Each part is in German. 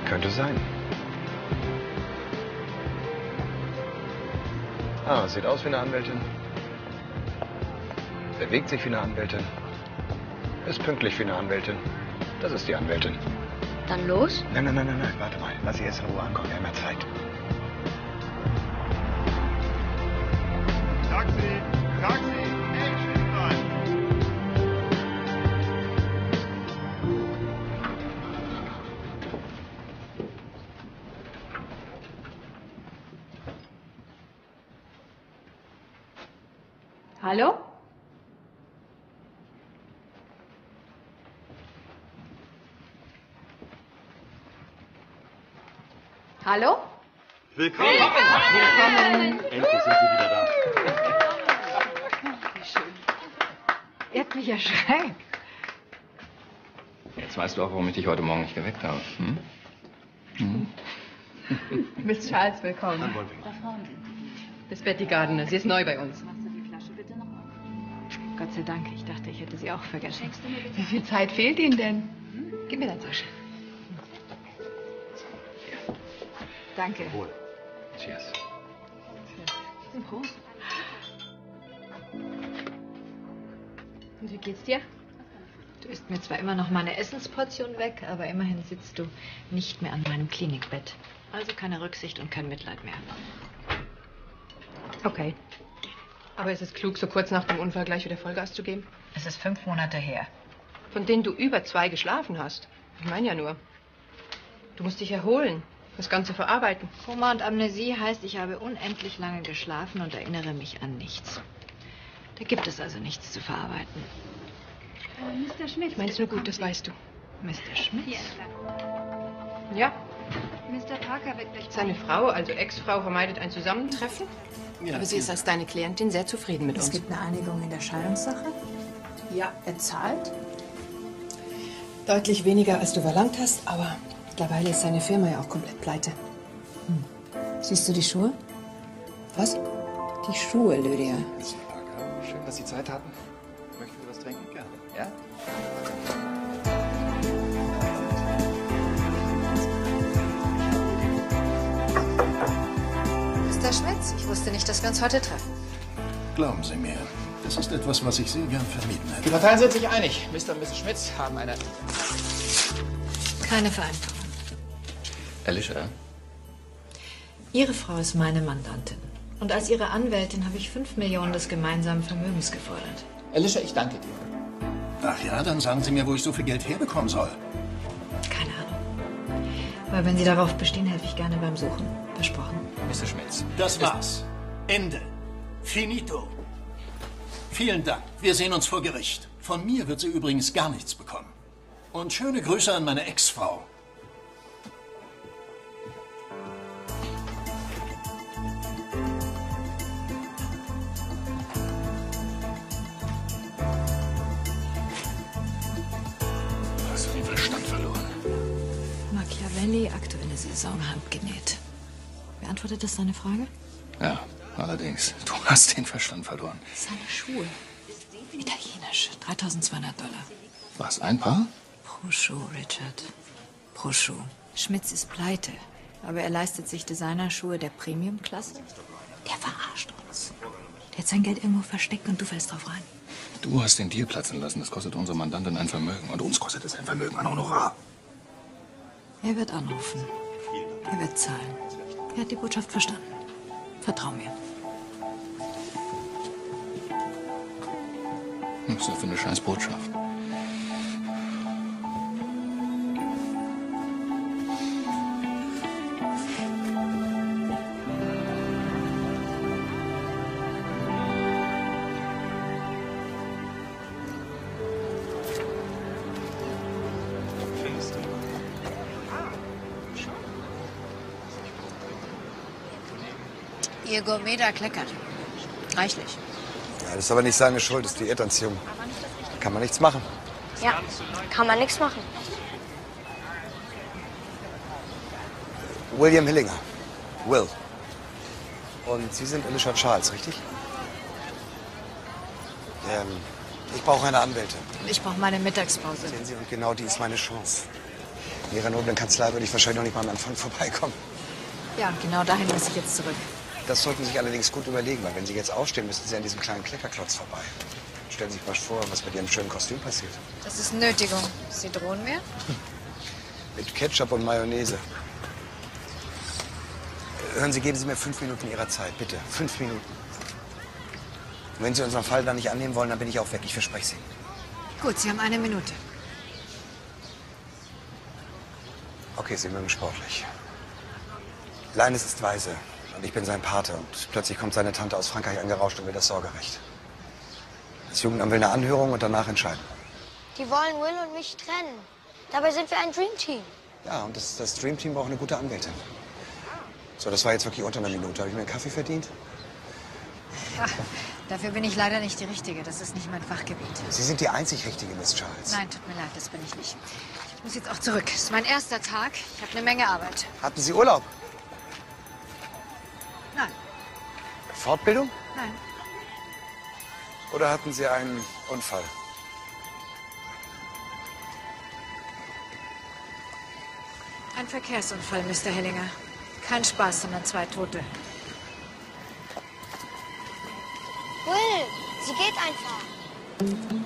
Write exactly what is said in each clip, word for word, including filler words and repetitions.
Könnte sein. Ah, sieht aus wie eine Anwältin. Bewegt sich wie eine Anwältin. Ist pünktlich wie eine Anwältin. Das ist die Anwältin. Dann los? Nein, nein, nein, nein, nein. Warte mal. Lass sie erst in Ruhe ankommen. Wir haben ja Zeit. Taxi! Taxi! Action rein! Hallo? Hallo? Willkommen! Willkommen. Endlich sind Sie wieder da. Wie schön. Ihr habt mich erschreckt. Jetzt weißt du auch, warum ich dich heute Morgen nicht geweckt habe. Hm? Hm? Miss Charles, willkommen. Miss Betty Gardner, sie ist neu bei uns. Gott sei Dank, ich dachte, ich hätte sie auch vergessen. Wie viel Zeit fehlt Ihnen denn? Gib mir deine Tasche. Danke. Wohl. Cheers. Prost. Und wie geht's dir? Du isst mir zwar immer noch meine Essensportion weg, aber immerhin sitzt du nicht mehr an meinem Klinikbett. Also keine Rücksicht und kein Mitleid mehr. Okay. Aber ist es klug, so kurz nach dem Unfall gleich wieder Vollgas zu geben? Es ist fünf Monate her. Von denen du über zwei geschlafen hast. Ich meine ja nur. Du musst dich erholen, das Ganze verarbeiten. Koma und Amnesie heißt, ich habe unendlich lange geschlafen und erinnere mich an nichts. Da gibt es also nichts zu verarbeiten. Äh, Mister Schmidt. Ich mein's nur gut, das weißt du. Mister Schmidt? Hier entlang. Ja, Mister Parker wird gleich seine Frau, also Ex-Frau, vermeidet ein Zusammentreffen. Ja, Aber sie ist als deine Klientin sehr zufrieden mit Es uns. gibt eine Einigung in der Scheidungssache. Ja, er zahlt. Deutlich weniger, als du verlangt hast, aber mittlerweile ist seine Firma ja auch komplett pleite. Siehst du die Schuhe? Was? Die Schuhe, Lydia. Mister Parker, schön, dass Sie Zeit hatten. Möchten Sie was trinken? Gerne. Ja? Mister Schmitz, ich wusste nicht, dass wir uns heute treffen. Glauben Sie mir, das ist etwas, was ich sehr gern vermieden Die hätte. Parteien sind sich einig. Mister und Misses Schmitz haben eine... Keine Vereinbarung. Alicia? Ihre Frau ist meine Mandantin. Und als ihre Anwältin habe ich fünf Millionen des gemeinsamen Vermögens gefordert. Alicia, ich danke dir. Ach ja, dann sagen Sie mir, wo ich so viel Geld herbekommen soll. Keine Ahnung. Aber wenn Sie darauf bestehen, helfe ich gerne beim Suchen. Versprochen. Mister Schmitz. Das war's. Ende. Finito. Vielen Dank. Wir sehen uns vor Gericht. Von mir wird sie übrigens gar nichts bekommen. Und schöne Grüße an meine Ex-Frau. Hast du den Verstand verloren? Machiavelli, aktuelle Saison, handgenäht. Beantwortet das deine Frage? Ja, allerdings. Du hast den Verstand verloren. Seine Schuhe. Italienisch. dreitausendzweihundert Dollar. Was, ein Paar? Pro Schuh, Richard. Pro Schuh. Schmitz ist pleite. Aber er leistet sich Designerschuhe der Premium-Klasse. Der verarscht uns. Der hat sein Geld irgendwo versteckt und du fällst drauf rein. Du hast den Deal platzen lassen. Das kostet unsere Mandantin ein Vermögen. Und uns kostet es ein Vermögen an Honorar. Er wird anrufen. Er wird zahlen. Er hat die Botschaft verstanden. Vertrau mir. Was ist das für eine scheiß Botschaft? Ihr Gourmet da kleckert. Reichlich. Ja, das ist aber nicht seine Schuld, das ist Diätanziehung. Kann man nichts machen. Ja, kann man nichts machen. William Hillinger. Will. Und Sie sind Alicia Charles, richtig? Ähm, ich brauche eine Anwältin. Ich brauche meine Mittagspause. Sehen Sie, und genau die ist meine Chance. In Ihrer noblen Kanzlei würde ich wahrscheinlich noch nicht mal am Empfang vorbeikommen. Ja, und genau dahin muss ich jetzt zurück. Das sollten Sie sich allerdings gut überlegen, weil wenn Sie jetzt aufstehen, müssen Sie an diesem kleinen Kleckerklotz vorbei. Stellen Sie sich mal vor, was mit Ihrem schönen Kostüm passiert. Das ist Nötigung. Sie drohen mir? Mit Ketchup und Mayonnaise. Hören Sie, geben Sie mir fünf Minuten Ihrer Zeit, bitte. Fünf Minuten. Und wenn Sie unseren Fall dann nicht annehmen wollen, dann bin ich auch weg. Ich verspreche es Ihnen. Gut, Sie haben eine Minute. Okay, Sie mögen sportlich. Leines ist weise und ich bin sein Pate. Und plötzlich kommt seine Tante aus Frankreich angerauscht und will das Sorgerecht. Das Jugendamt will eine Anhörung und danach entscheiden. Die wollen Will und mich trennen. Dabei sind wir ein Dreamteam. Ja, und das, das Dream Team braucht eine gute Anwältin. So, das war jetzt wirklich unter einer Minute. Habe ich mir einen Kaffee verdient? Ja, dafür bin ich leider nicht die Richtige. Das ist nicht mein Fachgebiet. Sie sind die einzig Richtige, Miss Charles. Nein, tut mir leid, das bin ich nicht. Ich muss jetzt auch zurück. Es ist mein erster Tag. Ich habe eine Menge Arbeit. Hatten Sie Urlaub? Nein, Fortbildung? nein. Oder hatten Sie einen Unfall? Ein Verkehrsunfall, Mister Hellinger. Kein Spaß, sondern zwei Tote. Will, sie geht einfach.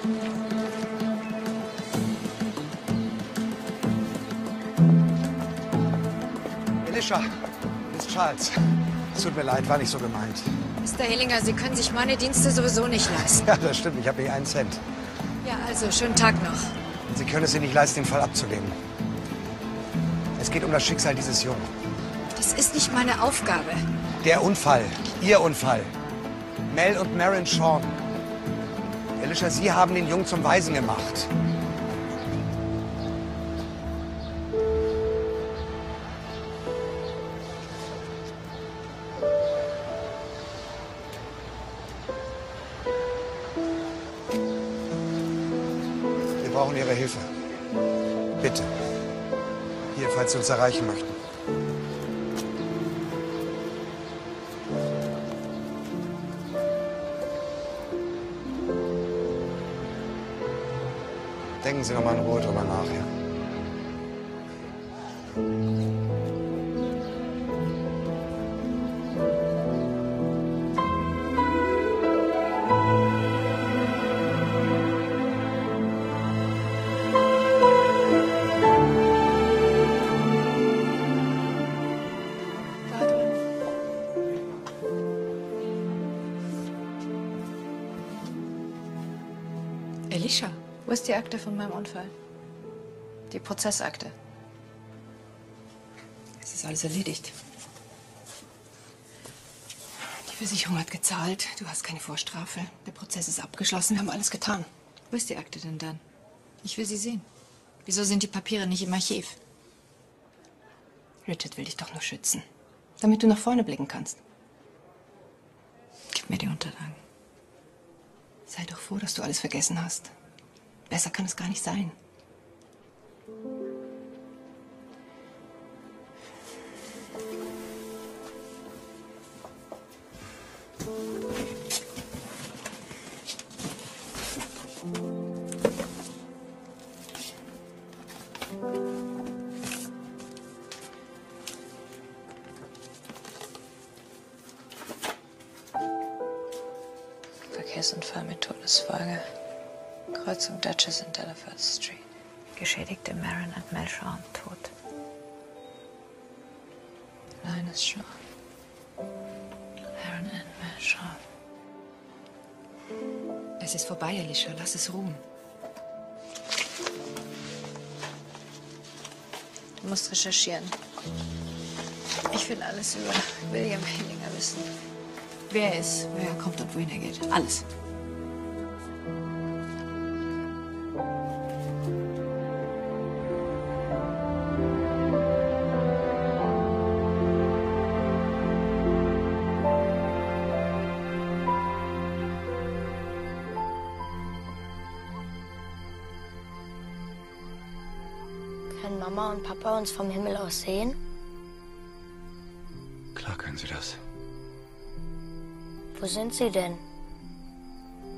Alicia, Miss Charles. Es tut mir leid, war nicht so gemeint. Mister Hellinger, Sie können sich meine Dienste sowieso nicht leisten. Ja, das stimmt. Ich habe nicht einen Cent. Ja, also, schönen Tag noch. Und Sie können es sich nicht leisten, den Fall abzulehnen. Es geht um das Schicksal dieses Jungen. Das ist nicht meine Aufgabe. Der Unfall. Ihr Unfall. Mel und Marin Sean. Alicia, Sie haben den Jungen zum Waisen gemacht. Wir brauchen Ihre Hilfe. Bitte. Hier, falls Sie uns erreichen möchten. Denken Sie noch mal in Ruhe drüber nach, ja? Alicia, wo ist die Akte von meinem Unfall? Die Prozessakte. Es ist alles erledigt. Die Versicherung hat gezahlt. Du hast keine Vorstrafe. Der Prozess ist abgeschlossen. Wir haben alles getan. Wo ist die Akte denn dann? Ich will sie sehen. Wieso sind die Papiere nicht im Archiv? Richard will dich doch nur schützen. Damit du nach vorne blicken kannst. Gib mir die Unterlagen. Sei doch froh, dass du alles vergessen hast. Besser kann es gar nicht sein. Verkehrsunfall mit Todesfolge. Kreuzung Duchess und Delafield Street. Geschädigte Marin und Mel Sean tot. Linus Sean. Marin und Mel Sean. Es ist vorbei, Alicia. Lass es ruhen. Du musst recherchieren. Ich will alles über William Hellinger wissen. Wer er ist, wer er kommt und wohin er geht. Alles. Können Mama und Papa uns vom Himmel aus sehen? Klar können Sie das. Wo sind sie denn?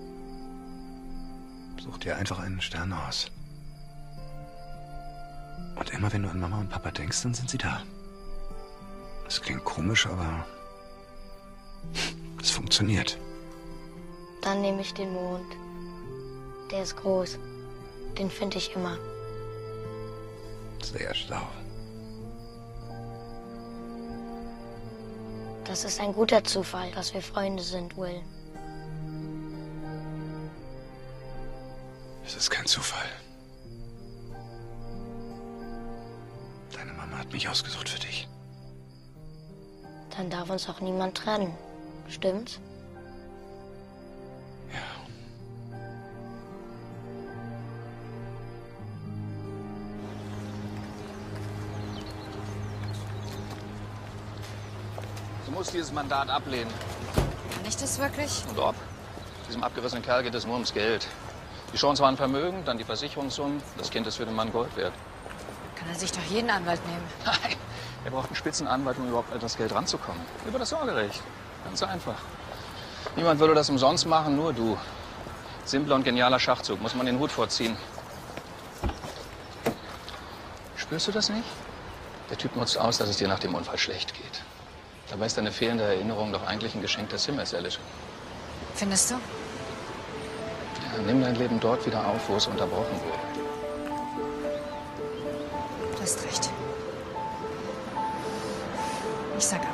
Such dir einfach einen Stern aus. Und immer wenn du an Mama und Papa denkst, dann sind sie da. Das klingt komisch, aber es funktioniert. Dann nehme ich den Mond. Der ist groß. Den finde ich immer. Sehr schlau. Das ist ein guter Zufall, dass wir Freunde sind, Will. Es ist kein Zufall. Deine Mama hat mich ausgesucht für dich. Dann darf uns auch niemand trennen. Stimmt's? Ja. Du musst dieses Mandat ablehnen. Kann ich das wirklich? Und ob? Diesem abgerissenen Kerl geht es nur ums Geld. Die Chance war ein Vermögen, dann die Versicherungssummen. Das Kind ist für den Mann Gold wert. Kann er sich doch jeden Anwalt nehmen. Nein, er braucht einen Spitzenanwalt, um überhaupt an das Geld ranzukommen. Über das Sorgerecht. Ganz einfach. Niemand würde das umsonst machen, nur du. Simpler und genialer Schachzug, muss man den Hut vorziehen. Spürst du das nicht? Der Typ nutzt aus, dass es dir nach dem Unfall schlecht geht. Dabei ist deine fehlende Erinnerung doch eigentlich ein Geschenk des Himmels, Alice. Findest du? Ja, nimm dein Leben dort wieder auf, wo es unterbrochen wurde. Du hast recht. Ich sag ab.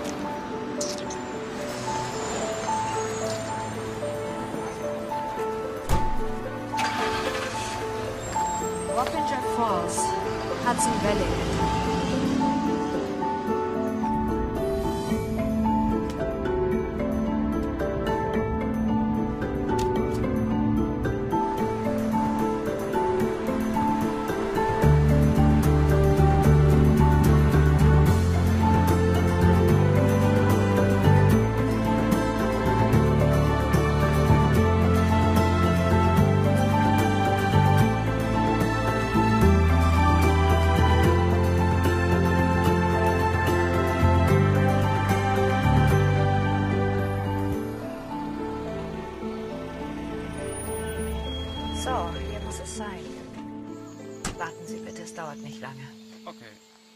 Wappinger Falls, Hudson Valley. So, hier muss es sein. Warten Sie bitte, es dauert nicht lange. Okay.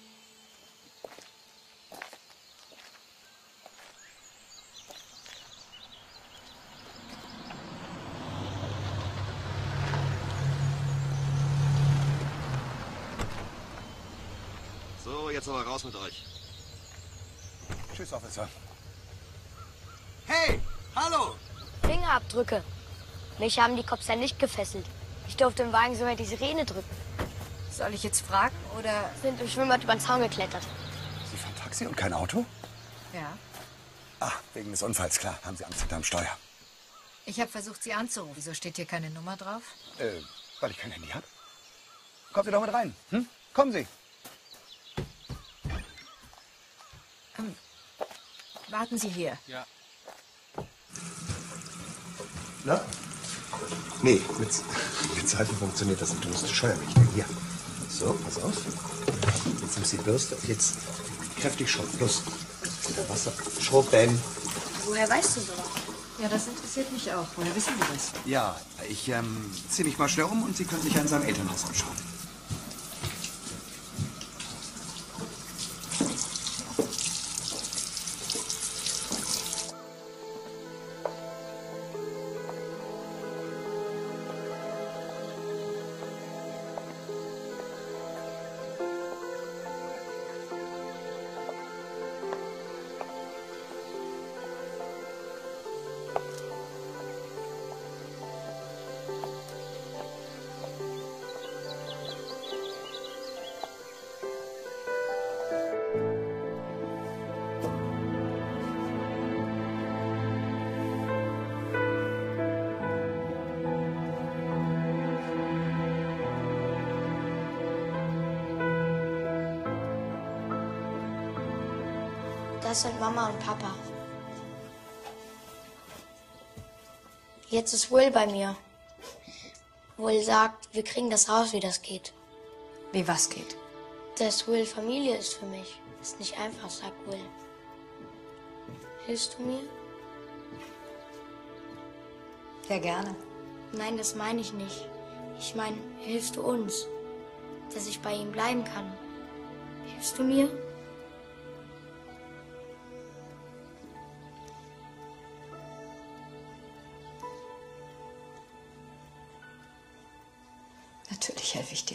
So, jetzt aber raus mit euch. Tschüss, Officer. Hey, hallo! Fingerabdrücke. Mich haben die Cops ja nicht gefesselt. Ich durfte im Wagen sogar die Sirene drücken. Soll ich jetzt fragen oder? Sind im Schwimmbad über den Zaun geklettert. Sie fahren Taxi und kein Auto? Ja. Ah, wegen des Unfalls, klar. Haben Sie Angst hinterm Steuer. Ich habe versucht, Sie anzurufen. Wieso steht hier keine Nummer drauf? Äh, weil ich kein Handy habe. Kommen Sie doch mit rein. Hm? Kommen Sie. Ähm, warten Sie hier. Ja. Na? Nee, mit, mit Seife funktioniert das nicht. Du musst Scheuerrichter. Hier. So, pass auf. Jetzt nimmst du die Bürste. Jetzt kräftig schrubben. Los. Wieder Wasser. Schrubben. Woher weißt du sowas? Ja, das interessiert mich auch. Woher wissen Sie das? Ja, ich ähm, ziehe mich mal schnell um und Sie können sich ja in seinem Elternhaus anschauen. Das sind Mama und Papa. Jetzt ist Will bei mir. Will sagt, wir kriegen das raus, wie das geht. Wie was geht? Dass Will Familie ist für mich. Ist nicht einfach, sagt Will. Hilfst du mir? Ja, gerne. Nein, das meine ich nicht. Ich meine, hilfst du uns? dass ich bei ihm bleiben kann. Hilfst du mir? Natürlich helfe ich dir.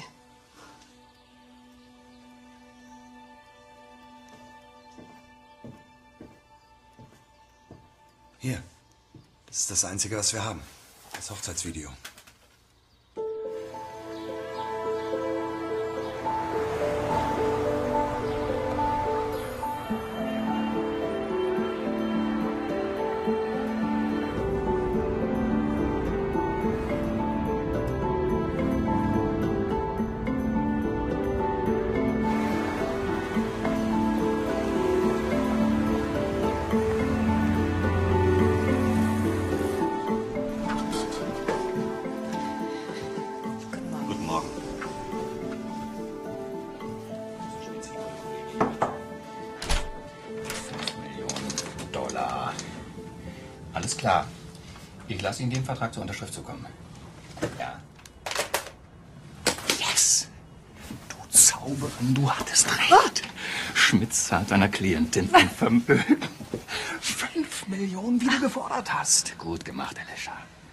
Hier. Das ist das Einzige, was wir haben. Das Hochzeitsvideo. Alles klar. Ich lasse Ihnen den Vertrag zur Unterschrift zukommen. Ja. Yes! Du Zauberin, du hattest recht. Schmitz zahlt seiner Klientin ein Vermögen. Fünf Millionen, wie du gefordert hast. Gut gemacht, Alicia.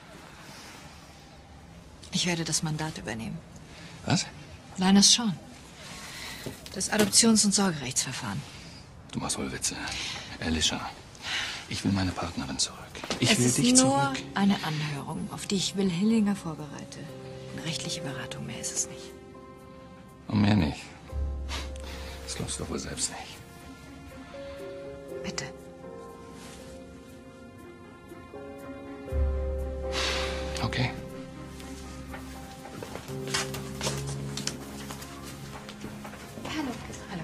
Ich werde das Mandat übernehmen. Was? Linus Shawn. Das Adoptions- und Sorgerechtsverfahren. Du machst wohl Witze. Alicia, ich will meine Partnerin zurück. Ich es will ist dich nur zurück. eine Anhörung, auf die ich Will Hillinger vorbereite. Eine rechtliche Beratung, mehr ist es nicht. Und mehr nicht. Das glaubst du doch wohl selbst nicht. Bitte. Okay. Hallo. Hallo.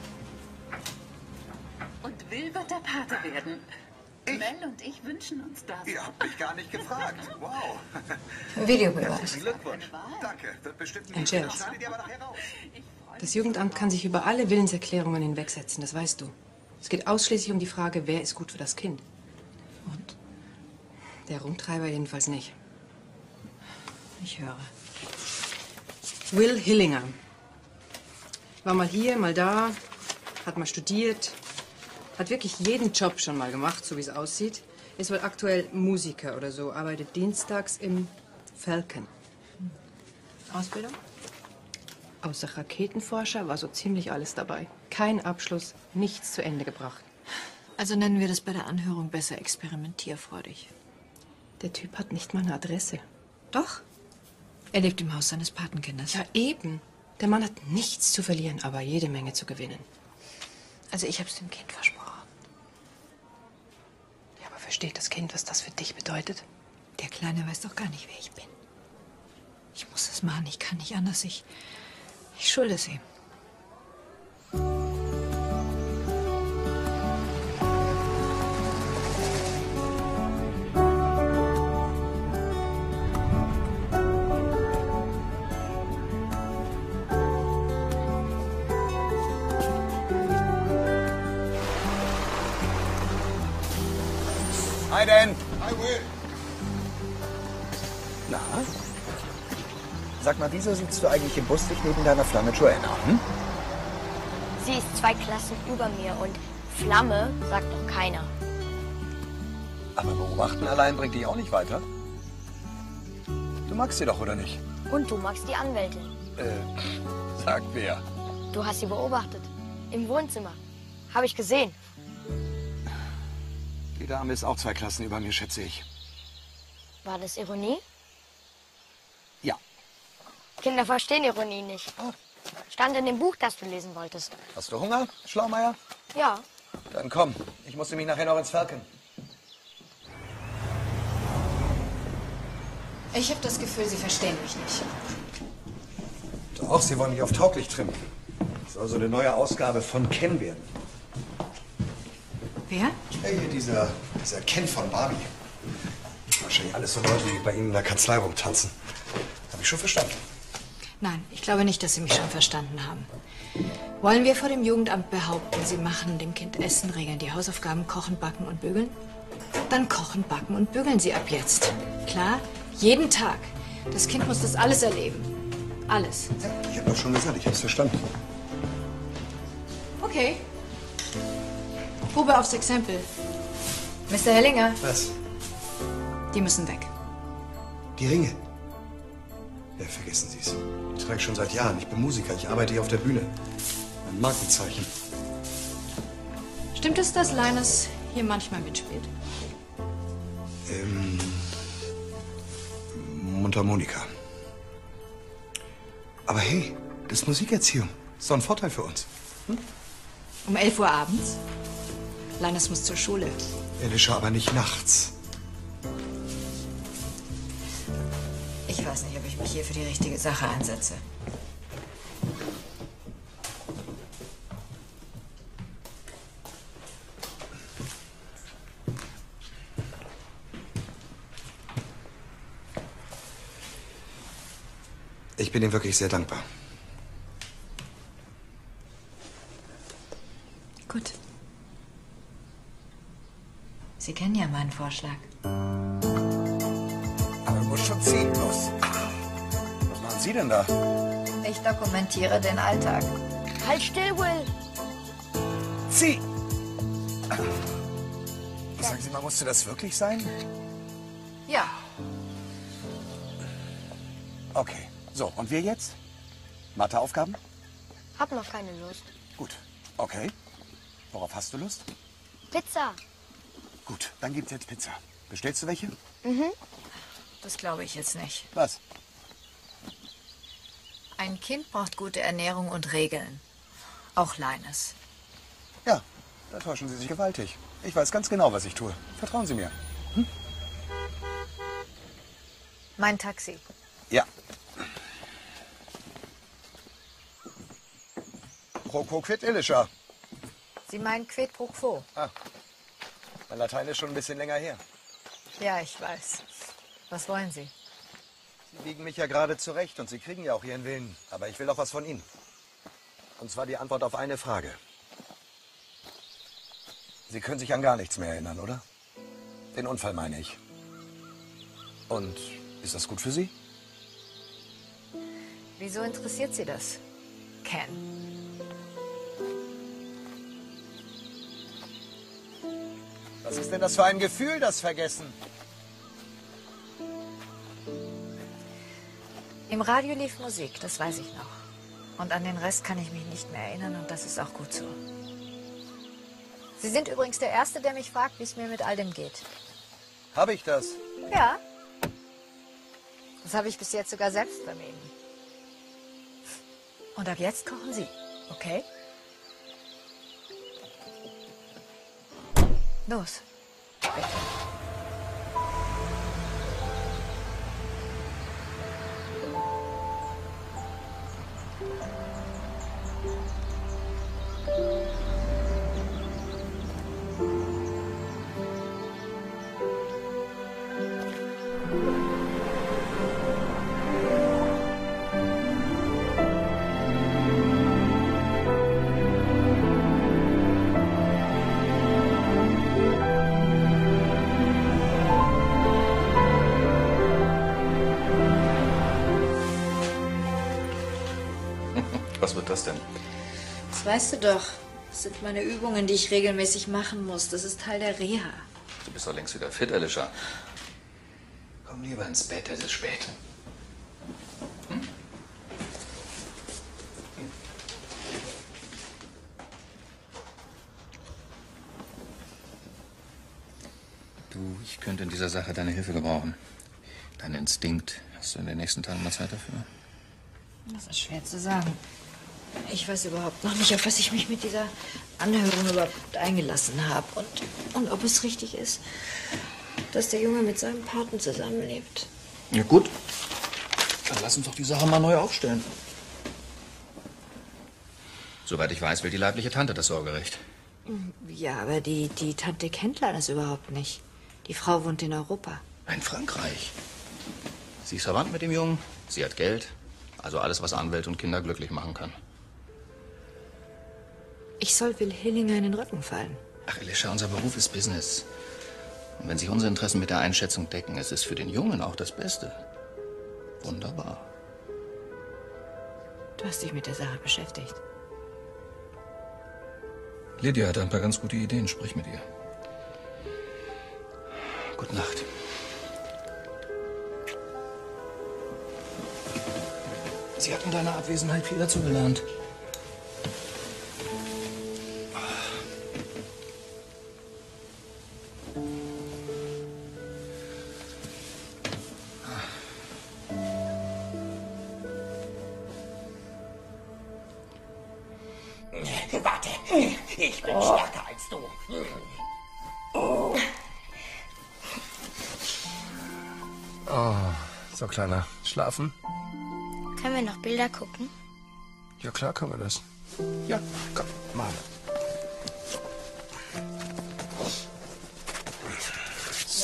Und Will wird der Pate werden. Mel und ich wünschen uns das. Ihr habt mich gar nicht gefragt. Wow. Videobeweis. Herzlichen Glückwunsch. Danke. Wird bestimmt Ein nicht. Scherz. Schneidet ihr aber nachher raus. Das Jugendamt kann sich über alle Willenserklärungen hinwegsetzen, das weißt du. Es geht ausschließlich um die Frage, wer ist gut für das Kind. Und? Der Rumtreiber jedenfalls nicht. Ich höre. Will Hillinger. War mal hier, mal da, hat mal studiert, hat wirklich jeden Job schon mal gemacht, so wie es aussieht. Ist wohl aktuell Musiker oder so, arbeitet dienstags im Falcon. Ausbildung? Außer Raketenforscher war so ziemlich alles dabei. Kein Abschluss, nichts zu Ende gebracht. Also nennen wir das bei der Anhörung besser experimentierfreudig. Der Typ hat nicht mal eine Adresse. Doch. Er lebt im Haus seines Patenkindes. Ja, eben. Der Mann hat nichts zu verlieren, aber jede Menge zu gewinnen. Also ich hab's dem Kind versprochen. Ja, aber versteht das Kind, was das für dich bedeutet? Der Kleine weiß doch gar nicht, wer ich bin. Ich muss es machen, ich kann nicht anders. Ich, ich schulde es ihm. Hi, Dan. Hi, Will. Na? Sag mal, wieso sitzt du eigentlich im Bus nicht neben deiner Flamme Joanna, hm? Sie ist zwei Klassen über mir und Flamme sagt doch keiner. Aber beobachten allein bringt dich auch nicht weiter. Du magst sie doch, oder nicht? Und du magst die Anwältin. Äh, sag wer. Du hast sie beobachtet. Im Wohnzimmer. Habe ich gesehen. Die Dame ist auch zwei Klassen über mir, schätze ich. War das Ironie? Ja. Kinder verstehen Ironie nicht. Stand in dem Buch, das du lesen wolltest. Hast du Hunger, Schlaumeier? Ja. Dann komm. Ich muss nämlich nachher noch ins Falcon. Ich habe das Gefühl, Sie verstehen mich nicht. Doch, sie wollen mich auf tauglich trimmen. Das soll so eine neue Ausgabe von Ken werden. Wer? Hey, dieser, dieser Ken von Barbie. Wahrscheinlich alles so Leute, die bei Ihnen in der Kanzlei rumtanzen. Habe ich schon verstanden. Nein, ich glaube nicht, dass Sie mich schon verstanden haben. Wollen wir vor dem Jugendamt behaupten, Sie machen dem Kind Essen, regeln die Hausaufgaben, kochen, backen und bügeln? Dann kochen, backen und bügeln Sie ab jetzt. Klar? Jeden Tag. Das Kind muss das alles erleben. Alles. Ich habe doch schon gesagt, ich hab's verstanden. Okay. Probe aufs Exempel. Mister Hellinger. Was? Die müssen weg. Die Ringe? Ja, vergessen Sie es. Die trage ich schon seit Jahren. Ich bin Musiker, ich arbeite hier auf der Bühne. Ein Markenzeichen. Stimmt es, dass Linus hier manchmal mitspielt? Ähm. Mundharmonika. Aber hey, das ist Musikerziehung. Ist doch ein Vorteil für uns. Hm? Um elf Uhr abends? Linus muss zur Schule. Elisha, aber nicht nachts. Ich weiß nicht, ob ich mich hier für die richtige Sache einsetze. Ich bin ihm wirklich sehr dankbar. Gut. Sie kennen ja meinen Vorschlag. Aber du musst schon ziehen, los. Was machen Sie denn da? Ich dokumentiere den Alltag. Halt still, Will. Zieh! Sagen Sie mal, musste das wirklich sein? Ja. Okay. So, und wir jetzt? Matheaufgaben? Hab noch keine Lust. Gut. Okay. Worauf hast du Lust? Pizza. Gut, dann gibt's jetzt Pizza. Bestellst du welche? Mhm. Das glaube ich jetzt nicht. Was? Ein Kind braucht gute Ernährung und Regeln. Auch Linus. Ja, da täuschen Sie sich gewaltig. Ich weiß ganz genau, was ich tue. Vertrauen Sie mir. Hm? Mein Taxi. Ja. Pro quo quid, Elisha. Sie meinen quid pro quo? Ah, mein Latein ist schon ein bisschen länger her. Ja, ich weiß. Was wollen Sie? Sie wiegen mich ja gerade zurecht und Sie kriegen ja auch Ihren Willen. Aber ich will auch was von Ihnen. Und zwar die Antwort auf eine Frage. Sie können sich an gar nichts mehr erinnern, oder? Den Unfall meine ich. Und ist das gut für Sie? Wieso interessiert Sie das, Ken? Was ist denn das für ein Gefühl, das Vergessen? Im Radio lief Musik, das weiß ich noch. Und an den Rest kann ich mich nicht mehr erinnern und das ist auch gut so. Sie sind übrigens der Erste, der mich fragt, wie es mir mit all dem geht. Habe ich das? Ja. Das habe ich bis jetzt sogar selbst vermieden. Und ab jetzt kochen Sie, okay? Los, bitte. Was wird das denn? Das weißt du doch. Das sind meine Übungen, die ich regelmäßig machen muss. Das ist Teil der Reha. Du bist doch längst wieder fit, Elisha. Komm lieber ins Bett, es ist spät. Hm? Du, ich könnte in dieser Sache deine Hilfe gebrauchen. Dein Instinkt. Hast du in den nächsten Tagen mal Zeit dafür? Das ist schwer zu sagen. Ich weiß überhaupt noch nicht, auf was ich mich mit dieser Anhörung überhaupt eingelassen habe. Und, und ob es richtig ist, dass der Junge mit seinem Paten zusammenlebt. Ja gut, dann lass uns doch die Sache mal neu aufstellen. Soweit ich weiß, will die leibliche Tante das Sorgerecht. Ja, aber die, die Tante kennt das überhaupt nicht. Die Frau wohnt in Europa. In Frankreich. Sie ist verwandt mit dem Jungen, sie hat Geld. Also alles, was Anwälte und Kinder glücklich machen kann. Ich soll Will Hillinger in den Rücken fallen. Ach, Elisha, unser Beruf ist Business. Und wenn sich unsere Interessen mit der Einschätzung decken, ist es für den Jungen auch das Beste. Wunderbar. Du hast dich mit der Sache beschäftigt. Lydia hat ein paar ganz gute Ideen. Sprich mit ihr. Gute Nacht. Sie hat in deiner Abwesenheit viel dazugelernt. Warte, ich bin stärker als du. Oh, so Kleiner. Schlafen? Können wir noch Bilder gucken? Ja, klar können wir das. Ja, komm, machen wir. So.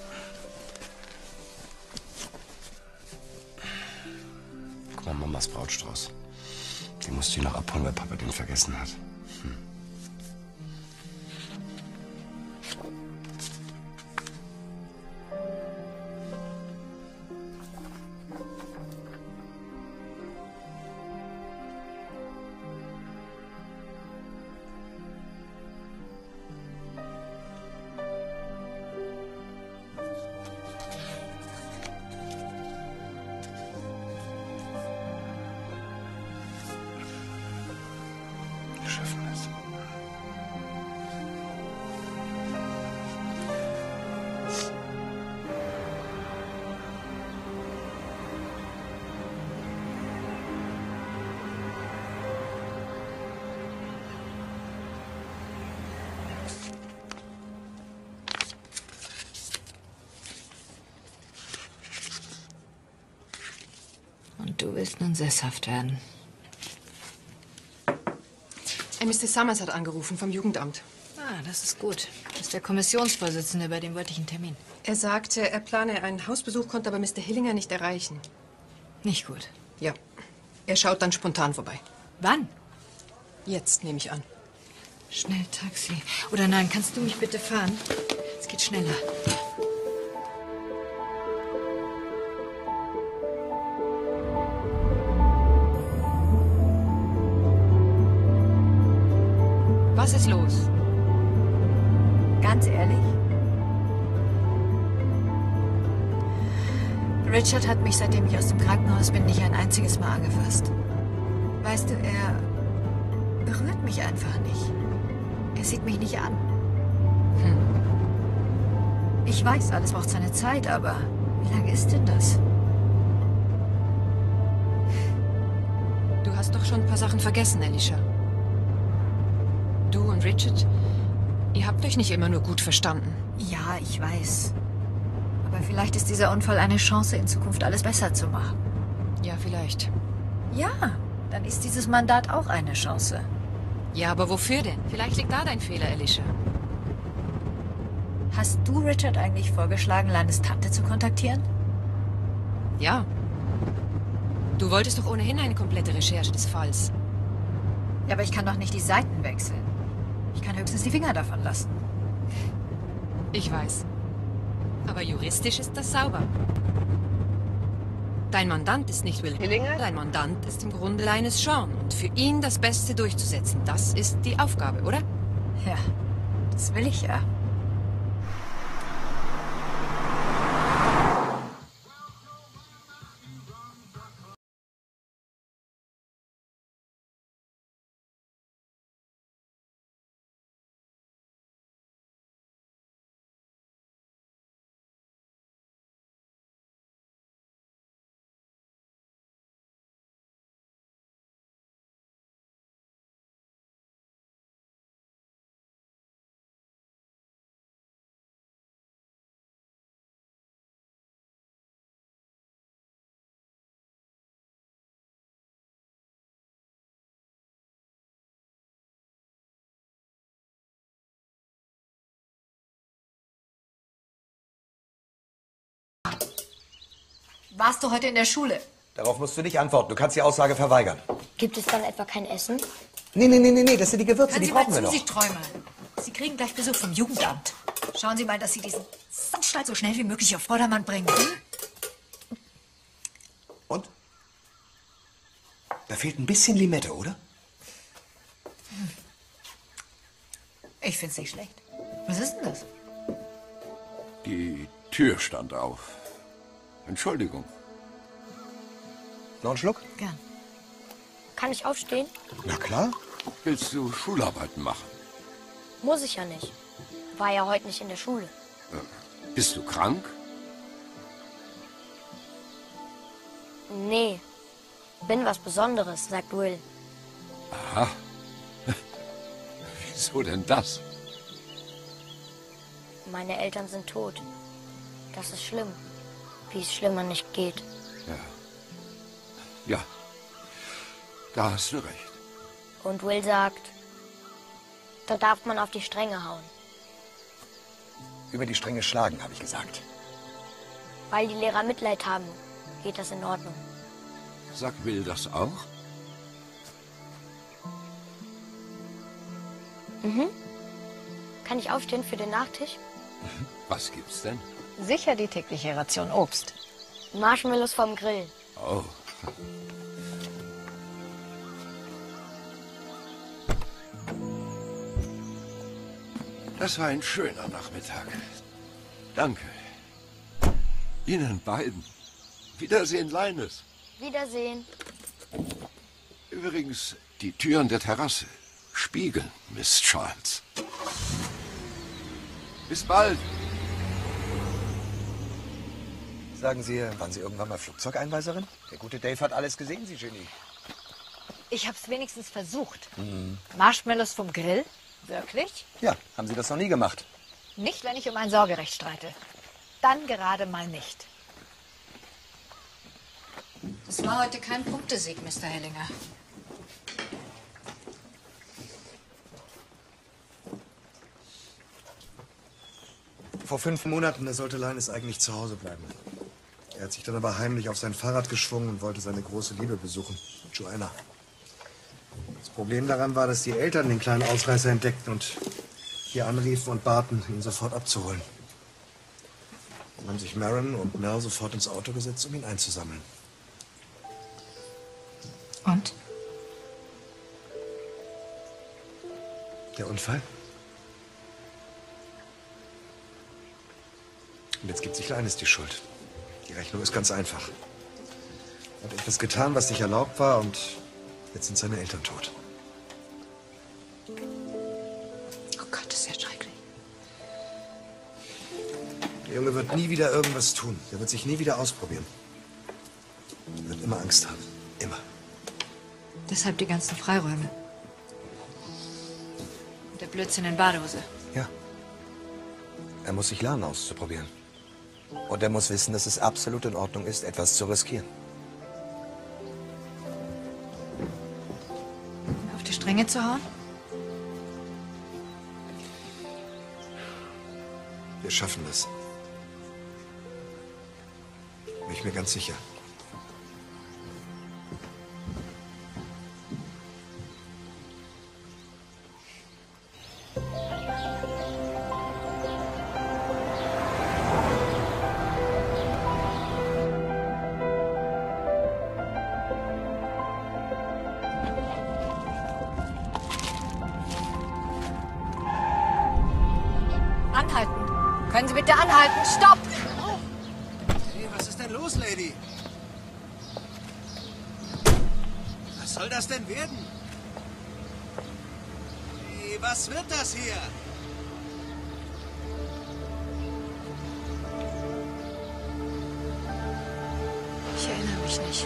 Guck mal, Mamas Brautstrauß. Den musst du noch abholen, weil Papa den vergessen hat. Hm. Wir schaffen es. Und du willst nun sesshaft werden. Mister Summers hat angerufen vom Jugendamt. Ah, das ist gut. Das ist der Kommissionsvorsitzende, bei dem wollte ich einen Termin. Er sagte, er plane einen Hausbesuch, konnte aber Mister Hillinger nicht erreichen. Nicht gut. Ja. Er schaut dann spontan vorbei. Wann? Jetzt, nehme ich an. Schnell Taxi. Oder nein, kannst du mich bitte fahren? Es geht schneller. Was ist los? Ganz ehrlich? Richard hat mich, seitdem ich aus dem Krankenhaus bin, nicht ein einziges Mal angefasst. Weißt du, er berührt mich einfach nicht. Er sieht mich nicht an. Hm. Ich weiß, alles braucht seine Zeit, aber wie lange ist denn das? Du hast doch schon ein paar Sachen vergessen, Alicia. Du und Richard, ihr habt euch nicht immer nur gut verstanden. Ja, ich weiß. Aber vielleicht ist dieser Unfall eine Chance, in Zukunft alles besser zu machen. Ja, vielleicht. Ja, dann ist dieses Mandat auch eine Chance. Ja, aber wofür denn? Vielleicht liegt da dein Fehler, Alicia. Hast du Richard eigentlich vorgeschlagen, Lannes Tante zu kontaktieren? Ja. Du wolltest doch ohnehin eine komplette Recherche des Falls. Ja, aber ich kann doch nicht die Seiten wechseln. Ich kann höchstens die Finger davon lassen. Ich weiß. Aber juristisch ist das sauber. Dein Mandant ist nicht Will Hillinger, dein Mandant ist im Grunde Linus Shawn. Und für ihn das Beste durchzusetzen, das ist die Aufgabe, oder? Ja, das will ich ja. Warst du heute in der Schule? Darauf musst du nicht antworten. Du kannst die Aussage verweigern. Gibt es dann etwa kein Essen? Nee, nee, nee, nee, nee. Das sind die Gewürze, Hören die Sie mal brauchen wir zu, noch. Sie Träumer. Sie kriegen gleich Besuch vom Jugendamt. Schauen Sie mal, dass Sie diesen Sandstall so schnell wie möglich auf Vordermann bringen. Hm? Und? Da fehlt ein bisschen Limette, oder? Ich find's nicht schlecht. Was ist denn das? Die Tür stand auf. Entschuldigung. Noch einen Schluck? Gern. Kann ich aufstehen? Na klar. Willst du Schularbeiten machen? Muss ich ja nicht. War ja heute nicht in der Schule. Äh, bist du krank? Nee. Bin was Besonderes, sagt Will. Aha. Wieso denn das? Meine Eltern sind tot. Das ist schlimm. Wie es schlimmer nicht geht. Ja. Ja. Da hast du recht. Und Will sagt, da darf man auf die Stränge hauen. Über die Stränge schlagen, habe ich gesagt. Weil die Lehrer Mitleid haben, geht das in Ordnung. Sagt Will das auch? Mhm. Kann ich aufstehen für den Nachtisch? Was gibt's denn? Sicher die tägliche Ration Obst. Marshmallows vom Grill. Oh. Das war ein schöner Nachmittag. Danke. Ihnen beiden. Wiedersehen, Linus. Wiedersehen. Übrigens, die Türen der Terrasse spiegeln, Miss Charles. Bis bald. Sagen Sie, waren Sie irgendwann mal Flugzeugeinweiserin? Der gute Dave hat alles gesehen, Sie Genie. Ich hab's wenigstens versucht. Mhm. Marshmallows vom Grill? Wirklich? Ja, haben Sie das noch nie gemacht? Nicht, wenn ich um ein Sorgerecht streite. Dann gerade mal nicht. Das war heute kein Punktesieg, Mister Hellinger. Vor fünf Monaten, da sollte Linus eigentlich zu Hause bleiben. Er hat sich dann aber heimlich auf sein Fahrrad geschwungen und wollte seine große Liebe besuchen, Joanna. Das Problem daran war, dass die Eltern den kleinen Ausreißer entdeckten und hier anriefen und baten, ihn sofort abzuholen. Dann haben sich Maron und Mel sofort ins Auto gesetzt, um ihn einzusammeln. Und? Der Unfall? Und jetzt gibt sich Linus die Schuld. Die Rechnung ist ganz einfach. Er hat etwas getan, was nicht erlaubt war, und jetzt sind seine Eltern tot. Oh Gott, das ist ja schrecklich. Der Junge wird nie wieder irgendwas tun. Er wird sich nie wieder ausprobieren. Er wird immer Angst haben. Immer. Deshalb die ganzen Freiräume. Und der Blödsinn in Badehose. Ja. Er muss sich lernen, auszuprobieren. Und er muss wissen, dass es absolut in Ordnung ist, etwas zu riskieren. Auf die Stränge zu hauen? Wir schaffen das. Bin ich mir ganz sicher. Anhalten. Können Sie bitte anhalten? Stopp! Hey, was ist denn los, Lady? Was soll das denn werden? Hey, was wird das hier? Ich erinnere mich nicht.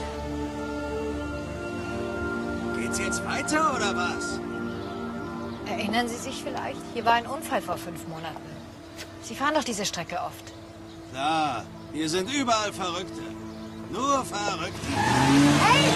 Geht's jetzt weiter oder was? Erinnern Sie sich vielleicht? Hier war ein Unfall vor fünf Monaten. Sie fahren doch diese Strecke oft. Klar, hier sind überall Verrückte. Nur Verrückte. Hey!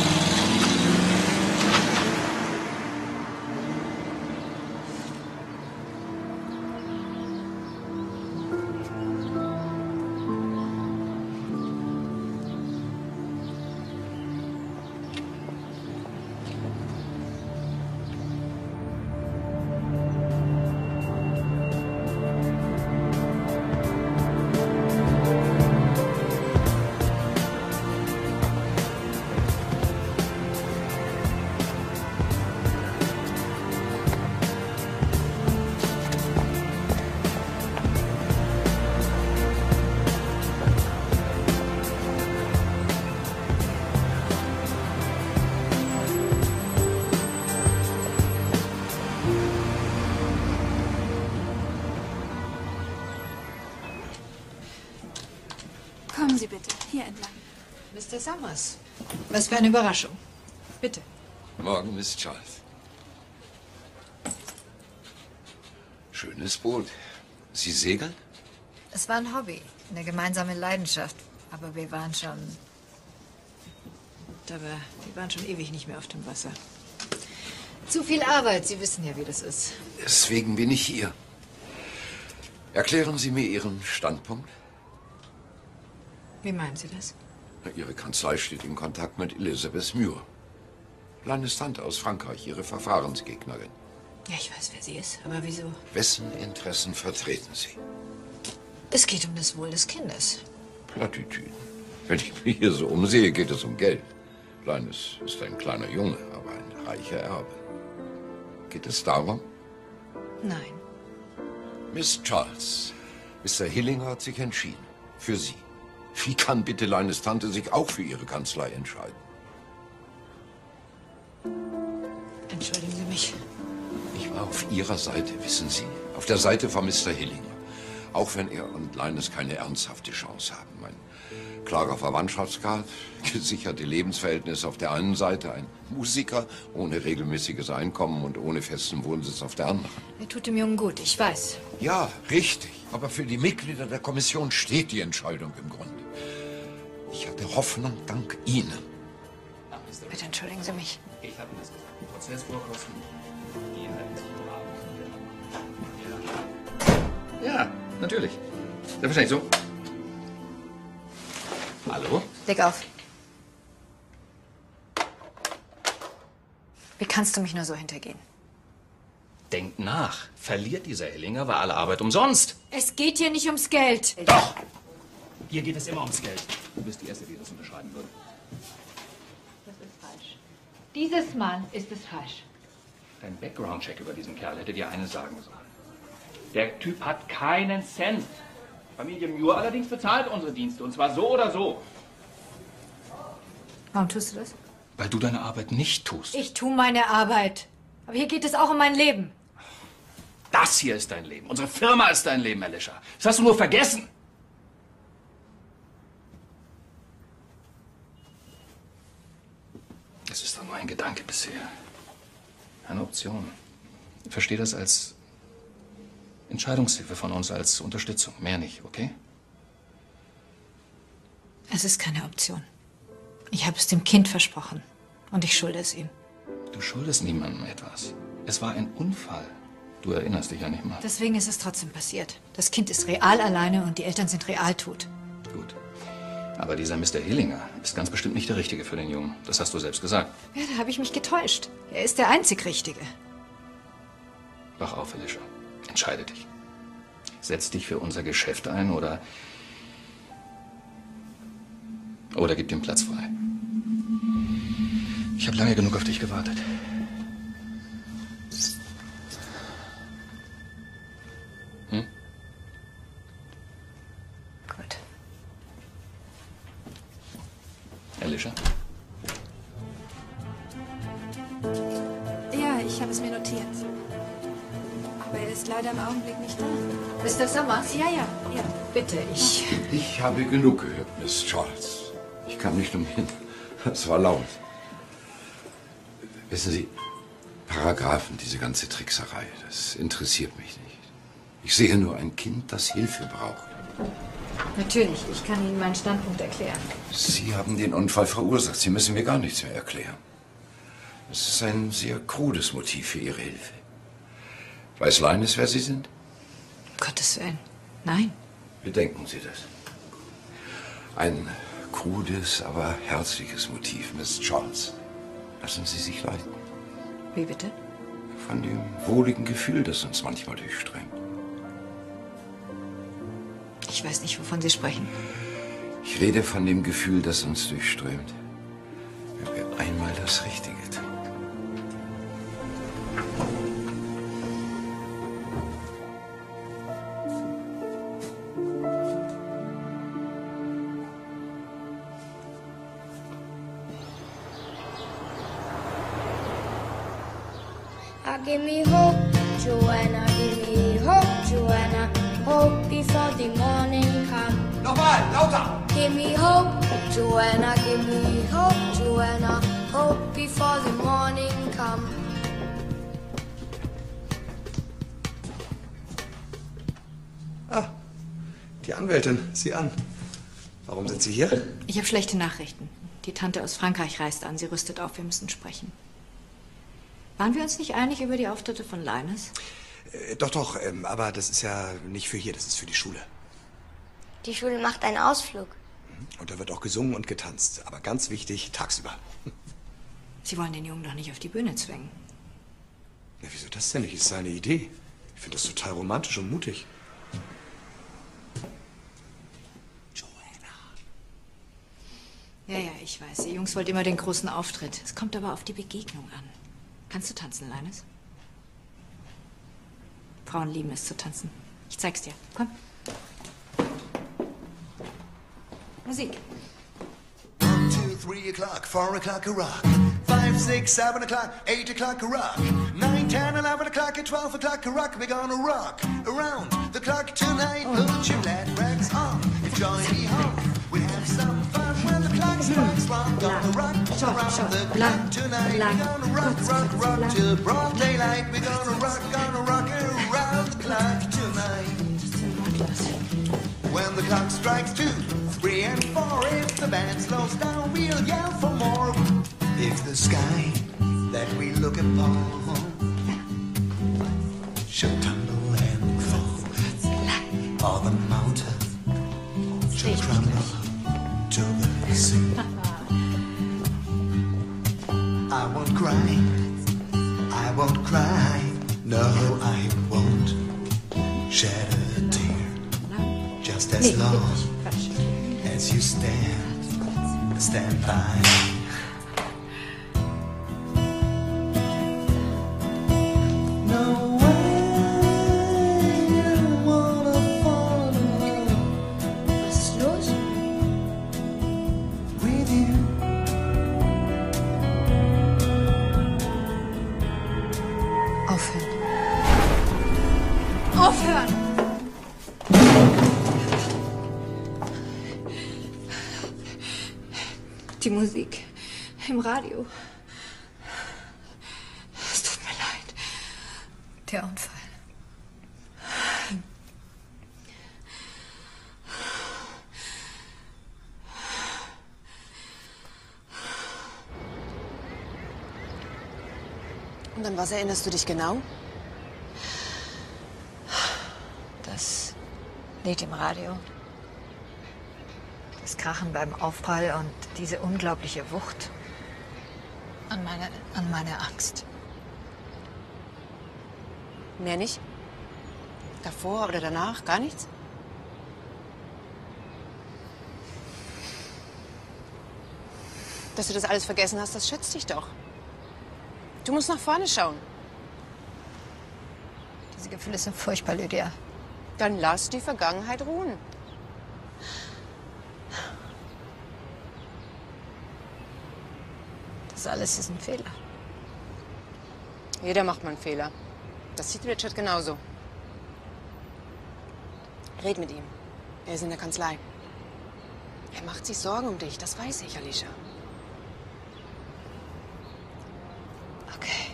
Kommen Sie bitte, hier entlang. Mister Summers, was für eine Überraschung. Bitte. Morgen, Miss Charles. Schönes Boot. Sie segeln? Es war ein Hobby, eine gemeinsame Leidenschaft. Aber wir waren schon... Aber wir waren schon ewig nicht mehr auf dem Wasser. Zu viel Arbeit, Sie wissen ja, wie das ist. Deswegen bin ich hier. Erklären Sie mir Ihren Standpunkt. Wie meinen Sie das? Ihre Kanzlei steht in Kontakt mit Elizabeth Muir. Kleines Tante aus Frankreich, Ihre Verfahrensgegnerin. Ja, ich weiß, wer sie ist. Aber wieso? Wessen Interessen vertreten Sie? Es geht um das Wohl des Kindes. Plattitüden. Wenn ich mich hier so umsehe, geht es um Geld. Kleines ist ein kleiner Junge, aber ein reicher Erbe. Geht es darum? Nein. Miss Charles, Mister Hillinger hat sich entschieden. Für Sie. Wie kann bitte Leines Tante sich auch für Ihre Kanzlei entscheiden? Entschuldigen Sie mich. Ich war auf Ihrer Seite, wissen Sie. Auf der Seite von Mister Hillinger. Auch wenn er und Leines keine ernsthafte Chance haben. Mein klarer Verwandtschaftsgrad, gesicherte Lebensverhältnisse auf der einen Seite, ein Musiker ohne regelmäßiges Einkommen und ohne festen Wohnsitz auf der anderen. Er tut dem Jungen gut, ich weiß. Ja, richtig. Aber für die Mitglieder der Kommission steht die Entscheidung im Grunde. Ich hatte Hoffnung dank Ihnen. Bitte entschuldigen Sie mich. Ich habe Ihnen das gesagt. Prozessvorkosten. Ja, natürlich. Selbstverständlich so. Hallo? Leg auf. Wie kannst du mich nur so hintergehen? Denkt nach. Verliert dieser Hillinger, war alle Arbeit umsonst. Es geht hier nicht ums Geld. Doch! Hier geht es immer ums Geld. Du bist die Erste, die das unterschreiben würde. Das ist falsch. Dieses Mal ist es falsch. Dein Background-Check über diesen Kerl hätte dir eines sagen sollen. Der Typ hat keinen Cent. Familie Muir allerdings bezahlt unsere Dienste. Und zwar so oder so. Warum tust du das? Weil du deine Arbeit nicht tust. Ich tue meine Arbeit. Aber hier geht es auch um mein Leben. Das hier ist dein Leben. Unsere Firma ist dein Leben, Alicia. Das hast du nur vergessen. Es ist doch nur ein Gedanke bisher. Eine Option. Ich verstehe das als Entscheidungshilfe von uns, als Unterstützung. Mehr nicht, okay? Es ist keine Option. Ich habe es dem Kind versprochen. Und ich schulde es ihm. Du schuldest niemandem etwas. Es war ein Unfall. Du erinnerst dich ja nicht mal. Deswegen ist es trotzdem passiert. Das Kind ist real alleine und die Eltern sind real tot. Gut. Aber dieser Mister Hillinger ist ganz bestimmt nicht der Richtige für den Jungen. Das hast du selbst gesagt. Ja, da habe ich mich getäuscht. Er ist der einzig Richtige. Wach auf, Alicia. Entscheide dich. Setz dich für unser Geschäft ein oder... Oder gib den Platz frei. Ich habe lange genug auf dich gewartet. Hm? Gut. Alicia? Ja, ich habe es mir notiert. Aber er ist leider im Augenblick nicht da. Mister Summers? Ja, ja, ja. Bitte, ich... Ich habe genug gehört, Miss Charles. Ich kann nicht umhin. Es war laut. Wissen Sie, Paragraphen, diese ganze Trickserei, das interessiert mich nicht. Ich sehe nur ein Kind, das Hilfe braucht. Natürlich, ich kann Ihnen meinen Standpunkt erklären. Sie haben den Unfall verursacht. Sie müssen mir gar nichts mehr erklären. Es ist ein sehr krudes Motiv für Ihre Hilfe. Weiß Leines, wer Sie sind? Gottes Willen. Nein. Bedenken Sie das. Ein krudes, aber herzliches Motiv, Miss Charles. Lassen Sie sich leiten. Wie bitte? Von dem wohligen Gefühl, das uns manchmal durchströmt. Ich weiß nicht, wovon Sie sprechen. Ich rede von dem Gefühl, das uns durchströmt, wenn wir einmal das Richtige tun. Ah, give me hope, Joanna, give me hope, Joanna, hope before the morning comes. Nochmal, lauter! give me hope. Joanna, give me hope. Joanna, hope before the morning comes. Ah, die Anwältin, sieh an. Warum sind Sie hier? Ich habe schlechte Nachrichten. Die Tante aus Frankreich reist an. Sie rüstet auf. Wir müssen sprechen. Waren wir uns nicht einig über die Auftritte von Linus? Äh, doch, doch, ähm, aber das ist ja nicht für hier, das ist für die Schule. Die Schule macht einen Ausflug. Und da wird auch gesungen und getanzt. Aber ganz wichtig, tagsüber. Sie wollen den Jungen doch nicht auf die Bühne zwingen. Ja, wieso das denn nicht? Ist seine Idee. Ich finde das total romantisch und mutig. Ja, ja, ich weiß. Ihr Jungs wollt immer den großen Auftritt. Es kommt aber auf die Begegnung an. Kannst du tanzen, Linus? Frauen lieben es zu tanzen. Ich zeig's dir. Komm. Musik. One, two, three o'clock, four o'clock a rock. Five, six, seven o'clock, eight o'clock a rock. Nine, ten, eleven o'clock, and twelve o'clock a rock. We're gonna rock around the clock tonight. Put your glad rags on. Join me home. We have some fun when the clock strikes one. Gonna rock around the clock tonight. We're gonna rock, rock, rock till broad daylight. We're gonna rock, gonna rock around the clock tonight. When the clock strikes two, three and four, if the band slows down, we'll yell for more. If the sky that we look upon should tumble and fall, or the mountain should crumble to the sea, I won't cry, I won't cry, no, I won't shed a tear, just as long as you stand, stand by me. No way you wanna fall in love. Was ist los? With you. Aufhören. Aufhören! Die Musik im Radio. Es tut mir leid. Der Unfall. Und an was erinnerst du dich genau? Das Lied im Radio. Das Krachen beim Aufprall und diese unglaubliche Wucht. An meine, an meine Angst. Mehr nicht? Davor oder danach? Gar nichts? Dass du das alles vergessen hast, das schützt dich doch. Du musst nach vorne schauen. Diese Gefühle sind furchtbar, Lydia. Dann lass die Vergangenheit ruhen. Das alles ist ein Fehler. Jeder macht mal einen Fehler. Das sieht Richard genauso. Red mit ihm. Er ist in der Kanzlei. Er macht sich Sorgen um dich, das weiß ich, Alicia. Okay.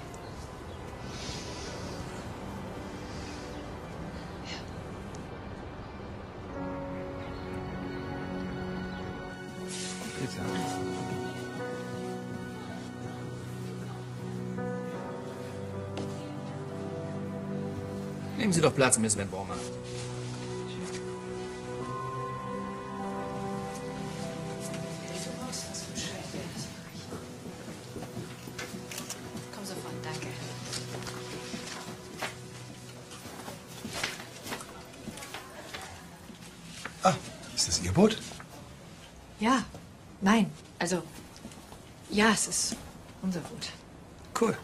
Bitte. Nehmen Sie doch Platz, Miss Van Bormann. Komm sofort, danke. Ah, ist das Ihr Boot? Ja, nein, also, ja, es ist unser Boot. Cool.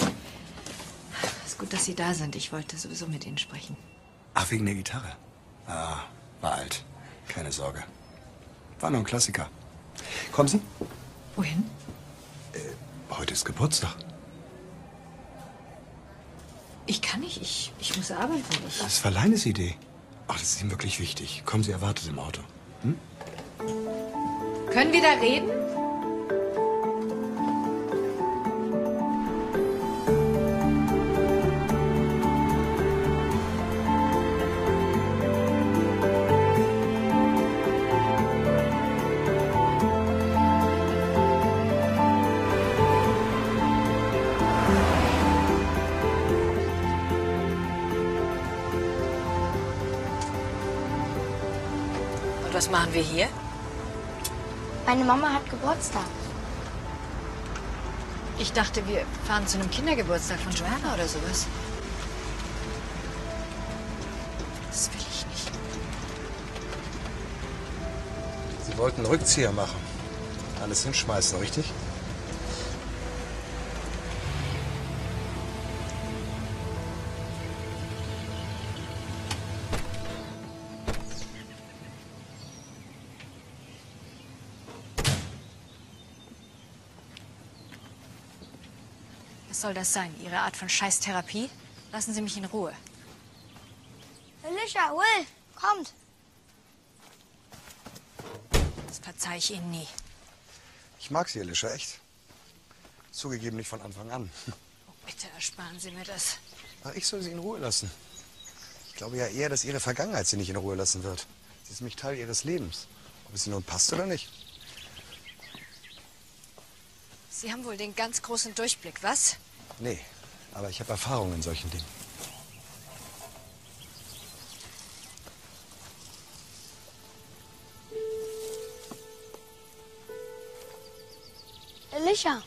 Es ist gut, dass Sie da sind. Ich wollte sowieso mit Ihnen sprechen. Ach, wegen der Gitarre? Ah, war alt. Keine Sorge. War nur ein Klassiker. Kommen Sie? Wohin? Äh, heute ist Geburtstag. Ich kann nicht, ich, ich muss arbeiten. Ich... Das war Leines Idee. Ach, das ist ihm wirklich wichtig. Kommen Sie, erwartet im Auto. Hm? Können wir da reden? Und was machen wir hier? Meine Mama hat Geburtstag. Ich dachte, wir fahren zu einem Kindergeburtstag von Joanna oder sowas. Das will ich nicht. Sie wollten einen Rückzieher machen. Alles hinschmeißen, richtig? Was soll das sein? Ihre Art von Scheißtherapie? Lassen Sie mich in Ruhe. Alicia, Will, kommt. Das verzeihe ich Ihnen nie. Ich mag Sie, Alicia, echt. Zugegeben nicht von Anfang an. Oh, bitte ersparen Sie mir das. Ach, ich soll Sie in Ruhe lassen. Ich glaube ja eher, dass Ihre Vergangenheit Sie nicht in Ruhe lassen wird. Sie ist nämlich Teil Ihres Lebens. Ob es Ihnen nun passt oder nicht. Sie haben wohl den ganz großen Durchblick, was? Nee, aber ich habe Erfahrung in solchen Dingen. Alicia.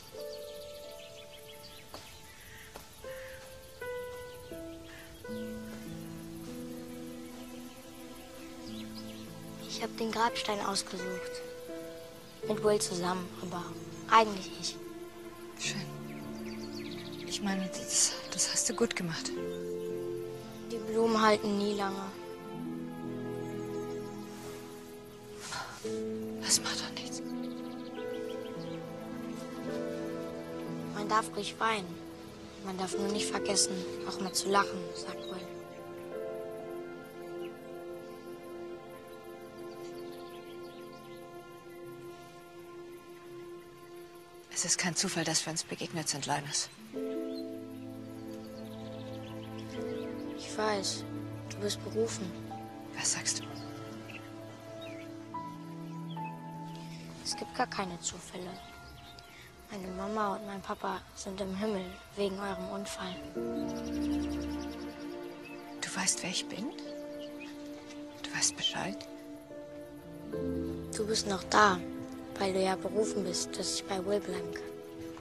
Ich habe den Grabstein ausgesucht. Mit Will zusammen, aber eigentlich ich. Schön. Ich meine, das, das hast du gut gemacht. Die Blumen halten nie lange. Das macht doch nichts. Man darf ruhig weinen. Man darf nur nicht vergessen, auch mal zu lachen, sagt Will. Es ist kein Zufall, dass wir uns begegnet sind, Linus. Ich weiß, du bist berufen. Was sagst du? Es gibt gar keine Zufälle. Meine Mama und mein Papa sind im Himmel wegen eurem Unfall. Du weißt, wer ich bin? Du weißt Bescheid? Du bist noch da, weil du ja berufen bist, dass ich bei Will bleiben kann.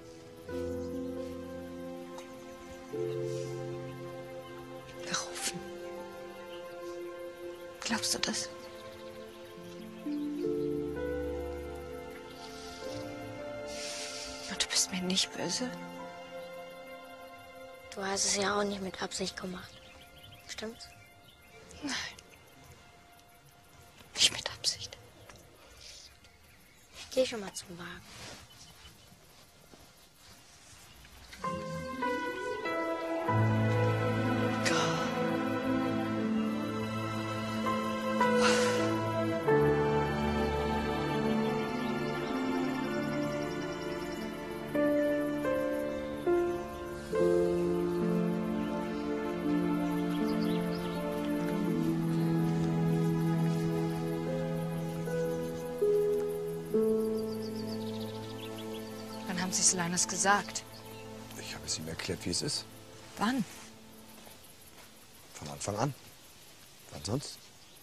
Berufen? Glaubst du das? Und du bist mir nicht böse? Du hast es ja auch nicht mit Absicht gemacht. Stimmt's? Nein. Nicht mit Absicht. Ich geh schon mal zum Wagen. Haben Sie es Linus gesagt? Ich habe es ihm erklärt, wie es ist. Wann? Von Anfang an. Wann sonst?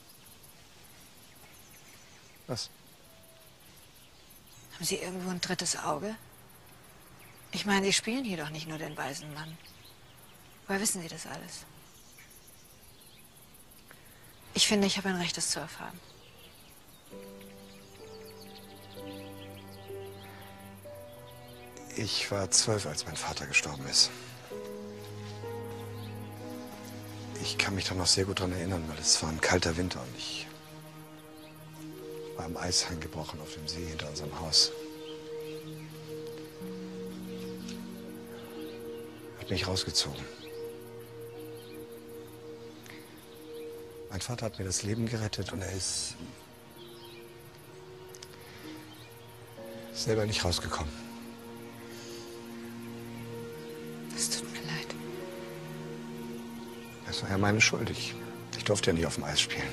Was? Haben Sie irgendwo ein drittes Auge? Ich meine, Sie spielen hier doch nicht nur den weisen Mann. Woher wissen Sie das alles? Ich finde, ich habe ein Recht, das zu erfahren. Ich war zwölf, als mein Vater gestorben ist. Ich kann mich da noch sehr gut dran erinnern, weil es war ein kalter Winter und ich war am Eishang gebrochen auf dem See hinter unserem Haus. Hat mich rausgezogen. Mein Vater hat mir das Leben gerettet und er ist Selber nicht rausgekommen. Es tut mir leid. Das war ja meine Schuld. Ich, ich durfte ja nicht auf dem Eis spielen.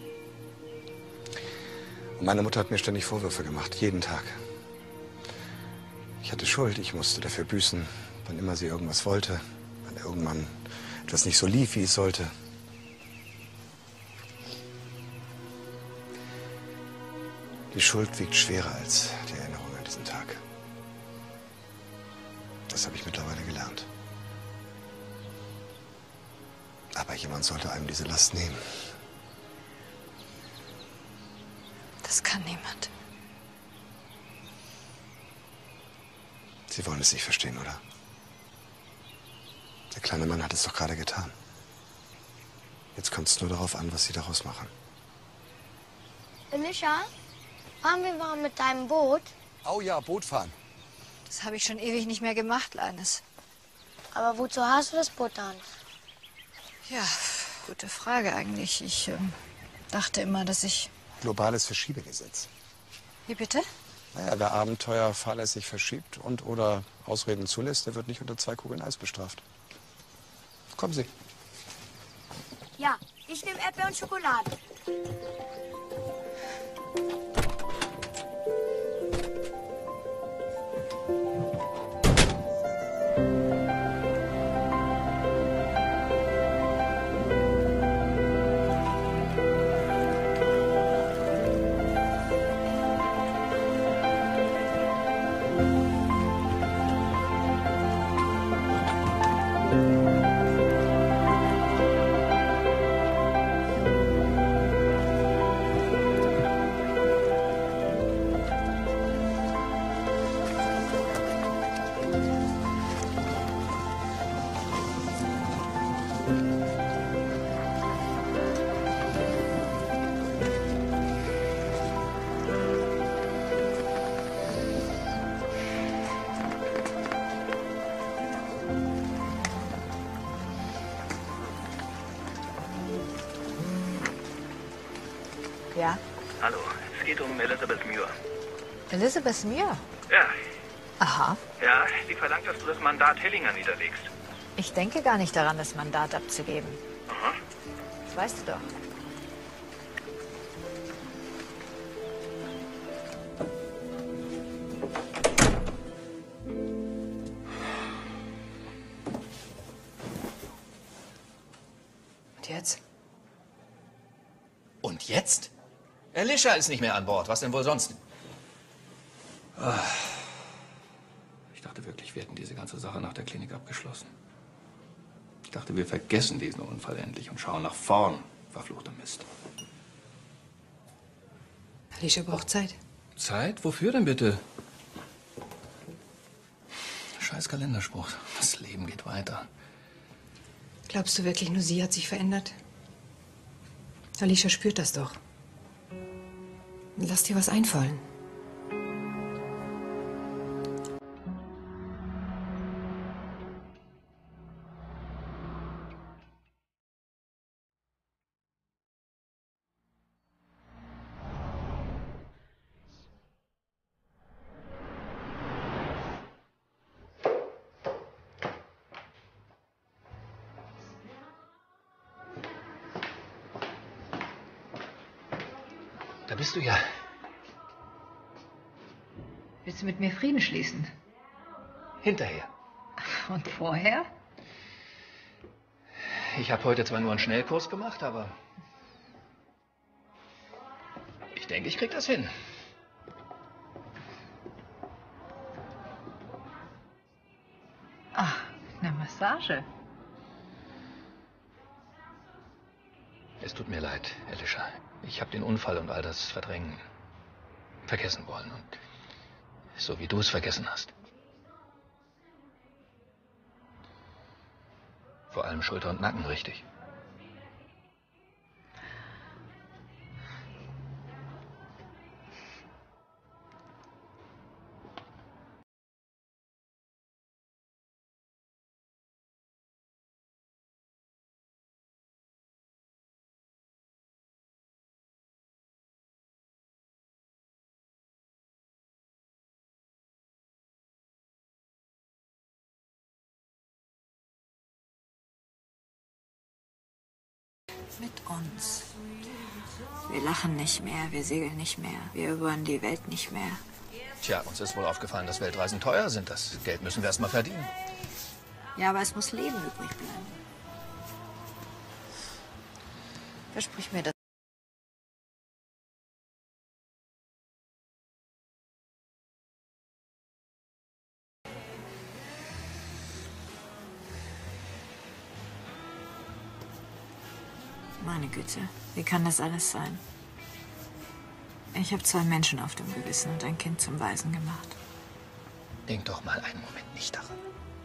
Und meine Mutter hat mir ständig Vorwürfe gemacht, jeden Tag. Ich hatte Schuld, ich musste dafür büßen, wann immer sie irgendwas wollte, wenn irgendwann etwas nicht so lief, wie es sollte. Die Schuld wiegt schwerer als die Erinnerung an diesen Tag. Das habe ich mittlerweile gelernt. Aber jemand sollte einem diese Last nehmen. Das kann niemand. Sie wollen es nicht verstehen, oder? Der kleine Mann hat es doch gerade getan. Jetzt kommt es nur darauf an, was Sie daraus machen. Elisha, fahren wir mal mit deinem Boot? Oh ja, Boot fahren. Das habe ich schon ewig nicht mehr gemacht, Leines. Aber wozu hast du das Boot dann? Ja, gute Frage eigentlich. Ich ähm, dachte immer, dass ich... Globales Verschiebegesetz. Wie bitte? Naja, wer Abenteuer fahrlässig verschiebt und oder Ausreden zulässt, der wird nicht unter zwei Kugeln Eis bestraft. Kommen Sie. Ja, ich nehme Erdbeer und Schokolade. Ja? Hallo, es geht um Elizabeth Muir. Elizabeth Muir? Ja, Aha. ja, sie verlangt, dass du das Mandat Hillinger niederlegst. Ich denke gar nicht daran, das Mandat abzugeben. Aha. Das weißt du doch. Und jetzt? Und jetzt? Elisha ist nicht mehr an Bord. Was denn wohl sonst? Ah. Ich dachte wirklich, wir hätten diese ganze Sache nach der Klinik abgeschlossen. Ich dachte, wir vergessen diesen Unfall endlich und schauen nach vorn. Verfluchter Mist. Alicia braucht Zeit. Zeit? Wofür denn bitte? Scheiß Kalenderspruch. Das Leben geht weiter. Glaubst du wirklich, nur sie hat sich verändert? Alicia spürt das doch. Lass dir was einfallen. Da bist du ja. Willst du mit mir Frieden schließen? Hinterher. Und vorher? Ich habe heute zwar nur einen Schnellkurs gemacht, aber ich denke, ich krieg das hin. Ach, eine Massage. Es tut mir leid, Elisha. Ich habe den Unfall und all das verdrängen, vergessen wollen. Und so wie du es vergessen hast. Vor allem Schulter und Nacken, richtig? Mit uns. Wir lachen nicht mehr, wir segeln nicht mehr, wir erobern die Welt nicht mehr. Tja, uns ist wohl aufgefallen, dass Weltreisen teuer sind. Das Geld müssen wir erst mal verdienen. Ja, aber es muss Leben übrig bleiben. Versprich mir das. Meine Güte, wie kann das alles sein? Ich habe zwei Menschen auf dem Gewissen und ein Kind zum Waisen gemacht. Denk doch mal einen Moment nicht daran.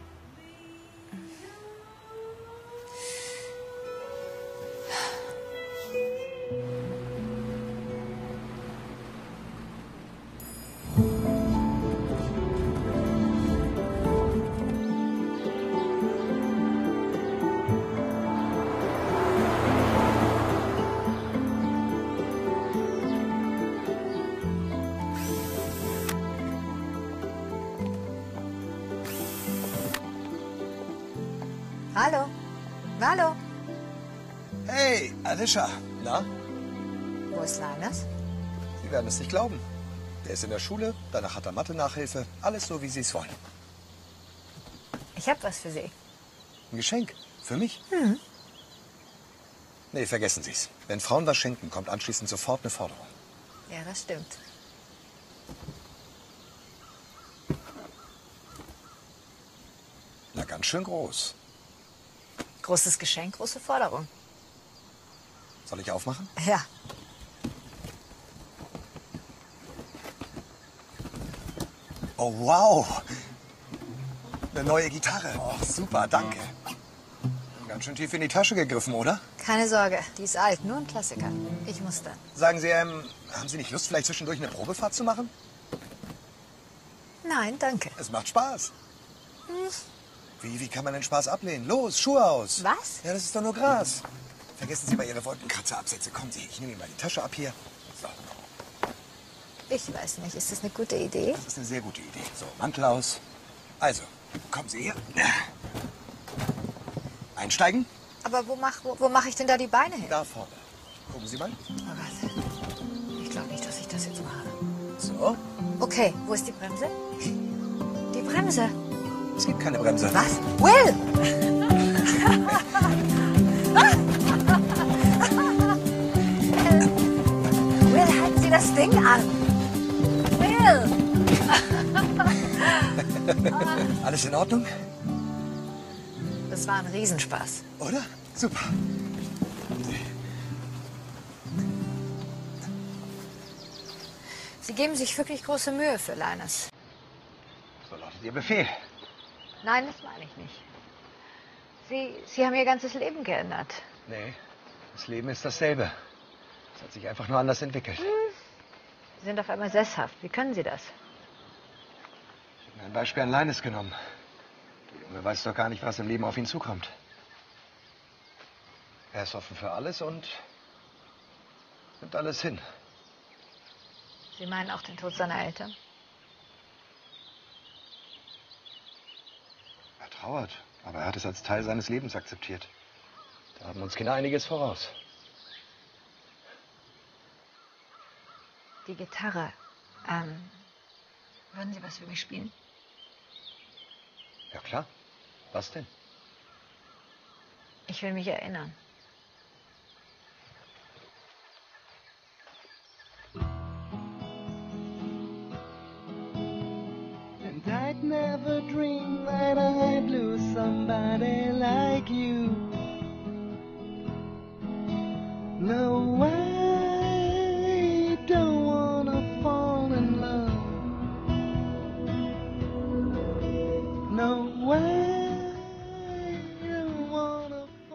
Hallo. Hallo. Hey, Alicia. Na? Wo ist Linus? Sie werden es nicht glauben. Der ist in der Schule, danach hat er Mathe-Nachhilfe. Alles so, wie Sie es wollen. Ich habe was für Sie. Ein Geschenk? Für mich? Hm. Nee, vergessen Sie es. Wenn Frauen was schenken, kommt anschließend sofort eine Forderung. Ja, das stimmt. Na, ganz schön groß. Großes Geschenk, große Forderung. Soll ich aufmachen? Ja. Oh, wow. Eine neue Gitarre. Oh, super, danke. Ganz schön tief in die Tasche gegriffen, oder? Keine Sorge, die ist alt, nur ein Klassiker. Ich muss dann. Sagen Sie, ähm, haben Sie nicht Lust, vielleicht zwischendurch eine Probefahrt zu machen? Nein, danke. Es macht Spaß. Hm. Wie, wie kann man den Spaß ablehnen? Los, Schuhe aus. Was? Ja, das ist doch nur Gras. Vergessen Sie mal Ihre Wolkenkratzer-Absätze. Kommen Sie, ich nehme Ihnen mal die Tasche ab hier. So. Ich weiß nicht, ist das eine gute Idee? Das ist eine sehr gute Idee. So, Mantel aus. Also, kommen Sie hier. Einsteigen? Aber wo mache wo, wo mach ich denn da die Beine hin? Da vorne. Gucken Sie mal. Oh Gott. Ich glaube nicht, dass ich das jetzt mache. So. Okay, wo ist die Bremse? Die Bremse. Es gibt keine Bremse. Was? Will! Will, halten Sie das Ding an. Will! Alles in Ordnung? Das war ein Riesenspaß. Oder? Super. Sie geben sich wirklich große Mühe für Linus. So lautet Ihr Befehl. Nein, das meine ich nicht. Sie, Sie haben Ihr ganzes Leben geändert. Nee, das Leben ist dasselbe. Es hat sich einfach nur anders entwickelt. Hm. Sie sind auf einmal sesshaft. Wie können Sie das? Ich habe mir ein Beispiel an Linus genommen. Der Junge weiß doch gar nicht, was im Leben auf ihn zukommt. Er ist offen für alles und nimmt alles hin. Sie meinen auch den Tod seiner Eltern? Er trauert, aber er hat es als Teil seines Lebens akzeptiert. Da haben uns Kinder einiges voraus. Die Gitarre. Ähm, würden Sie was für mich spielen? Ja klar. Was denn? Ich will mich erinnern. And I'd never dream that I'd lose somebody like you. No, I don't wanna fall in love. No, I don't wanna fall.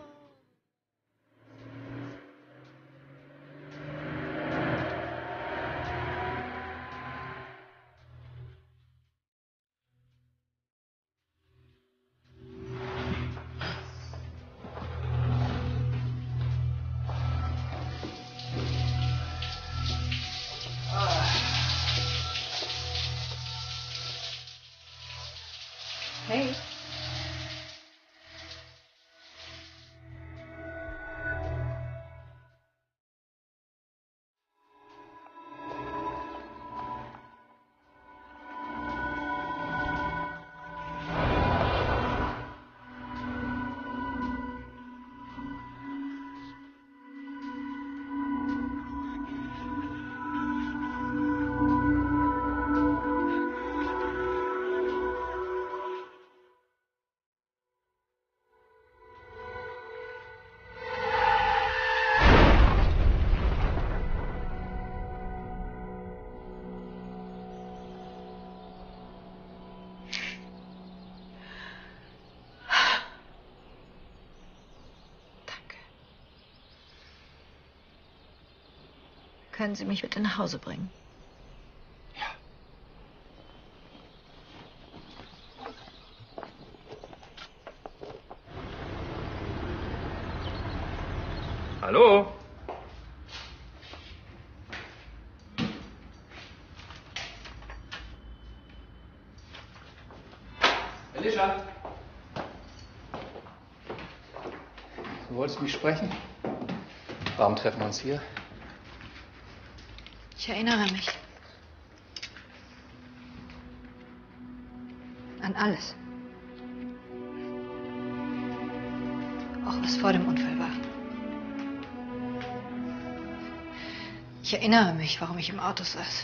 Können Sie mich bitte nach Hause bringen? Hallo? Elisha? Du wolltest mich sprechen? Warum treffen wir uns hier? Ich erinnere mich. An alles. Auch was vor dem Unfall war. Ich erinnere mich, warum ich im Auto saß.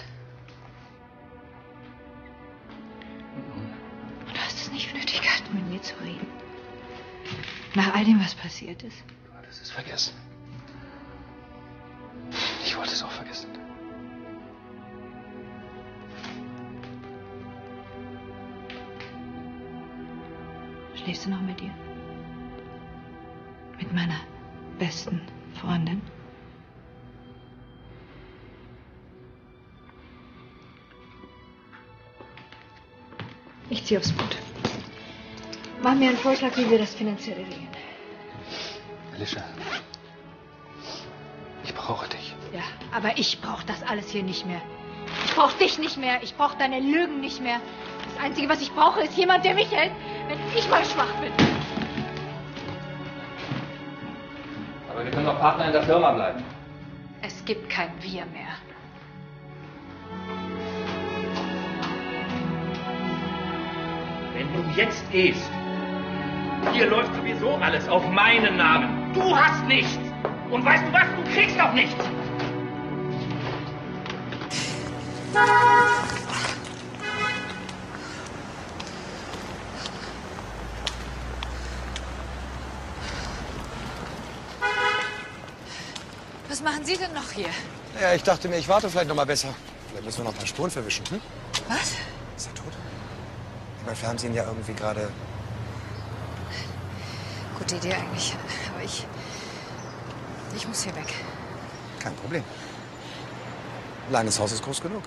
Und du hast es nicht für nötig gehalten, mit mir zu reden. Nach all dem, was passiert ist. Du hattest es vergessen. Ich wollte es auch vergessen. Schläfst du noch mit ihr? Mit meiner besten Freundin? Ich ziehe aufs Boot. Mach mir einen Vorschlag, wie wir das finanziell regeln. Elisha, ich brauche dich. Ja, aber ich brauche das alles hier nicht mehr. Ich brauche dich nicht mehr. Ich brauche deine Lügen nicht mehr. Das Einzige, was ich brauche, ist jemand, der mich hält, wenn ich mal schwach bin. Aber wir können doch Partner in der Firma bleiben. Es gibt kein Wir mehr. Wenn du jetzt gehst, hier läuft sowieso alles auf meinen Namen. Du hast nichts. Und weißt du was? Du kriegst auch nichts. Was machen Sie denn noch hier? Ja, ich dachte mir, ich warte vielleicht noch mal besser. Vielleicht müssen wir noch ein paar Spuren verwischen. Hm? Was? Ist er tot? Ich meine, wir haben sie ihn ja irgendwie gerade... Gute Idee eigentlich. Aber ich... Ich muss hier weg. Kein Problem. Leines Haus ist groß genug.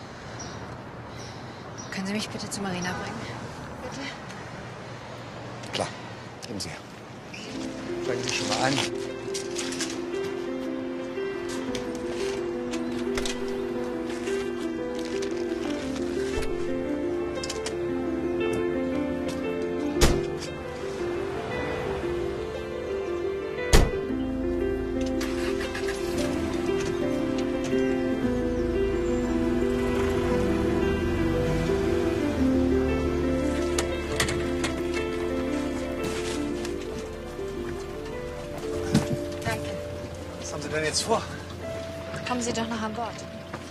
Können Sie mich bitte zu Marina bringen? Bitte? Klar, geben Sie her. Steigen Sie schon mal ein. Was haben Sie denn jetzt vor? Kommen Sie doch noch an Bord.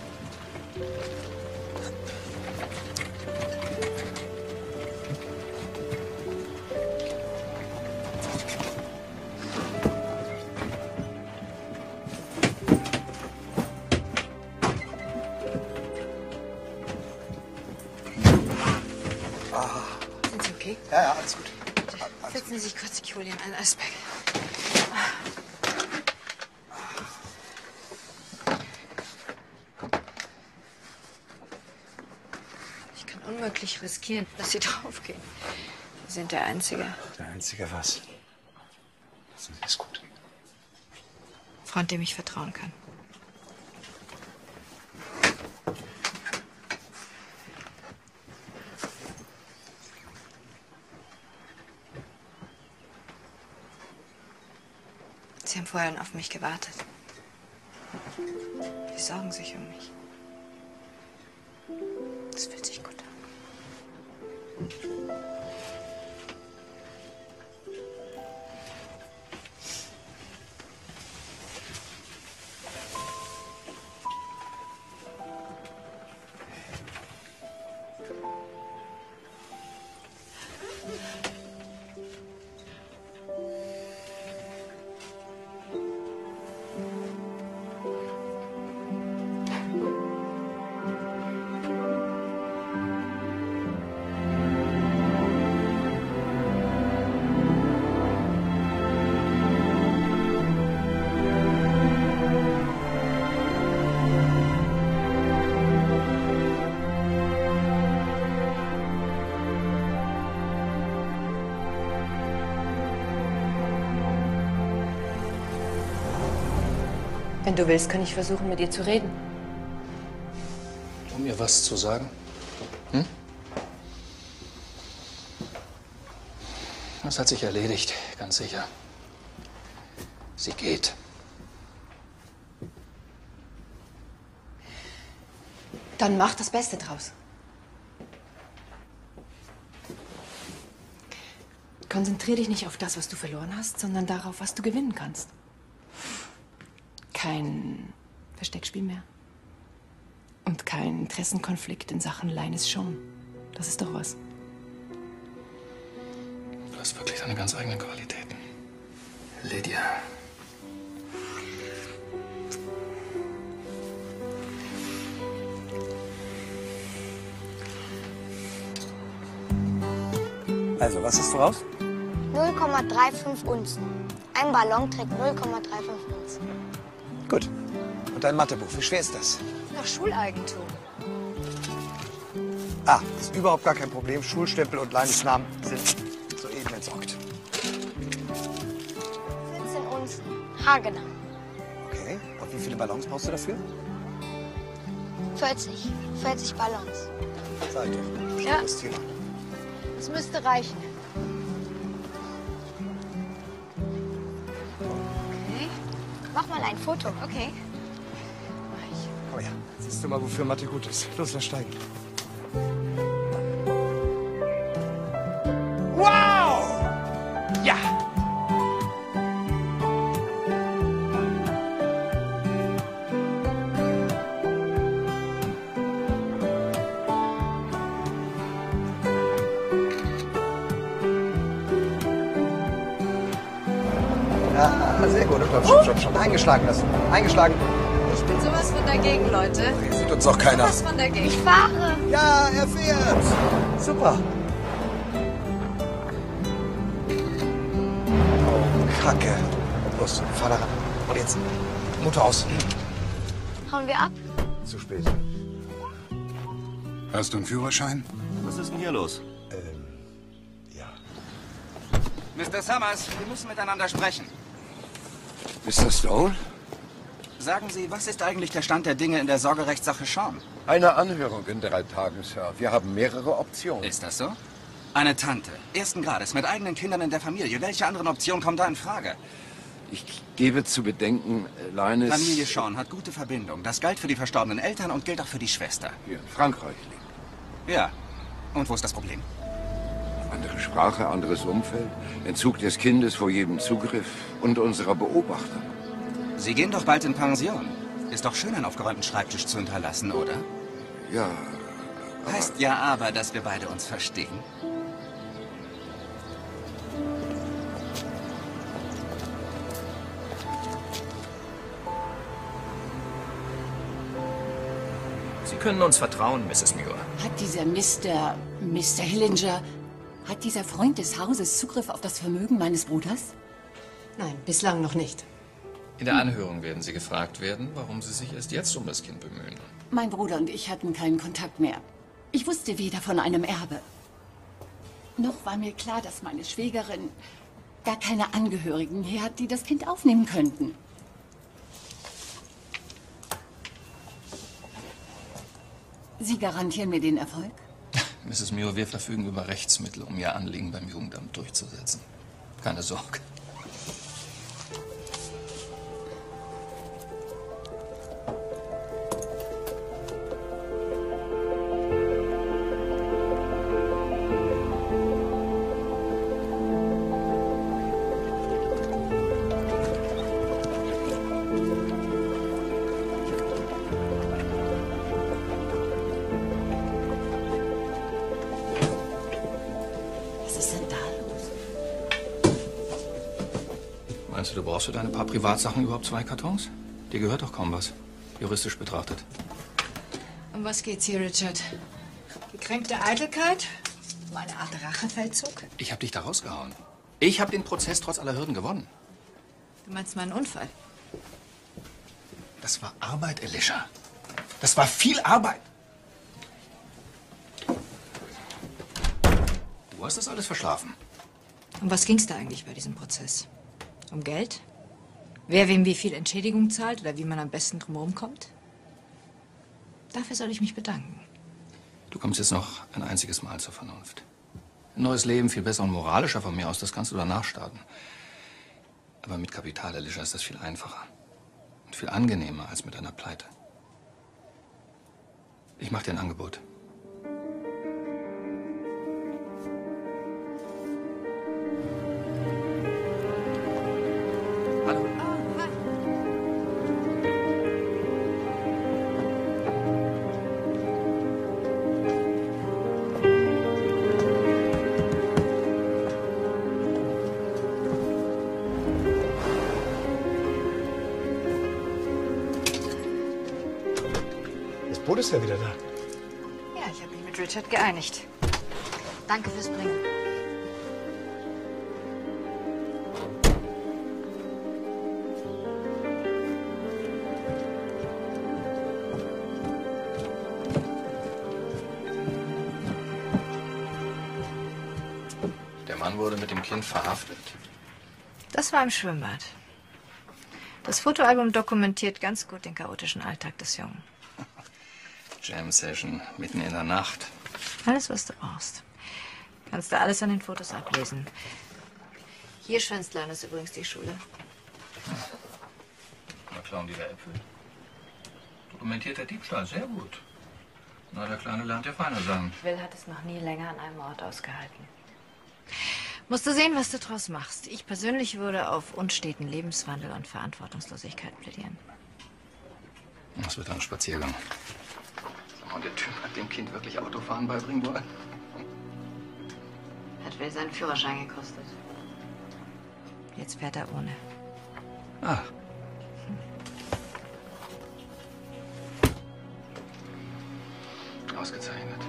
Sind Sie okay? Ja, ja, alles gut. Setzen Sie sich kurz, ich hole Ihnen ein Eisberg. Ich kann unmöglich riskieren, dass Sie draufgehen. Sie sind der Einzige. Der Einzige was? Das ist gut. Freund, dem ich vertrauen kann. Sie haben vorhin auf mich gewartet. Sie sorgen sich um mich. Das fühlt sich gut an. Wenn du willst, kann ich versuchen, mit ihr zu reden. Um ihr was zu sagen? Hm? Das hat sich erledigt, ganz sicher. Sie geht. Dann mach das Beste draus. Konzentrier dich nicht auf das, was du verloren hast, sondern darauf, was du gewinnen kannst. Kein Versteckspiel mehr. Und kein Interessenkonflikt in Sachen Leines Schon. Das ist doch was. Du hast wirklich deine ganz eigenen Qualitäten. Lydia. Also, was ist voraus? null Komma fünfunddreißig Unzen. Ein Ballon trägt null Komma fünfunddreißig Unzen. Gut. Und dein Mathebuch, wie schwer ist das? Noch Schuleigentum. Ah, ist überhaupt gar kein Problem. Schulstempel und Leines Namen sind soeben entsorgt. vierzehn Unzen. Haargenau. Okay. Und wie viele Ballons brauchst du dafür? vierzig. vierzig Ballons. Sag ich doch. Ja. Das Thema. Das müsste reichen. Okay. Mach mal ein Foto. Okay. Oh ja, siehst du mal, wofür Mathe gut ist. Los, lass steigen. Wow! Ja! Ja, sehr gut. Stopp, stopp, stopp, stopp. Eingeschlagen lassen. Eingeschlagen. Ich bin sowas von dagegen, Leute. Hier sieht uns doch keiner. Sowas von dagegen. Ich fahre. Ja, er fährt. Super. Oh, Kacke. Los, fahr da ran. Und jetzt Motor aus. Hauen wir ab? Zu spät. Hast du einen Führerschein? Was ist denn hier los? Ähm, ja. Mister Summers, wir müssen miteinander sprechen. Mister Stone? Sagen Sie, was ist eigentlich der Stand der Dinge in der Sorgerechtssache Sean? Eine Anhörung in drei Tagen, Sir. Wir haben mehrere Optionen. Ist das so? Eine Tante, ersten Grades, mit eigenen Kindern in der Familie. Welche anderen Optionen kommen da in Frage? Ich gebe zu bedenken, Leines... Familie Sean hat gute Verbindung. Das galt für die verstorbenen Eltern und gilt auch für die Schwester. Hier in Frankreich liegt. Ja. Und wo ist das Problem? Andere Sprache, anderes Umfeld, Entzug des Kindes vor jedem Zugriff und unserer Beobachter. Sie gehen doch bald in Pension. Ist doch schön, einen aufgeräumten Schreibtisch zu hinterlassen, oder? Ja. Heißt ja aber, dass wir beide uns verstehen. Sie können uns vertrauen, Misses Muir. Hat dieser Mister Mister Hillinger, hat dieser Freund des Hauses Zugriff auf das Vermögen meines Bruders? Nein, bislang noch nicht. In der Anhörung werden Sie gefragt werden, warum Sie sich erst jetzt um das Kind bemühen. Mein Bruder und ich hatten keinen Kontakt mehr. Ich wusste weder von einem Erbe. Noch war mir klar, dass meine Schwägerin gar keine Angehörigen hier hat, die das Kind aufnehmen könnten. Sie garantieren mir den Erfolg? Misses Muir, wir verfügen über Rechtsmittel, um Ihr Anliegen beim Jugendamt durchzusetzen. Keine Sorge. Meinst du, du brauchst für deine paar Privatsachen überhaupt zwei Kartons? Dir gehört doch kaum was, juristisch betrachtet. Um was geht's hier, Richard? Gekränkte Eitelkeit? Um eine Art Rachefeldzug? Ich hab dich da rausgehauen. Ich hab den Prozess trotz aller Hürden gewonnen. Du meinst meinen Unfall? Das war Arbeit, Elisha. Das war viel Arbeit. Du hast das alles verschlafen. Um was ging's da eigentlich bei diesem Prozess? Um Geld? Wer wem wie viel Entschädigung zahlt oder wie man am besten drumherum kommt? Dafür soll ich mich bedanken. Du kommst jetzt noch ein einziges Mal zur Vernunft. Ein neues Leben, viel besser und moralischer von mir aus, das kannst du danach starten. Aber mit Kapital, Alicia, ist das viel einfacher. Und viel angenehmer als mit einer Pleite. Ich mach dir ein Angebot. Das Boot ist ja wieder da. Ja, ich habe mich mit Richard geeinigt. Danke fürs Bringen. Der Mann wurde mit dem Kind verhaftet. Das war im Schwimmbad. Das Fotoalbum dokumentiert ganz gut den chaotischen Alltag des Jungen. Jam-Session mitten in der Nacht. Alles, was du brauchst. Kannst du alles an den Fotos ablesen. Hier, Schwänzlein, ist übrigens die Schule. Na, klauen die da Äpfel. Dokumentierter Diebstahl, sehr gut. Na, der Kleine lernt ja feine Sachen. Will hat es noch nie länger an einem Ort ausgehalten. Musst du sehen, was du draus machst. Ich persönlich würde auf unsteten Lebenswandel und Verantwortungslosigkeit plädieren. Das wird ein Spaziergang. Und der Typ hat dem Kind wirklich Autofahren beibringen wollen. Hat Will seinen Führerschein gekostet. Jetzt fährt er ohne. Ach. Ausgezeichnet.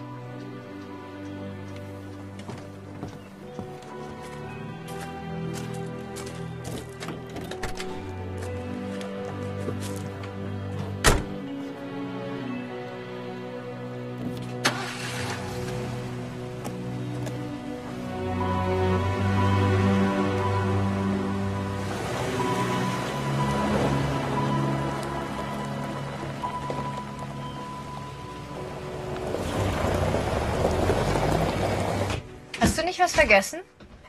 Hast du nicht was vergessen?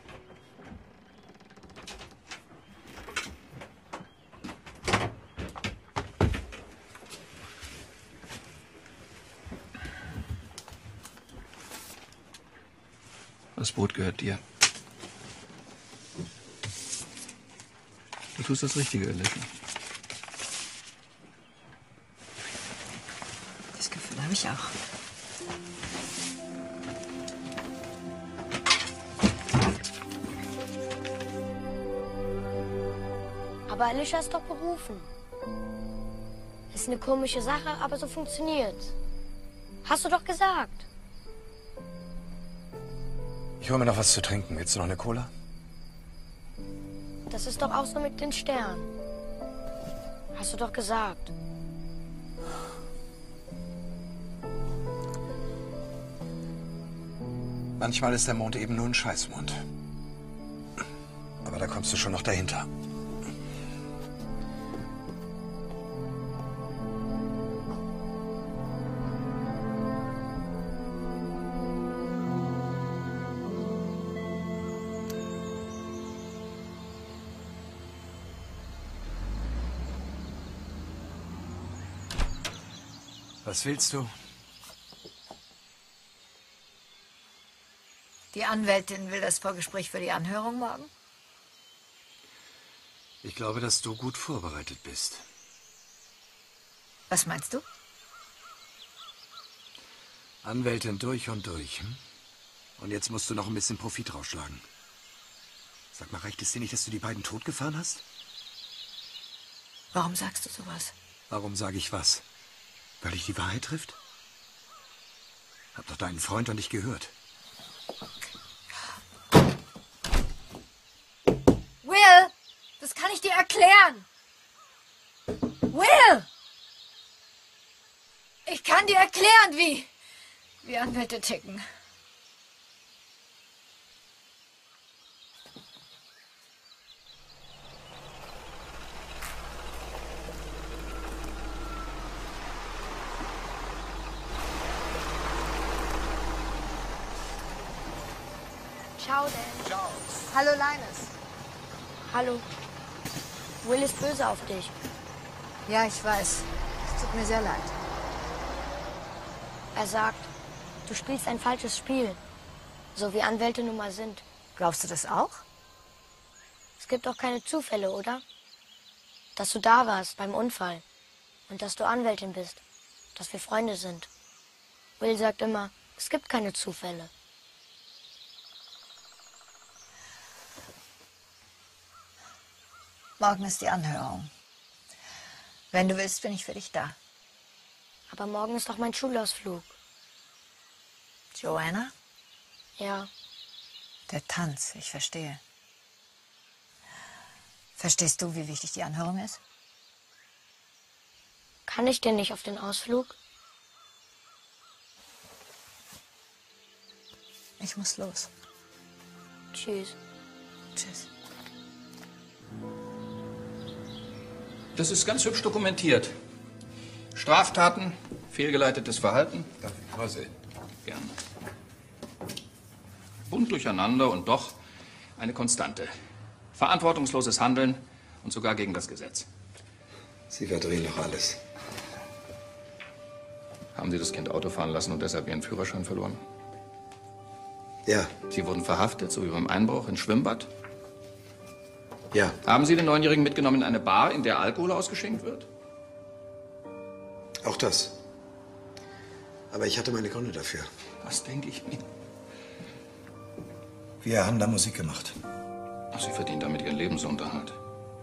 Das Boot gehört dir. Du tust das Richtige, Alicia. Das Gefühl habe ich auch. Aber Alicia ist doch berufen. Ist eine komische Sache, aber so funktioniert's. Hast du doch gesagt. Ich hole mir noch was zu trinken. Willst du noch eine Cola? Das ist doch auch so mit den Sternen. Hast du doch gesagt. Manchmal ist der Mond eben nur ein Scheißmond. Aber da kommst du schon noch dahinter. Was willst du? Die Anwältin will das Vorgespräch für die Anhörung morgen? Ich glaube, dass du gut vorbereitet bist. Was meinst du? Anwältin durch und durch. Hm? Und jetzt musst du noch ein bisschen Profit rausschlagen. Sag mal, reicht es dir nicht, dass du die beiden totgefahren hast? Warum sagst du sowas? Warum sage ich was? Weil dich die Wahrheit trifft? Hab doch deinen Freund und dich gehört. Will, das kann ich dir erklären. Will! Ich kann dir erklären, wie, wie Anwälte ticken. Ciao, Dan. Ciao. Hallo, Linus. Hallo. Will ist böse auf dich. Ja, ich weiß. Es tut mir sehr leid. Er sagt, du spielst ein falsches Spiel. So wie Anwälte nun mal sind. Glaubst du das auch? Es gibt doch keine Zufälle, oder? Dass du da warst beim Unfall. Und dass du Anwältin bist. Dass wir Freunde sind. Will sagt immer, es gibt keine Zufälle. Morgen ist die Anhörung. Wenn du willst, bin ich für dich da. Aber morgen ist doch mein Schulausflug. Joanna? Ja. Der Tanz, ich verstehe. Verstehst du, wie wichtig die Anhörung ist? Kann ich denn nicht auf den Ausflug? Ich muss los. Tschüss. Tschüss. Das ist ganz hübsch dokumentiert. Straftaten, fehlgeleitetes Verhalten. Darf ich mal sehen? Gern. Bunt durcheinander und doch eine Konstante. Verantwortungsloses Handeln und sogar gegen das Gesetz. Sie verdrehen doch alles. Haben Sie das Kind Auto fahren lassen und deshalb Ihren Führerschein verloren? Ja. Sie wurden verhaftet, so wie beim Einbruch ins Schwimmbad? Ja. Haben Sie den Neunjährigen mitgenommen in eine Bar, in der Alkohol ausgeschenkt wird? Auch das. Aber ich hatte meine Gründe dafür. Was denke ich mir? Wir haben da Musik gemacht. Ach, Sie verdienen damit Ihren Lebensunterhalt.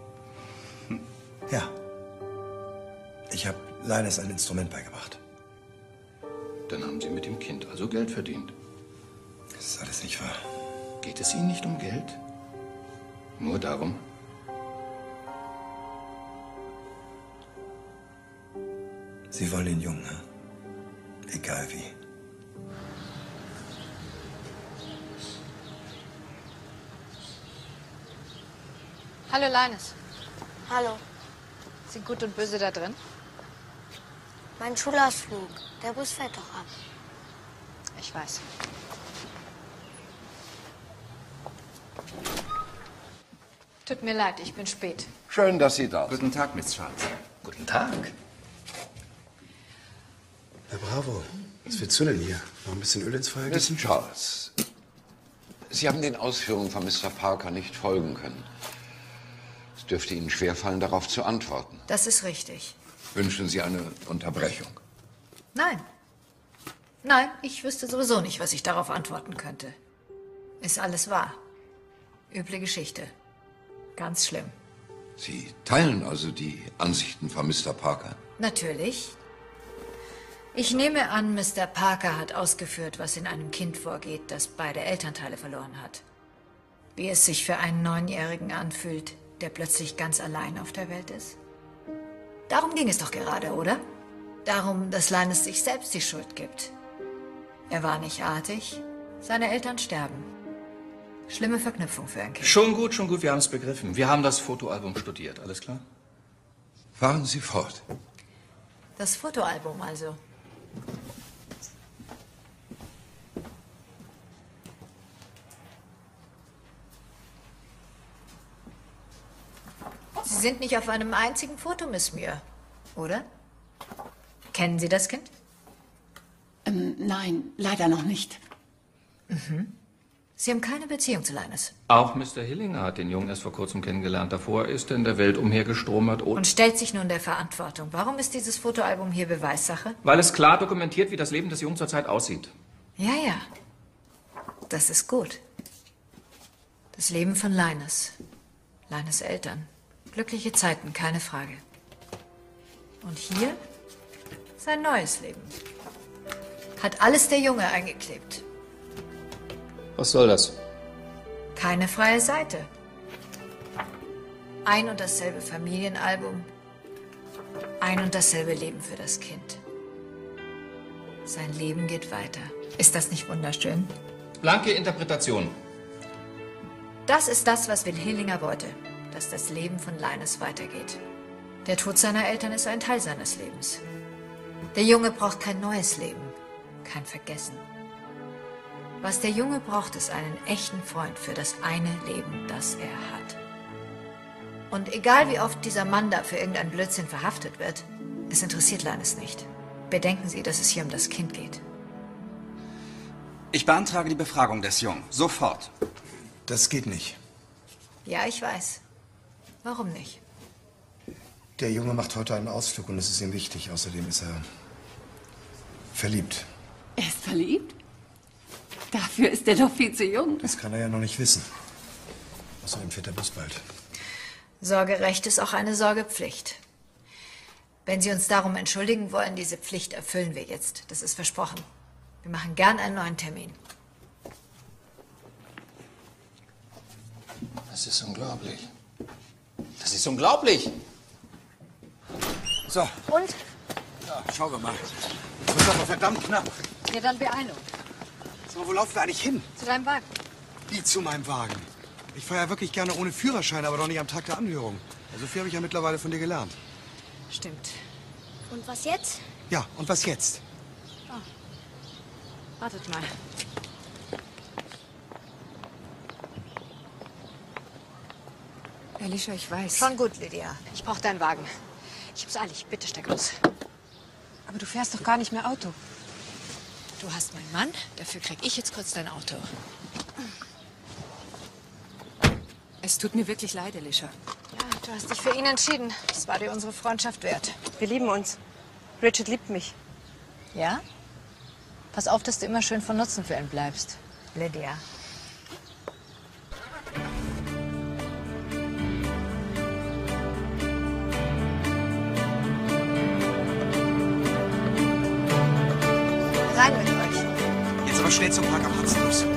Ja. Ich habe Linus ein Instrument beigebracht. Dann haben Sie mit dem Kind also Geld verdient. Das ist alles nicht wahr. Geht es Ihnen nicht um Geld? Nur darum? Sie wollen den Jungen, ne? Egal wie. Hallo, Linus. Hallo. Sind Gut und Böse da drin? Mein Schulausflug. Der Bus fährt doch ab. Ich weiß. Tut mir leid, ich bin spät. Schön, dass Sie da sind. Guten Tag, Miss Charles. Guten Tag. Na bravo. Was willst du denn hier? Noch ein bisschen Öl ins Feuer Miss gießen? Charles, Sie haben den Ausführungen von Mister Parker nicht folgen können. Es dürfte Ihnen schwerfallen, darauf zu antworten. Das ist richtig. Wünschen Sie eine Unterbrechung? Nein. Nein, ich wüsste sowieso nicht, was ich darauf antworten könnte. Ist alles wahr. Üble Geschichte. Ganz schlimm. Sie teilen also die Ansichten von Mister Parker? Natürlich. Ich nehme an, Mister Parker hat ausgeführt, was in einem Kind vorgeht, das beide Elternteile verloren hat. Wie es sich für einen Neunjährigen anfühlt, der plötzlich ganz allein auf der Welt ist. Darum ging es doch gerade, oder? Darum, dass Linus sich selbst die Schuld gibt. Er war nicht artig, seine Eltern sterben. Schlimme Verknüpfung für ein Kind. Schon gut, schon gut, wir haben es begriffen. Wir haben das Fotoalbum studiert, alles klar? Fahren Sie fort. Das Fotoalbum also. Sie sind nicht auf einem einzigen Foto, Miss Muir, oder? Kennen Sie das Kind? Ähm, nein, leider noch nicht. Mhm. Sie haben keine Beziehung zu Linus. Auch Mister Hillinger hat den Jungen erst vor kurzem kennengelernt. Davor ist er in der Welt umhergestromert und... Und stellt sich nun der Verantwortung. Warum ist dieses Fotoalbum hier Beweissache? Weil es klar dokumentiert, wie das Leben des Jungen zurzeit aussieht. Ja, ja. Das ist gut. Das Leben von Linus. Linus' Eltern. Glückliche Zeiten, keine Frage. Und hier sein neues Leben. Hat alles der Junge eingeklebt. Was soll das? Keine freie Seite. Ein und dasselbe Familienalbum. Ein und dasselbe Leben für das Kind. Sein Leben geht weiter. Ist das nicht wunderschön? Blanke Interpretation. Das ist das, was Will Hillinger wollte. Dass das Leben von Linus weitergeht. Der Tod seiner Eltern ist ein Teil seines Lebens. Der Junge braucht kein neues Leben. Kein Vergessen. Was der Junge braucht, ist einen echten Freund für das eine Leben, das er hat. Und egal wie oft dieser Mann da für irgendeinen Blödsinn verhaftet wird, es interessiert Linus nicht. Bedenken Sie, dass es hier um das Kind geht. Ich beantrage die Befragung des Jungen. Sofort. Das geht nicht. Ja, ich weiß. Warum nicht? Der Junge macht heute einen Ausflug und es ist ihm wichtig. Außerdem ist er verliebt. Er ist verliebt? Dafür ist er doch viel zu jung. Das kann er ja noch nicht wissen. Außerdem fährt der Bus bald. Sorgerecht ist auch eine Sorgepflicht. Wenn Sie uns darum entschuldigen wollen, diese Pflicht erfüllen wir jetzt. Das ist versprochen. Wir machen gern einen neuen Termin. Das ist unglaublich. Das ist unglaublich. So. Und? Ja, schauen wir mal. Das wird aber verdammt knapp. Ja, dann Beeilung. So, wo laufen wir eigentlich hin? Zu deinem Wagen. Wie zu meinem Wagen? Ich fahre ja wirklich gerne ohne Führerschein, aber doch nicht am Tag der Anhörung. So viel habe ich ja mittlerweile von dir gelernt. Stimmt. Und was jetzt? Ja, und was jetzt? Oh. Wartet mal. Alicia, ich weiß. Schon gut, Lydia. Ich brauche deinen Wagen. Ich hab's eilig. Bitte steig los. Aber du fährst doch gar nicht mehr Auto. Du hast meinen Mann. Dafür krieg ich jetzt kurz dein Auto. Es tut mir wirklich leid, Alicia. Ja, du hast dich für ihn entschieden. Das war dir unsere Freundschaft wert. Wir lieben uns. Richard liebt mich. Ja? Pass auf, dass du immer schön von Nutzen für ihn bleibst. Lydia. Rein mit euch. Jetzt aber schnell zum Park am Hudson los.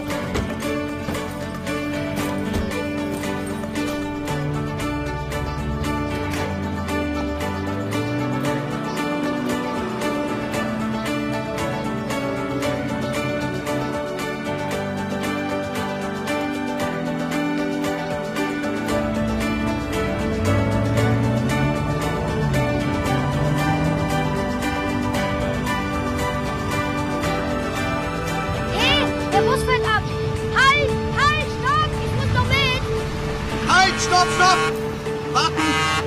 Stopp, stopp! Warten!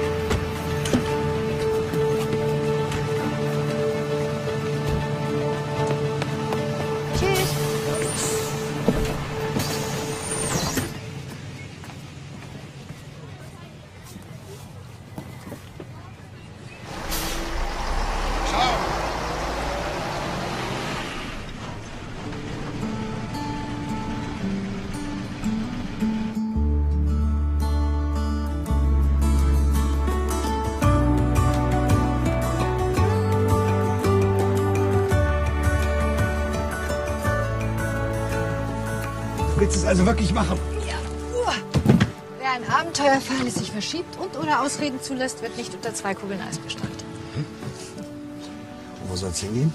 Du willst es also wirklich machen? Ja. Uh. Wer ein Abenteuer fahrlässig verschiebt und oder Ausreden zulässt, wird nicht unter zwei Kugeln Eis bestraft. Hm? Wo soll's hingehen?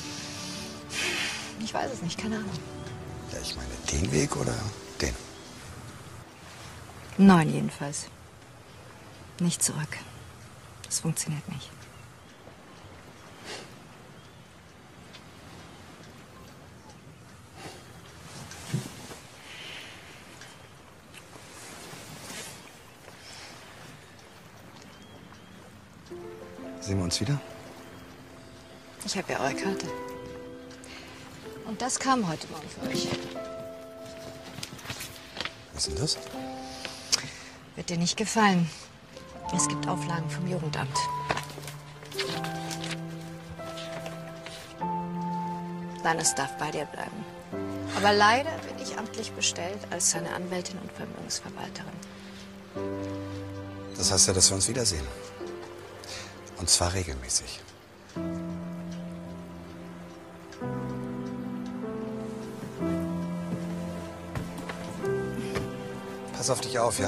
Ich weiß es nicht, keine Ahnung. Ja, ich meine, den Weg oder den? Nein, jedenfalls. Nicht zurück. Das funktioniert nicht. Sehen wir uns wieder? Ich habe ja eure Karte. Und das kam heute Morgen für euch. Was ist denn das? Wird dir nicht gefallen. Es gibt Auflagen vom Jugendamt. Linus darf bei dir bleiben. Aber leider bin ich amtlich bestellt als seine Anwältin und Vermögensverwalterin. Das heißt ja, dass wir uns wiedersehen. Und zwar regelmäßig. Pass auf dich auf, ja?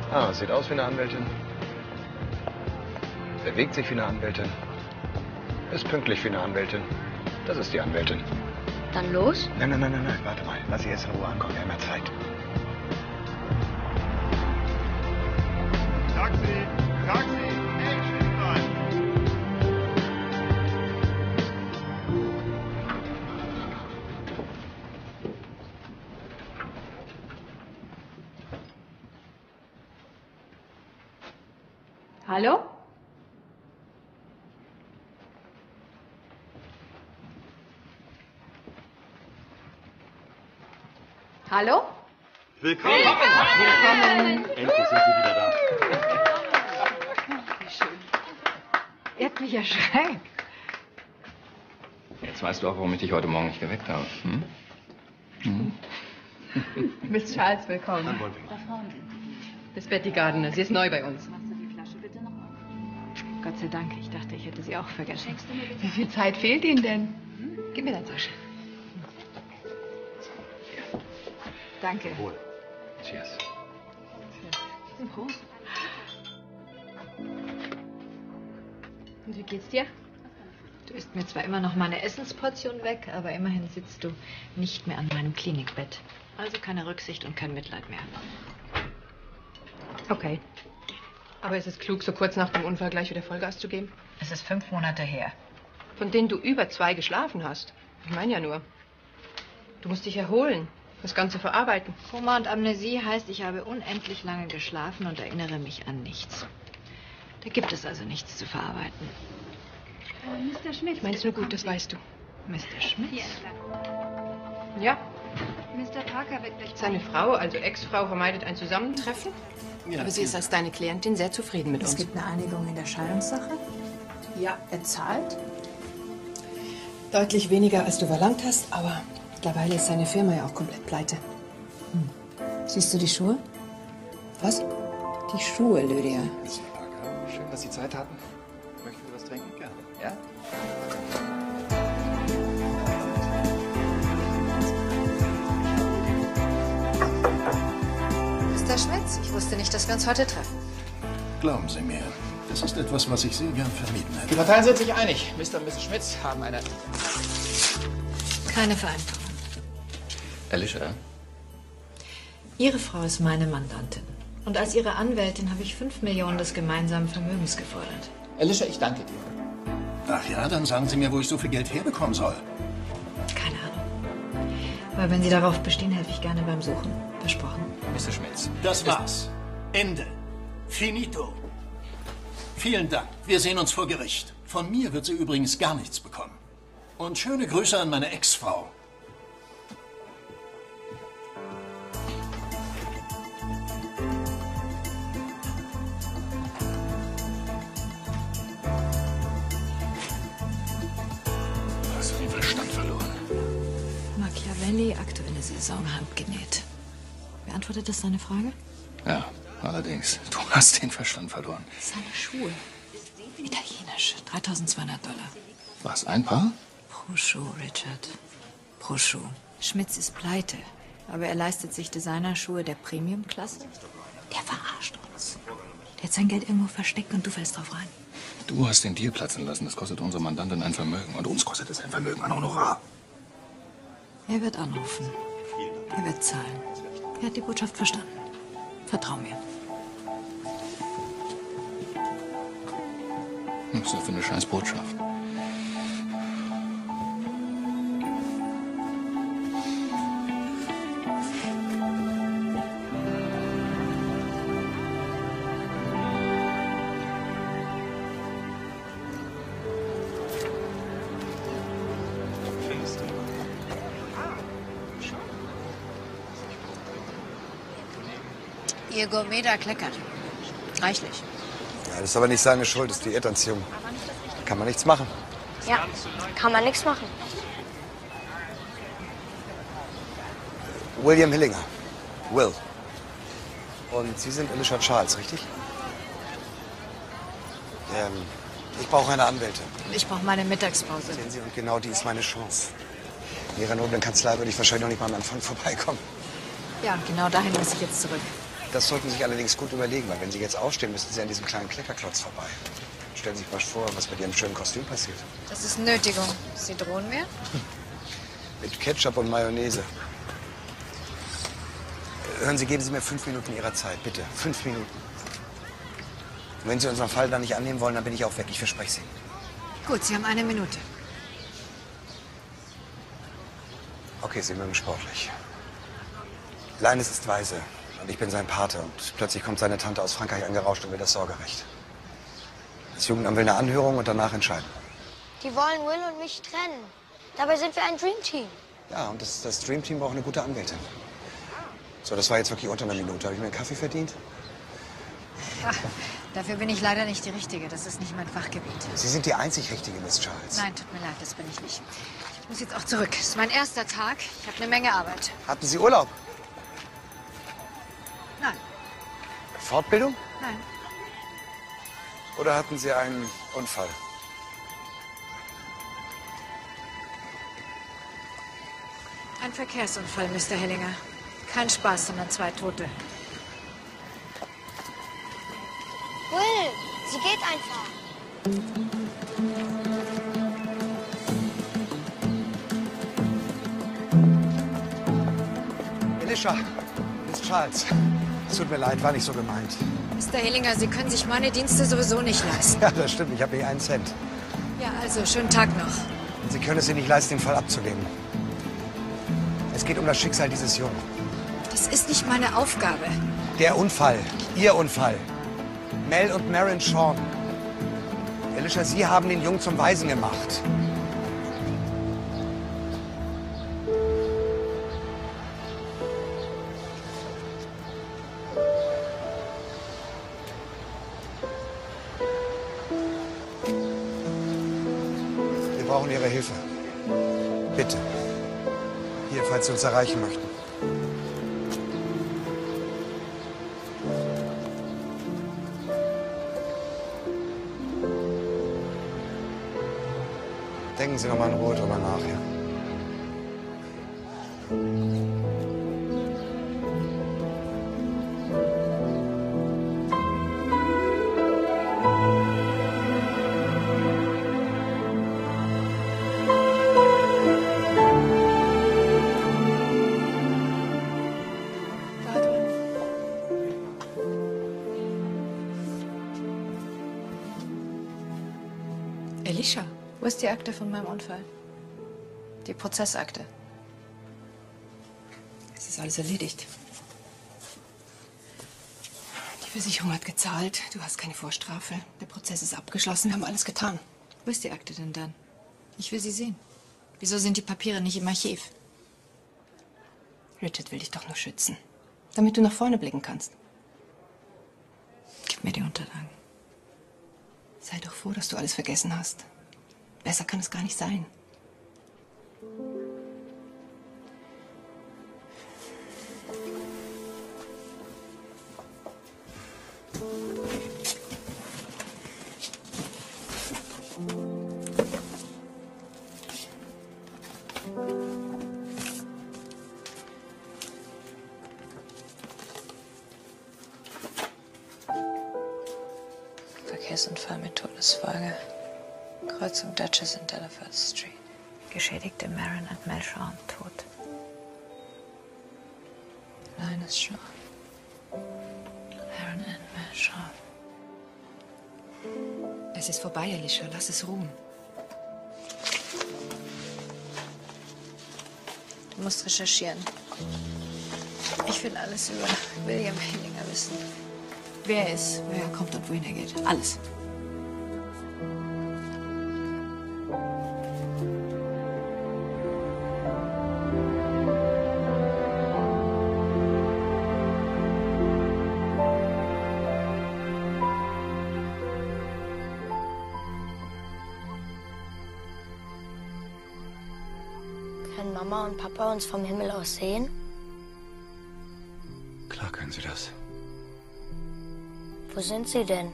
Ah, sieht aus wie eine Anwältin. Bewegt sich wie eine Anwältin. Ist pünktlich wie eine Anwältin. Das ist die Anwältin. Dann los? Nein, nein, nein, nein, nein. Warte mal. Lass sie erst in Ruhe ankommen. Wir haben ja Zeit. Taxi! Taxi! Action rein! Hallo? Hallo? Willkommen! Willkommen! Endlich sind Sie wieder da. Wie schön. Ihr habt mich erschreckt. Jetzt weißt du auch, warum ich dich heute Morgen nicht geweckt habe. Hm? Hm? Miss Charles, willkommen. Das ist Betty Gardner. Sie ist neu bei uns. Gott sei Dank, ich dachte, ich hätte sie auch vergessen. Wie viel Zeit fehlt Ihnen denn? Gib mir dein Tasche. Danke. Wohl. Cheers. Und wie geht's dir? Du isst mir zwar immer noch meine Essensportion weg, aber immerhin sitzt du nicht mehr an meinem Klinikbett. Also keine Rücksicht und kein Mitleid mehr. Okay. Aber ist es klug, so kurz nach dem Unfall gleich wieder Vollgas zu geben? Es ist fünf Monate her. Von denen du über zwei geschlafen hast. Ich meine ja nur. Du musst dich erholen. Das Ganze verarbeiten. Koma und Amnesie heißt, ich habe unendlich lange geschlafen und erinnere mich an nichts. Da gibt es also nichts zu verarbeiten. Äh, Mister Schmidt. Ich mein's nur gut, das weißt du. Mister Schmidt? Hier entlang. Ja. Mister Parker wird gleich... Seine Frau, also Ex-Frau, vermeidet ein Zusammentreffen. Ja, Aber sie ist als deine Klientin sehr zufrieden mit Es uns. gibt eine Einigung in der Scheidungssache? Ja. Er zahlt? Deutlich weniger, als du verlangt hast, aber mittlerweile ist seine Firma ja auch komplett pleite. Hm. Siehst du die Schuhe? Was? Die Schuhe, Lydia. Mister Parker, schön, dass Sie Zeit hatten. Möchten Sie was trinken? Gerne. Ja? Mister Schmitz, ich wusste nicht, dass wir uns heute treffen. Glauben Sie mir, das ist etwas, was ich sehr gern vermieden hätte. Die Parteien sind sich einig. Mister und Misses Schmitz haben eine... Keine Vereinbarung. Alicia? Ihre Frau ist meine Mandantin. Und als ihre Anwältin habe ich fünf Millionen des gemeinsamen Vermögens gefordert. Alicia, ich danke dir. Ach ja, dann sagen Sie mir, wo ich so viel Geld herbekommen soll. Keine Ahnung. Aber wenn Sie darauf bestehen, helfe ich gerne beim Suchen. Versprochen. Mister Schmitz. Das war's. Ende. Finito. Vielen Dank. Wir sehen uns vor Gericht. Von mir wird sie übrigens gar nichts bekommen. Und schöne Grüße an meine Ex-Frau. Du hast den Verstand verloren. Machiavelli, aktuelle Saison, handgenäht. Beantwortet das deine Frage? Ja, allerdings. Du hast den Verstand verloren. Seine Schuhe. Italienisch. dreitausendzweihundert Dollar. Was, ein Paar? Pro Schuh, Richard. Pro Schuh. Schmitz ist pleite. Aber er leistet sich Designerschuhe der Premium-Klasse. Der verarscht uns. Der hat sein Geld irgendwo versteckt und du fällst drauf rein. Du hast den Deal platzen lassen. Das kostet unsere Mandantin ein Vermögen. Und uns kostet es ein Vermögen an Honorar. Er wird anrufen. Er wird zahlen. Er hat die Botschaft verstanden. Vertrau mir. Was ist das für eine scheiß Botschaft? Ihr Gourmet da kleckert. Reichlich. Ja, das ist aber nicht seine Schuld, das ist Diätanziehung. Da kann man nichts machen. Ja, kann man nichts machen. William Hillinger. Will. Und Sie sind Alicia Charles, richtig? Ähm, ich brauche eine Anwältin. Ich brauche meine Mittagspause. Sehen Sie, und genau die ist meine Chance. In Ihrer noblen Kanzlei würde ich wahrscheinlich noch nicht mal am Anfang vorbeikommen. Ja, und genau dahin muss ich jetzt zurück. Das sollten Sie sich allerdings gut überlegen, weil wenn Sie jetzt aufstehen, müssen Sie an diesem kleinen Kleckerklotz vorbei. Stellen Sie sich mal vor, was mit Ihrem schönen Kostüm passiert. Das ist Nötigung. Sie drohen mir? Mit Ketchup und Mayonnaise. Hören Sie, geben Sie mir fünf Minuten Ihrer Zeit, bitte. Fünf Minuten. Und wenn Sie unseren Fall dann nicht annehmen wollen, dann bin ich auch weg. Ich verspreche Sie. Gut, Sie haben eine Minute. Okay, Sie mögen sportlich. Linus ist weise und ich bin sein Pate. Und plötzlich kommt seine Tante aus Frankreich angerauscht und will das Sorgerecht. Das Jugendamt will eine Anhörung und danach entscheiden. Die wollen Will und mich trennen. Dabei sind wir ein Dreamteam. Ja, und das, das Dreamteam braucht eine gute Anwältin. So, das war jetzt wirklich unter einer Minute. Habe ich mir einen Kaffee verdient? Ja, dafür bin ich leider nicht die Richtige. Das ist nicht mein Fachgebiet. Sie sind die einzig Richtige, Miss Charles. Nein, tut mir leid, das bin ich nicht. Ich muss jetzt auch zurück. Es ist mein erster Tag. Ich habe eine Menge Arbeit. Hatten Sie Urlaub? Nein. Fortbildung? Nein. Oder hatten Sie einen Unfall? Ein Verkehrsunfall, Mister Hillinger. Kein Spaß, sondern zwei Tote. Will, sie geht einfach. Elisha, Miss Charles. Es tut mir leid, war nicht so gemeint. Mister Hillinger, Sie können sich meine Dienste sowieso nicht leisten. Ja, das stimmt. Ich habe nicht einen Cent. Ja, also, schönen Tag noch. Sie können es sich nicht leisten, den Fall abzulehnen. Es geht um das Schicksal dieses Jungen. Das ist nicht meine Aufgabe. Der Unfall. Ihr Unfall. Mel und Marin Sean. Elisha, Sie haben den Jungen zum Waisen gemacht. Wir brauchen Ihre Hilfe. Bitte. Hier, falls Sie uns erreichen möchten. Denken Sie noch mal in Ruhe drüber nach, ja? Elisha. Wo ist die Akte von meinem Unfall? Die Prozessakte. Es ist alles erledigt. Die Versicherung hat gezahlt. Du hast keine Vorstrafe. Der Prozess ist abgeschlossen. Wir haben alles getan. Wo ist die Akte denn dann? Ich will sie sehen. Wieso sind die Papiere nicht im Archiv? Richard will dich doch nur schützen. Damit du nach vorne blicken kannst. Gib mir die Unterlagen. Sei doch froh, dass du alles vergessen hast. Besser kann es gar nicht sein. Verkehrsunfall mit Todesfolge. Kreuzung Duchess und Delafield Street. Geschädigte Marin und Mel Sean tot. Linus Sean. Marin und Mel Sean. Es ist vorbei, Elisha. Lass es ruhen. Du musst recherchieren. Ich will alles über William Hillinger wissen. Wer er ist, woher er kommt und wohin er geht. Alles. Können Mama und Papa uns vom Himmel aus sehen? Klar können Sie das. Wo sind sie denn?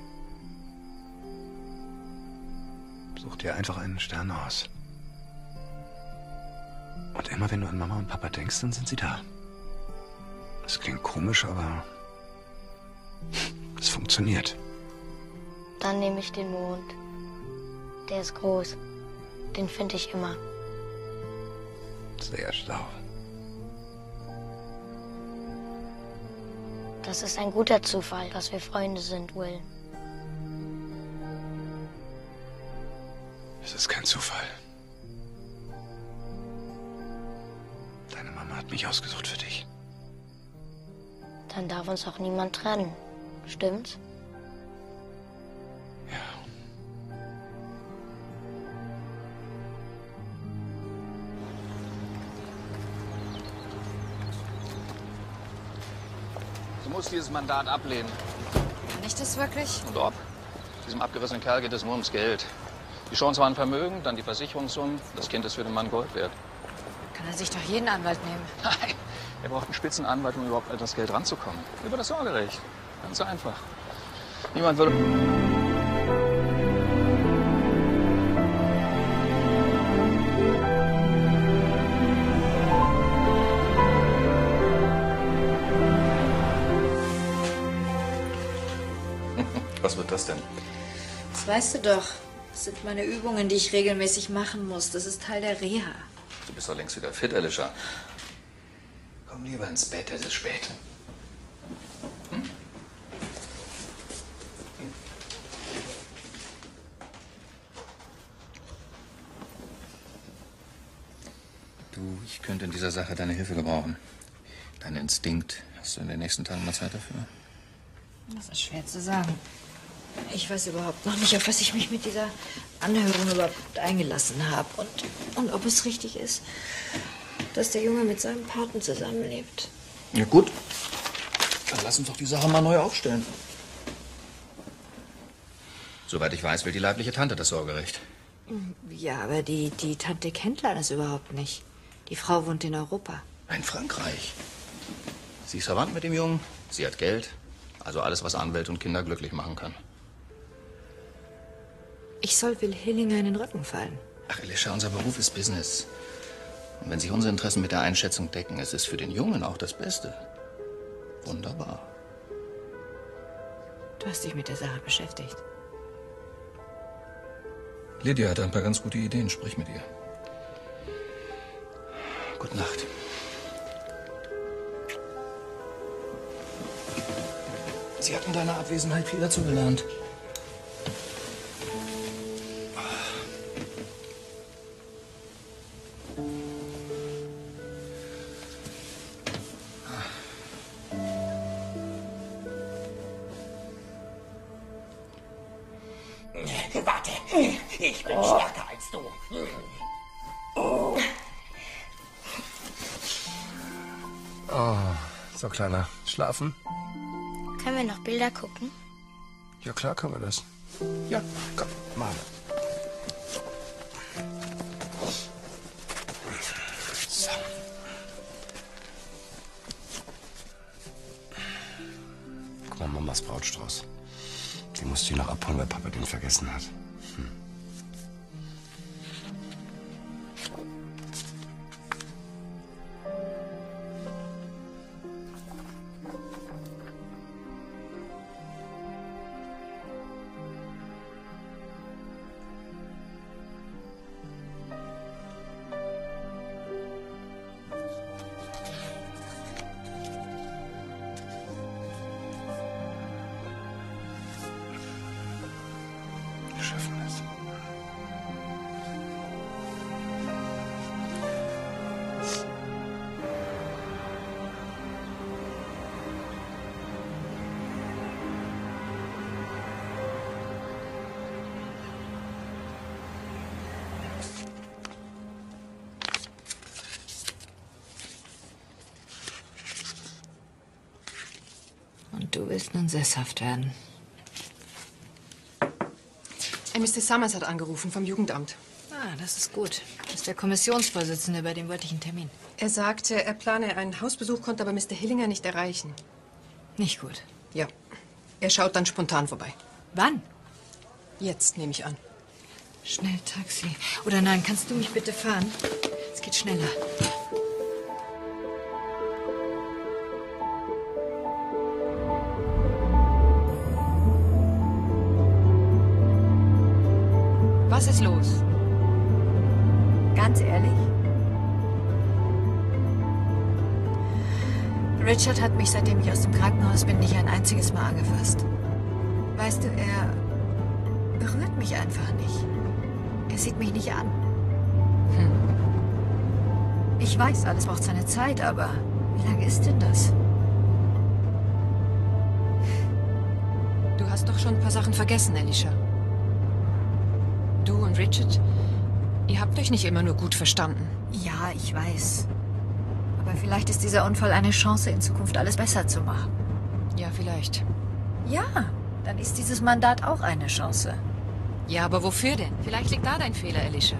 Such dir einfach einen Stern aus. Und immer wenn du an Mama und Papa denkst, dann sind sie da. Das klingt komisch, aber Es funktioniert. Dann nehme ich den Mond. Der ist groß. Den finde ich immer. Sehr schlau. Das ist ein guter Zufall, dass wir Freunde sind, Will. Es ist kein Zufall. Deine Mama hat mich ausgesucht für dich. Dann darf uns auch niemand trennen. Stimmt's? Du musst dieses Mandat ablehnen. Kann ich das wirklich? Und ob? Diesem abgerissenen Kerl geht es nur ums Geld. Die Chance war ein Vermögen, dann die Versicherungssummen. Das Kind ist für den Mann Gold wert. Kann er sich doch jeden Anwalt nehmen. Nein, er braucht einen Spitzenanwalt, um überhaupt an das Geld ranzukommen. Über das Sorgerecht. Ganz einfach. Niemand würde... Was wird das denn? Das weißt du doch. Das sind meine Übungen, die ich regelmäßig machen muss. Das ist Teil der Reha. Du bist doch längst wieder fit, Alicia. Komm lieber ins Bett, es ist spät. Hm? Du, ich könnte in dieser Sache deine Hilfe gebrauchen. Dein Instinkt. Hast du in den nächsten Tagen mal Zeit dafür? Das ist schwer zu sagen. Ich weiß überhaupt noch nicht, auf was ich mich mit dieser Anhörung überhaupt eingelassen habe. Und, und ob es richtig ist, dass der Junge mit seinem Paten zusammenlebt. Ja gut, dann lass uns doch die Sache mal neu aufstellen. Soweit ich weiß, will die leibliche Tante das Sorgerecht. Ja, aber die, die Tante kennt das überhaupt nicht. Die Frau wohnt in Europa. In Frankreich. Sie ist verwandt mit dem Jungen, sie hat Geld. Also alles, was Anwälte und Kinder glücklich machen kann. Ich soll Will Hillinger in den Rücken fallen. Ach, Alicia, unser Beruf ist Business. Und wenn sich unsere Interessen mit der Einschätzung decken, ist es für den Jungen auch das Beste. Wunderbar. Du hast dich mit der Sache beschäftigt. Lydia hat ein paar ganz gute Ideen. Sprich mit ihr. Gute Nacht. Sie hat in deiner Abwesenheit viel dazugelernt. Warte, ich bin stärker als du. Oh, so Kleiner. Schlafen? Können wir noch Bilder gucken? Ja, klar können wir das. Ja, komm, mal. So. Guck mal, Mamas Brautstrauß. Die musste ich noch abholen, weil Papa den vergessen hat. Hm. Wir schaffen es. Und du willst nun sesshaft werden. Äh, Mister Summers hat angerufen vom Jugendamt. Ah, das ist gut. Das ist der Kommissionsvorsitzende, bei dem wollte ich einen Termin. Er sagte, er plane einen Hausbesuch, konnte aber Mister Hillinger nicht erreichen. Nicht gut. Ja. Er schaut dann spontan vorbei. Wann? Jetzt, nehme ich an. Schnell Taxi. Oder nein, kannst du mich bitte fahren? Es geht schneller. Was ist los? Ganz ehrlich? Richard hat mich, seitdem ich aus dem Krankenhaus bin, nicht ein einziges Mal angefasst. Weißt du, er berührt mich einfach nicht. Er sieht mich nicht an. Hm. Ich weiß, alles braucht seine Zeit, aber wie lange ist denn das? Du hast doch schon ein paar Sachen vergessen, Alicia. Du und Richard, ihr habt euch nicht immer nur gut verstanden. Ja, ich weiß. Aber vielleicht ist dieser Unfall eine Chance, in Zukunft alles besser zu machen. Ja, vielleicht. Ja, dann ist dieses Mandat auch eine Chance. Ja, aber wofür denn? Vielleicht liegt da dein Fehler, Alicia.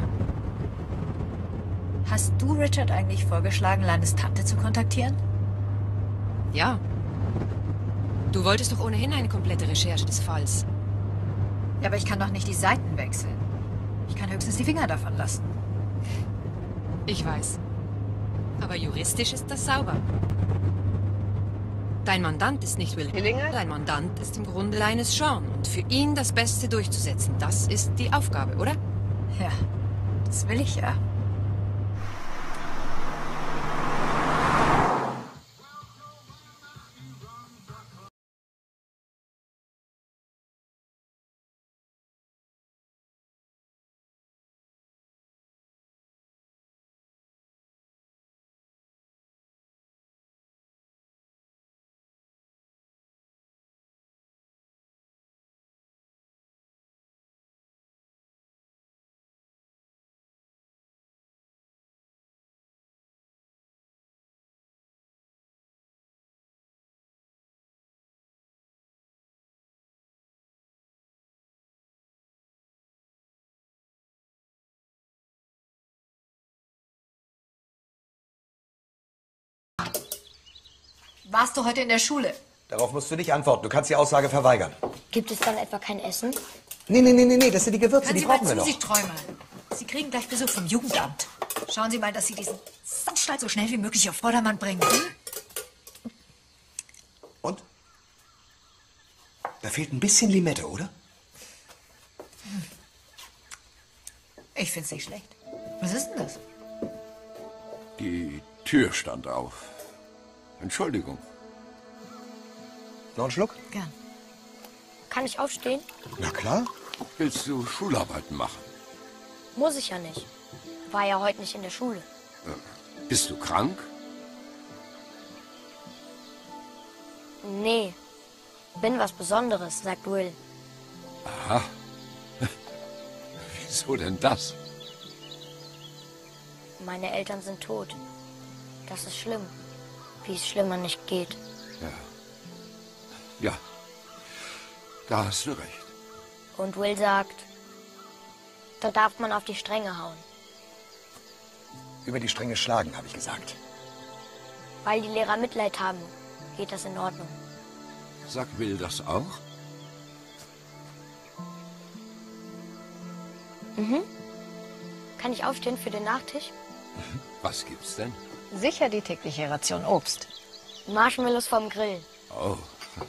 Hast du Richard eigentlich vorgeschlagen, Lannes Tante zu kontaktieren? Ja. Du wolltest doch ohnehin eine komplette Recherche des Falls. Ja, aber ich kann doch nicht die Seiten wechseln. Ich kann höchstens die Finger davon lassen. Ich weiß. Aber juristisch ist das sauber. Dein Mandant ist nicht Will Hillinger, dein Mandant ist im Grunde Linus Shawn. Und für ihn das Beste durchzusetzen, das ist die Aufgabe, oder? Ja, das will ich ja. Warst du heute in der Schule? Darauf musst du nicht antworten. Du kannst die Aussage verweigern. Gibt es dann etwa kein Essen? Nee, nee, nee, nee, nee. Das sind die Gewürze, Hören die Sie mal brauchen wir zu, noch. Sie Träumer. Sie kriegen gleich Besuch vom Jugendamt. Schauen Sie mal, dass Sie diesen Sandstall so schnell wie möglich auf Vordermann bringen. Hm? Und? Da fehlt ein bisschen Limette, oder? Ich find's nicht schlecht. Was ist denn das? Die Tür stand auf. Entschuldigung. Noch einen Schluck? Gern. Kann ich aufstehen? Na klar. Willst du Schularbeiten machen? Muss ich ja nicht. War ja heute nicht in der Schule. Äh, bist du krank? Nee. Bin was Besonderes, sagt Will. Aha. Wieso denn das? Meine Eltern sind tot. Das ist schlimm. Wie es schlimmer nicht geht. Ja. Ja. Da hast du recht. Und Will sagt, da darf man auf die Stränge hauen. Über die Stränge schlagen, habe ich gesagt. Weil die Lehrer Mitleid haben, geht das in Ordnung. Sagt Will das auch? Mhm. Kann ich aufstehen für den Nachtisch? Was gibt's denn? Sicher die tägliche Ration Obst. Marshmallows vom Grill. Oh.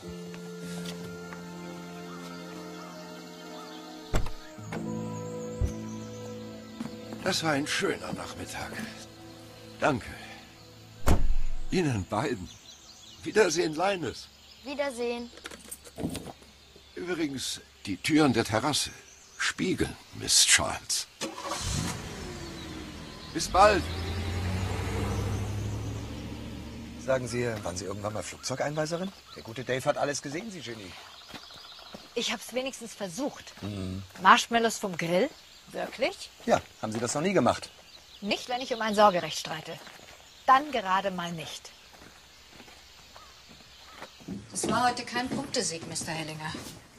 Das war ein schöner Nachmittag. Danke. Ihnen beiden. Wiedersehen, Linus. Wiedersehen. Übrigens, die Türen der Terrasse spiegeln, Miss Charles. Bis bald. Sagen Sie, waren Sie irgendwann mal Flugzeugeinweiserin? Der gute Dave hat alles gesehen, Sie Genie. Ich hab's wenigstens versucht. Mhm. Marshmallows vom Grill? Wirklich? Ja, haben Sie das noch nie gemacht? Nicht, wenn ich um ein Sorgerecht streite. Dann gerade mal nicht. Das war heute kein Punktesieg, Mister Hellinger.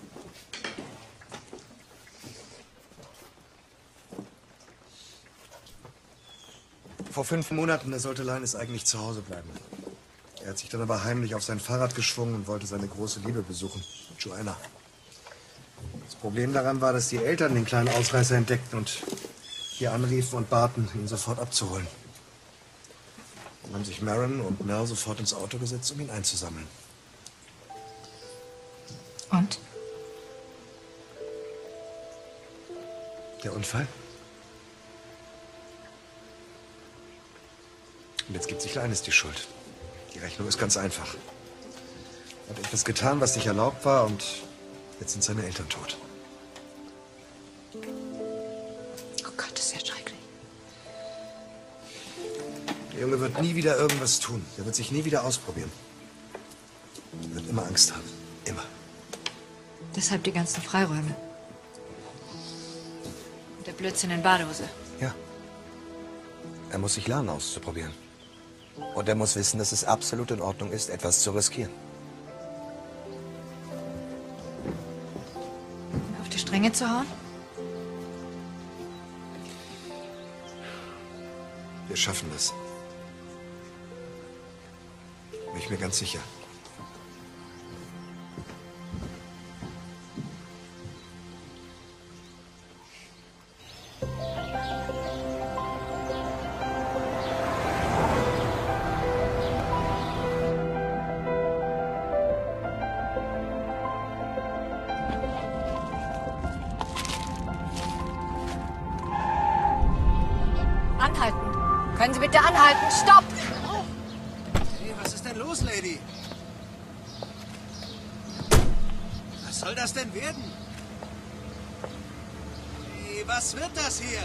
Vor fünf Monaten, da sollte Linus eigentlich zu Hause bleiben. Er hat sich dann aber heimlich auf sein Fahrrad geschwungen und wollte seine große Liebe besuchen, Joanna. Das Problem daran war, dass die Eltern den kleinen Ausreißer entdeckten und hier anriefen und baten, ihn sofort abzuholen. Dann haben sich Maren und Mel sofort ins Auto gesetzt, um ihn einzusammeln. Und? Der Unfall? Und jetzt gibt sich Leines die Schuld. Die Rechnung ist ganz einfach. Er hat etwas getan, was nicht erlaubt war, und jetzt sind seine Eltern tot. Oh Gott, das ist ja schrecklich. Der Junge wird nie wieder irgendwas tun. Der wird sich nie wieder ausprobieren. Er wird immer Angst haben. Immer. Deshalb die ganzen Freiräume. Und der Blödsinn in Badehose. Ja. Er muss sich lernen, auszuprobieren. Und er muss wissen, dass es absolut in Ordnung ist, etwas zu riskieren. Auf die Stränge zu hauen? Wir schaffen das. Bin ich mir ganz sicher. Anhalten. Können Sie bitte anhalten? Stopp! Hey, was ist denn los, Lady? Was soll das denn werden? Hey, was wird das hier?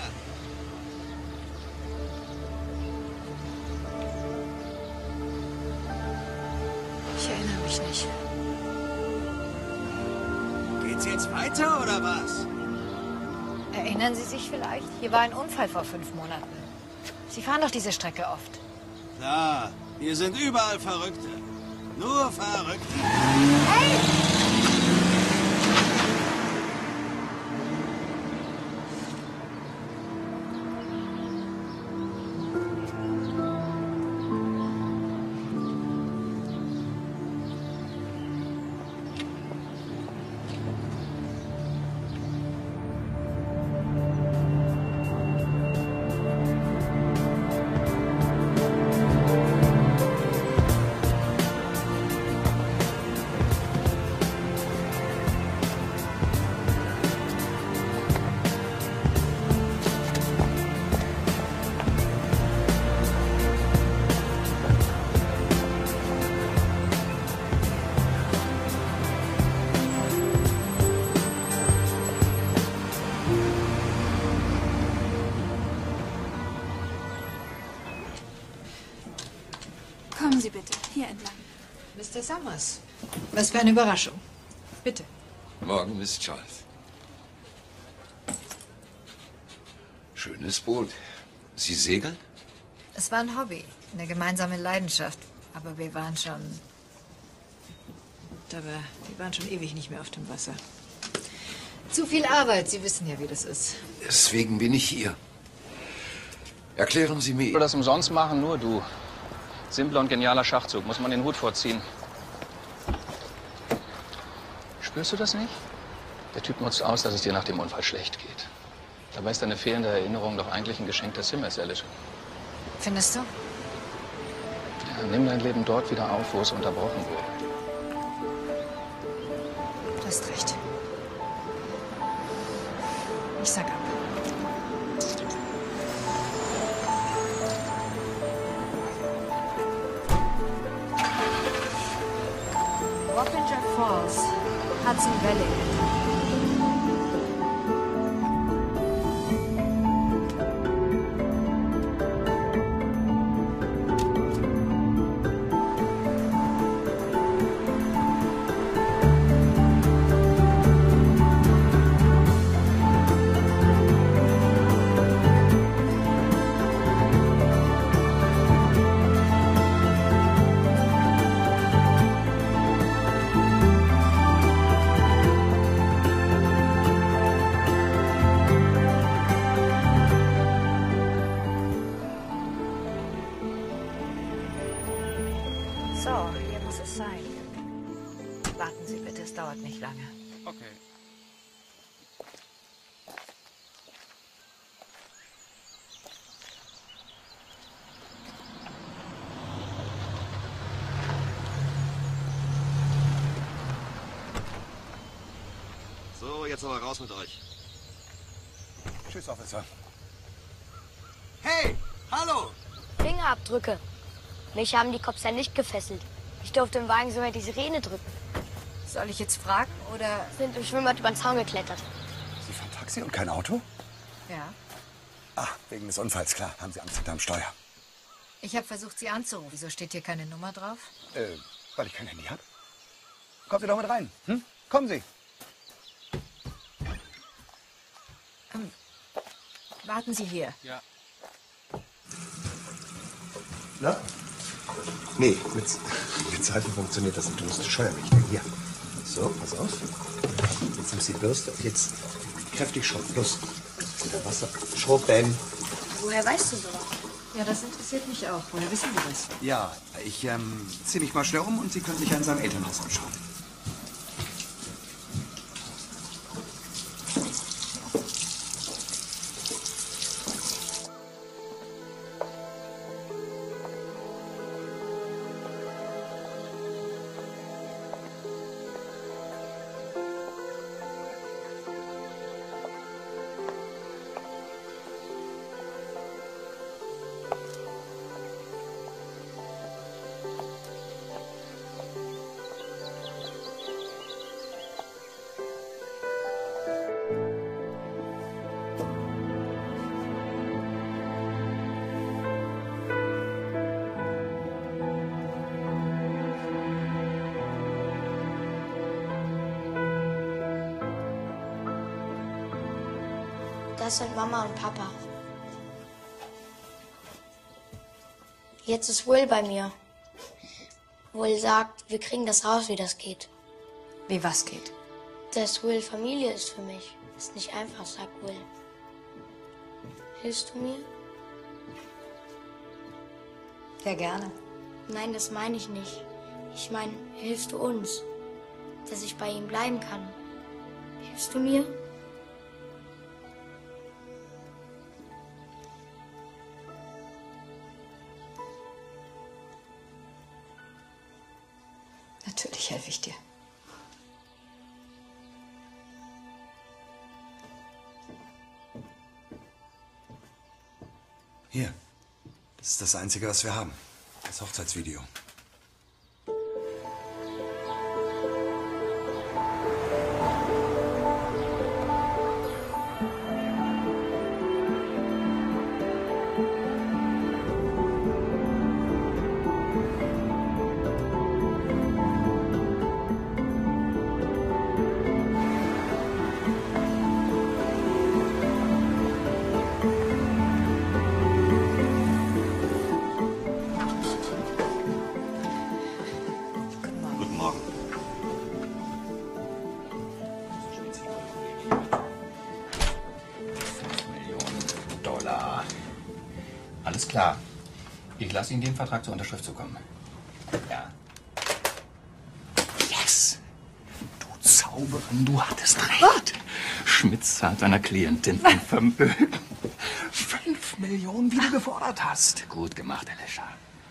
Ich erinnere mich nicht. Geht's jetzt weiter oder was? Erinnern Sie sich vielleicht? Hier war ein Unfall vor fünf Monaten. Sie fahren doch diese Strecke oft. Klar, hier sind überall Verrückte. Nur Verrückte. Hey! Kommen Sie bitte, hier entlang. Mister Summers, was für eine Überraschung. Bitte. Morgen, Miss Charles. Schönes Boot. Sie segeln? Es war ein Hobby, eine gemeinsame Leidenschaft. Aber wir waren schon... Aber wir waren schon ewig nicht mehr auf dem Wasser. Zu viel Arbeit, Sie wissen ja, wie das ist. Deswegen bin ich hier. Erklären Sie mir. Ich will das umsonst machen, nur du. Simpler und genialer Schachzug, muss man den Hut vorziehen. Spürst du das nicht? Der Typ nutzt aus, dass es dir nach dem Unfall schlecht geht. Dabei ist deine fehlende Erinnerung doch eigentlich ein Geschenk des Himmels, Alicia. Findest du? Ja, nimm dein Leben dort wieder auf, wo es unterbrochen wurde. Du hast recht. Ich sag ab. Wappinger Falls, Hudson Valley. So, hier muss es sein. Warten Sie bitte, es dauert nicht lange. Okay. So, jetzt aber raus mit euch. Tschüss, Officer. Hey, hallo! Fingerabdrücke. Mich haben die Cops ja nicht gefesselt. Ich durfte im Wagen sogar die Sirene drücken. Soll ich jetzt fragen oder? Sind im Schwimmbad über den Zaun geklettert. Sie fahren Taxi und kein Auto? Ja. Ah, wegen des Unfalls, klar. Haben Sie Angst hinterm Steuer? Ich habe versucht, Sie anzurufen. Wieso steht hier keine Nummer drauf? Äh, weil ich kein Handy habe. Kommen Sie doch mit rein. Hm? Kommen Sie. Ähm, warten Sie hier. Ja. Na? Nee, mit, mit Seife funktioniert das nicht. Du musst die Scheuerrichtung. Hier. So, pass auf. Jetzt nimmst du die Bürste und jetzt kräftig schrubben. Los. Wasser. Schrubben. Woher weißt du sowas? Ja, das interessiert mich auch. Woher wissen Sie das? Ja, ich ähm, zieh mich mal schnell um und Sie können sich an seinem Elternhaus anschauen. Das sind Mama und Papa. Jetzt ist Will bei mir. Will sagt, wir kriegen das raus, wie das geht. Wie was geht? Dass Will Familie ist für mich. Ist nicht einfach, sagt Will. Hilfst du mir? Ja, gerne. Nein, das meine ich nicht. Ich meine, hilfst du uns? Dass ich bei ihm bleiben kann. Hilfst du mir? Natürlich helfe ich dir. Hier. Das ist das Einzige, was wir haben. Das Hochzeitsvideo. Guten Morgen. Millionen Dollar. Alles klar. Ich lasse Ihnen den Vertrag zur Unterschrift zukommen. Ja. Yes! Du Zauberin, du hattest recht. Schmitz zahlt seiner Klientin ein Vermögen. Fünf Millionen, wie du gefordert hast. Gut gemacht, Alicia.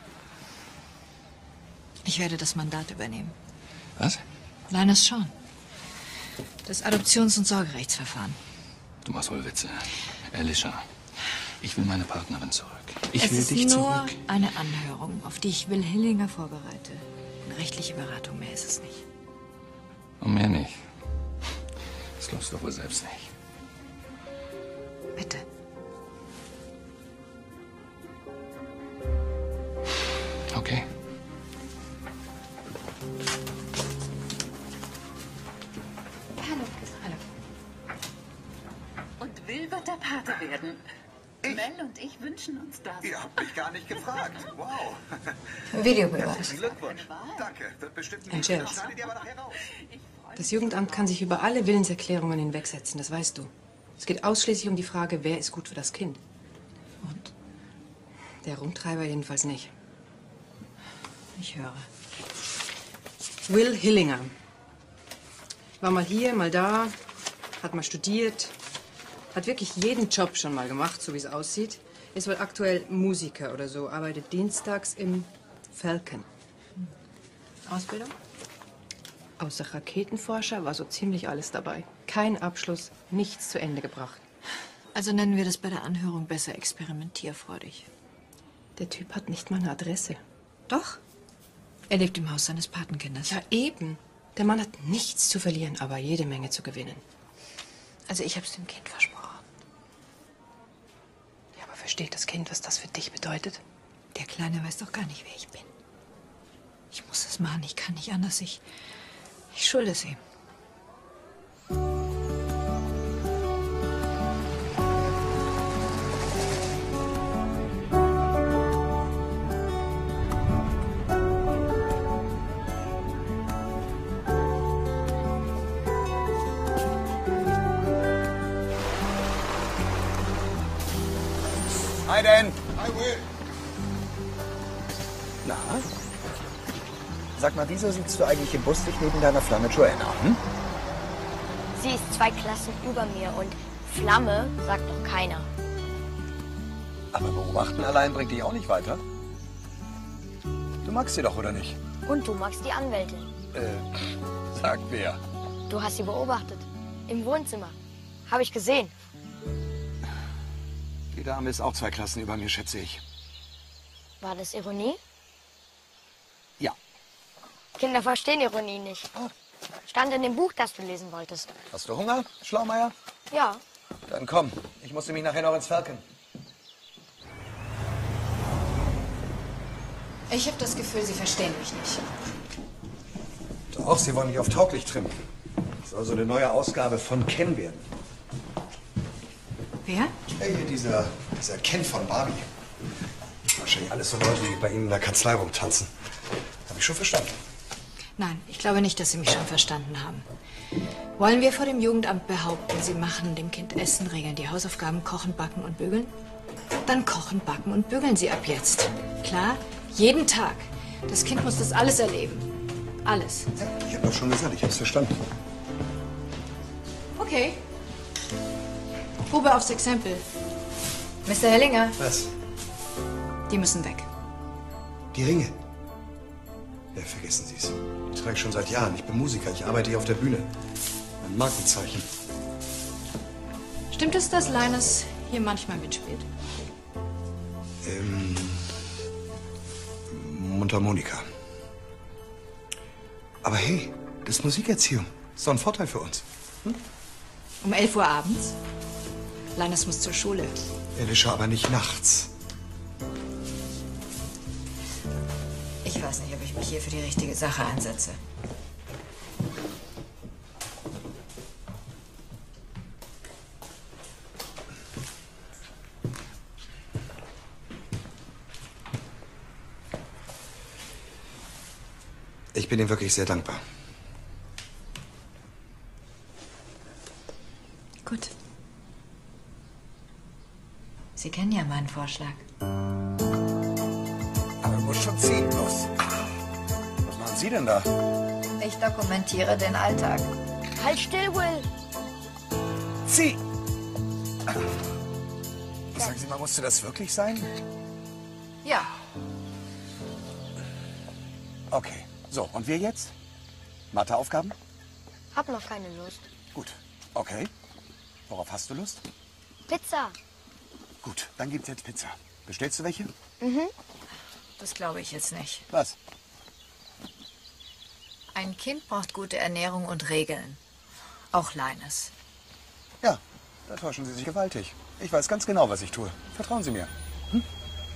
Ich werde das Mandat übernehmen. Was? Linus Shawn. Das Adoptions- und Sorgerechtsverfahren. Du machst wohl Witze. Alicia, ich will meine Partnerin zurück. Ich es will ist dich nur zurück. eine Anhörung, auf die ich Will Hillinger vorbereite. Eine rechtliche Beratung, mehr ist es nicht. Und mehr nicht. Das glaubst du doch wohl selbst nicht. Bitte. Okay. Hallo. Hallo. Und Will wird der Pate werden. Mel und ich wünschen uns das. Ihr habt mich gar nicht gefragt. Wow. Videobeweis. Herzlichen Glückwunsch. Danke. Wird bestimmt Ein nicht. Scherz. Das schneidet ihr aber nachher raus. Das Jugendamt kann sich über alle Willenserklärungen hinwegsetzen, das weißt du. Es geht ausschließlich um die Frage, wer ist gut für das Kind. Und? Der Rumtreiber jedenfalls nicht. Ich höre. Will Hillinger. War mal hier, mal da, hat mal studiert, hat wirklich jeden Job schon mal gemacht, so wie es aussieht. Ist wohl aktuell Musiker oder so, arbeitet dienstags im Falcon. Ausbildung? Außer Raketenforscher war so ziemlich alles dabei. Kein Abschluss, nichts zu Ende gebracht. Also nennen wir das bei der Anhörung besser experimentierfreudig. Der Typ hat nicht mal eine Adresse. Doch. Er lebt im Haus seines Patenkindes. Ja, eben. Der Mann hat nichts zu verlieren, aber jede Menge zu gewinnen. Also ich hab's dem Kind versprochen. Ja, aber versteht das Kind, was das für dich bedeutet? Der Kleine weiß doch gar nicht, wer ich bin. Ich muss es machen, ich kann nicht anders. Ich, ich schulde es ihm. Hi, Dan. Hi, Will. Na? Sag mal, wieso sitzt du eigentlich im Bus nicht neben deiner Flamme Joanna? Hm? Sie ist zwei Klassen über mir und Flamme sagt doch keiner. Aber beobachten allein bringt dich auch nicht weiter. Du magst sie doch, oder nicht? Und du magst die Anwältin. Äh, sagt wer? Du hast sie beobachtet. Im Wohnzimmer. Habe ich gesehen. Die Dame ist auch zwei Klassen über mir, schätze ich. War das Ironie? Ja. Kinder verstehen Ironie nicht. Stand in dem Buch, das du lesen wolltest. Hast du Hunger, Schlaumeier? Ja. Dann komm. Ich muss nämlich nachher noch ins Falken. Ich habe das Gefühl, Sie verstehen mich nicht. Doch, sie wollen mich auf tauglich trimmen. Das soll so eine neue Ausgabe von Ken werden. Wer? Hey, hier dieser, dieser Ken von Barbie. Wahrscheinlich alles so Leute, die bei Ihnen in der Kanzlei rumtanzen. Habe ich schon verstanden. Nein, ich glaube nicht, dass Sie mich schon verstanden haben. Wollen wir vor dem Jugendamt behaupten, Sie machen dem Kind Essen, regeln die Hausaufgaben, kochen, backen und bügeln? Dann kochen, backen und bügeln Sie ab jetzt. Klar? Jeden Tag. Das Kind muss das alles erleben. Alles. Ich habe doch schon gesagt, ich habe es verstanden. Okay. Probe aufs Exempel. Mister Hellinger. Was? Die müssen weg. Die Ringe. Ja, vergessen Sie es. Die trage ich schon seit Jahren. Ich bin Musiker, ich arbeite hier auf der Bühne. Ein Markenzeichen. Stimmt es, dass Linus hier manchmal mitspielt? Ähm. Mundharmonika. Aber hey, das ist Musikerziehung. Das ist doch ein Vorteil für uns. Hm? Um elf Uhr abends? Linus muss zur Schule. Elisha, aber nicht nachts. Ich weiß nicht, ob ich mich hier für die richtige Sache einsetze. Ich bin ihm wirklich sehr dankbar. Gut. Sie kennen ja meinen Vorschlag. Aber du musst schon ziehen, los. Was machen Sie denn da? Ich dokumentiere den Alltag. Halt still, Will. Zieh! Sagen Sie mal, musste das wirklich sein? Ja. Okay. So, und wir jetzt? Matheaufgaben? Hab noch keine Lust. Gut. Okay. Worauf hast du Lust? Pizza. Gut, dann gibt's jetzt Pizza. Bestellst du welche? Mhm. Das glaube ich jetzt nicht. Was? Ein Kind braucht gute Ernährung und Regeln. Auch Linus. Ja, da täuschen Sie sich gewaltig. Ich weiß ganz genau, was ich tue. Vertrauen Sie mir. Hm?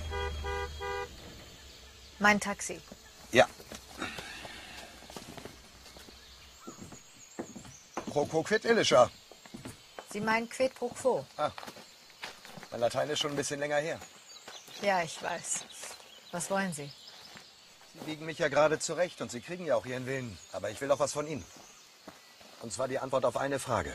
Mein Taxi. Ja. Pro quo quid, Elisha. Sie meinen quid pro quo? Ah, mein Latein ist schon ein bisschen länger her. Ja, ich weiß. Was wollen Sie? Sie biegen mich ja gerade zurecht und Sie kriegen ja auch Ihren Willen. Aber ich will doch was von Ihnen. Und zwar die Antwort auf eine Frage.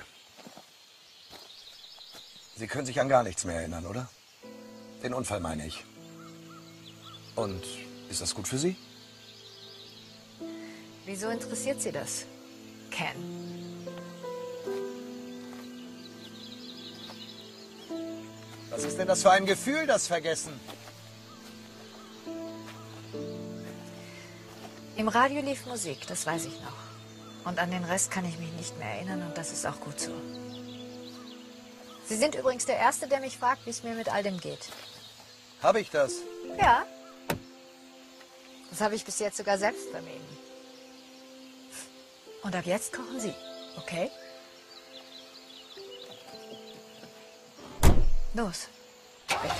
Sie können sich an gar nichts mehr erinnern, oder? Den Unfall meine ich. Und ist das gut für Sie? Wieso interessiert Sie das, Ken? Was ist denn das für ein Gefühl, das Vergessen? Im Radio lief Musik, das weiß ich noch. Und an den Rest kann ich mich nicht mehr erinnern und das ist auch gut so. Sie sind übrigens der Erste, der mich fragt, wie es mir mit all dem geht. Habe ich das? Ja. Das habe ich bis jetzt sogar selbst vermieden. Und ab jetzt kochen Sie, okay? Los. Bitte.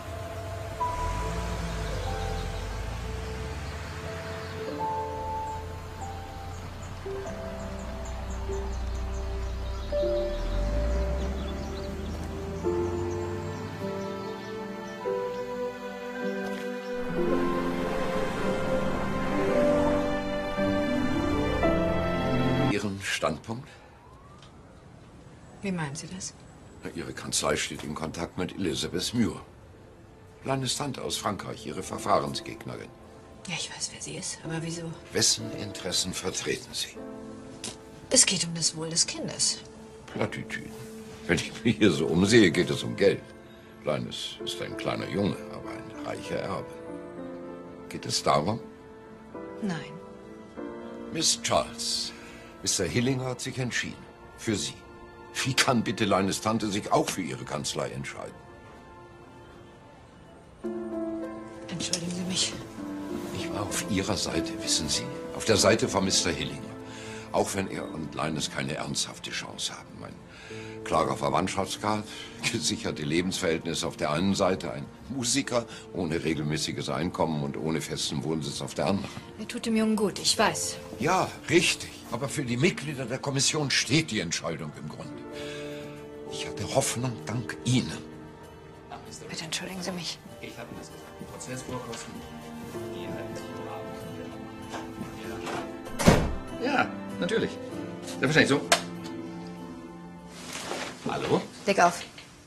Ihren Standpunkt? Wie meinen Sie das? Ihre Kanzlei steht in Kontakt mit Elizabeth Muir. Landestante aus Frankreich, Ihre Verfahrensgegnerin. Ja, ich weiß, wer sie ist, aber wieso? Wessen Interessen vertreten Sie? Es geht um das Wohl des Kindes. Plattitüden. Wenn ich mich hier so umsehe, geht es um Geld. Kleines ist ein kleiner Junge, aber ein reicher Erbe. Geht es darum? Nein. Miss Charles, Mister Hillinger hat sich entschieden. Für Sie. Wie kann bitte Leines Tante sich auch für Ihre Kanzlei entscheiden? Entschuldigen Sie mich. Ich war auf Ihrer Seite, wissen Sie. Auf der Seite von Mister Hillinger. Auch wenn er und Leines keine ernsthafte Chance haben. Mein klarer Verwandtschaftsgrad, gesicherte Lebensverhältnisse auf der einen Seite, ein Musiker ohne regelmäßiges Einkommen und ohne festen Wohnsitz auf der anderen. Mir tut dem Jungen gut, ich weiß. Ja, richtig. Aber für die Mitglieder der Kommission steht die Entscheidung im Grunde. Ich hatte Hoffnung dank Ihnen. Bitte entschuldigen Sie mich. Ich habe das gesagt. Prozessvorkosten. Die halten sich im Rahmen. Ja, natürlich. Selbstverständlich so. Hallo? Leg auf.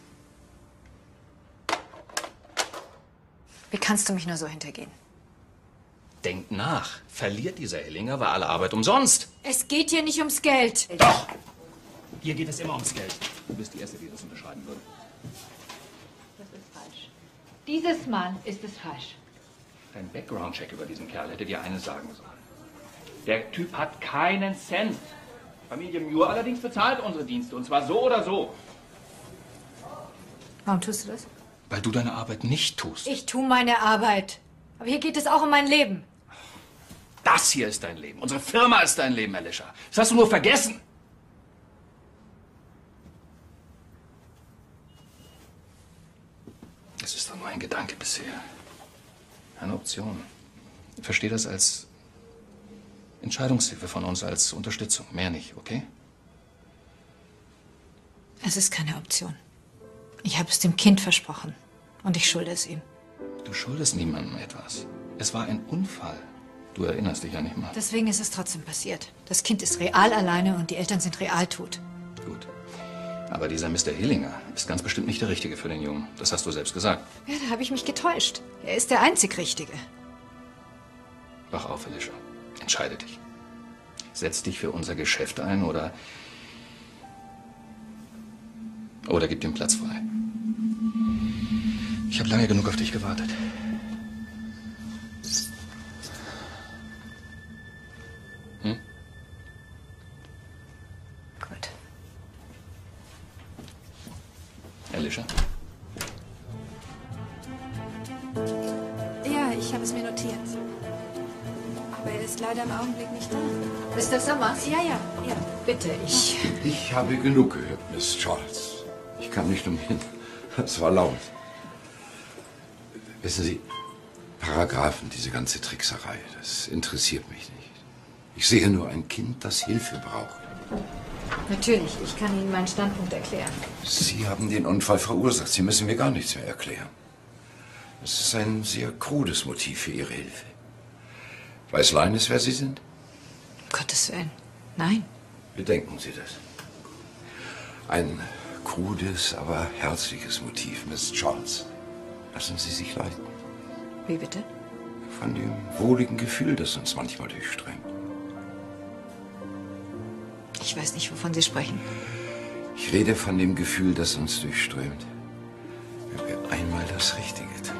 Wie kannst du mich nur so hintergehen? Denkt nach. Verliert dieser Hillinger, war alle Arbeit umsonst. Es geht hier nicht ums Geld. Doch! Hier geht es immer ums Geld. Du bist die Erste, die das unterschreiben würde. Das ist falsch. Dieses Mal ist es falsch. Dein Background-Check über diesen Kerl hätte dir eines sagen sollen. Der Typ hat keinen Cent. Familie Muir allerdings bezahlt unsere Dienste, und zwar so oder so. Warum tust du das? Weil du deine Arbeit nicht tust. Ich tue meine Arbeit. Aber hier geht es auch um mein Leben. Das hier ist dein Leben. Unsere Firma ist dein Leben, Alicia. Das hast du nur vergessen. Es ist doch nur ein Gedanke bisher. Eine Option. Ich verstehe das als Entscheidungshilfe von uns, als Unterstützung. Mehr nicht, okay? Es ist keine Option. Ich habe es dem Kind versprochen. Und ich schulde es ihm. Du schuldest niemandem etwas. Es war ein Unfall. Du erinnerst dich ja nicht mal. Deswegen ist es trotzdem passiert. Das Kind ist real alleine und die Eltern sind real tot. Gut. Aber dieser Mister Hillinger ist ganz bestimmt nicht der Richtige für den Jungen. Das hast du selbst gesagt. Ja, da habe ich mich getäuscht. Er ist der einzig Richtige. Wach auf, Alicia. Entscheide dich. Setz dich für unser Geschäft ein oder... Oder gib den Platz frei. Ich habe lange genug auf dich gewartet. Hm? Gut. Alicia? Ja, ich habe es mir notiert. Aber er ist leider im Augenblick nicht da. Mister Summers? Ja, ja, ja. Bitte, ich... Ich habe genug gehört, Miss Charles. Ich kann nicht umhin. Es war laut. Wissen Sie, Paragraphen, diese ganze Trickserei, das interessiert mich nicht. Ich sehe nur ein Kind, das Hilfe braucht. Natürlich, ich kann Ihnen meinen Standpunkt erklären. Sie haben den Unfall verursacht. Sie müssen mir gar nichts mehr erklären. Es ist ein sehr krudes Motiv für Ihre Hilfe. Weiß Leines, wer Sie sind? Um Gottes Willen. Nein. Bedenken Sie das. Ein krudes, aber herzliches Motiv, Miss Charles. Lassen Sie sich leiten. Wie bitte? Von dem wohligen Gefühl, das uns manchmal durchströmt. Ich weiß nicht, wovon Sie sprechen. Ich rede von dem Gefühl, das uns durchströmt, wenn wir einmal das Richtige tun.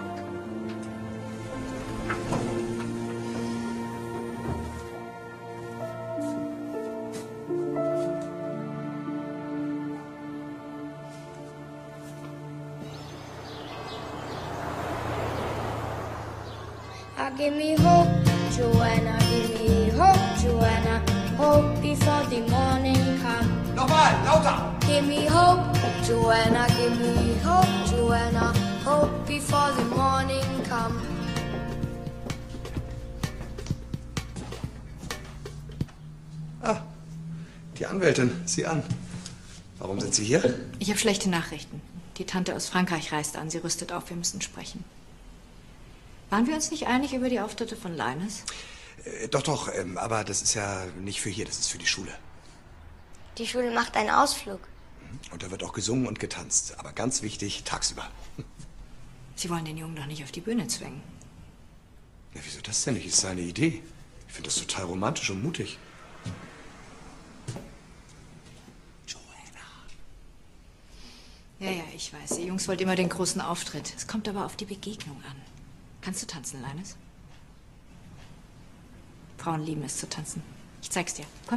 give me hope. Joanna, give me hope. Joanna, hope before the morning comes. Nochmal, lauter! Give me hope. Joanna, give me hope. Joanna, hope before the morning comes. Ah, die Anwältin, sieh an. Warum sind Sie hier? Ich habe schlechte Nachrichten. Die Tante aus Frankreich reist an. Sie rüstet auf. Wir müssen sprechen. Waren wir uns nicht einig über die Auftritte von Linus? Äh, doch, doch, ähm, aber das ist ja nicht für hier, das ist für die Schule. Die Schule macht einen Ausflug. Und da wird auch gesungen und getanzt. Aber ganz wichtig, tagsüber. Sie wollen den Jungen doch nicht auf die Bühne zwingen. Ja, wieso das denn nicht? Das ist seine Idee. Ich finde das total romantisch und mutig. Ja, ja, ich weiß. Die Jungs wollten immer den großen Auftritt. Es kommt aber auf die Begegnung an. Kannst du tanzen, Linus? Frauen lieben es zu tanzen. Ich zeig's dir. Komm.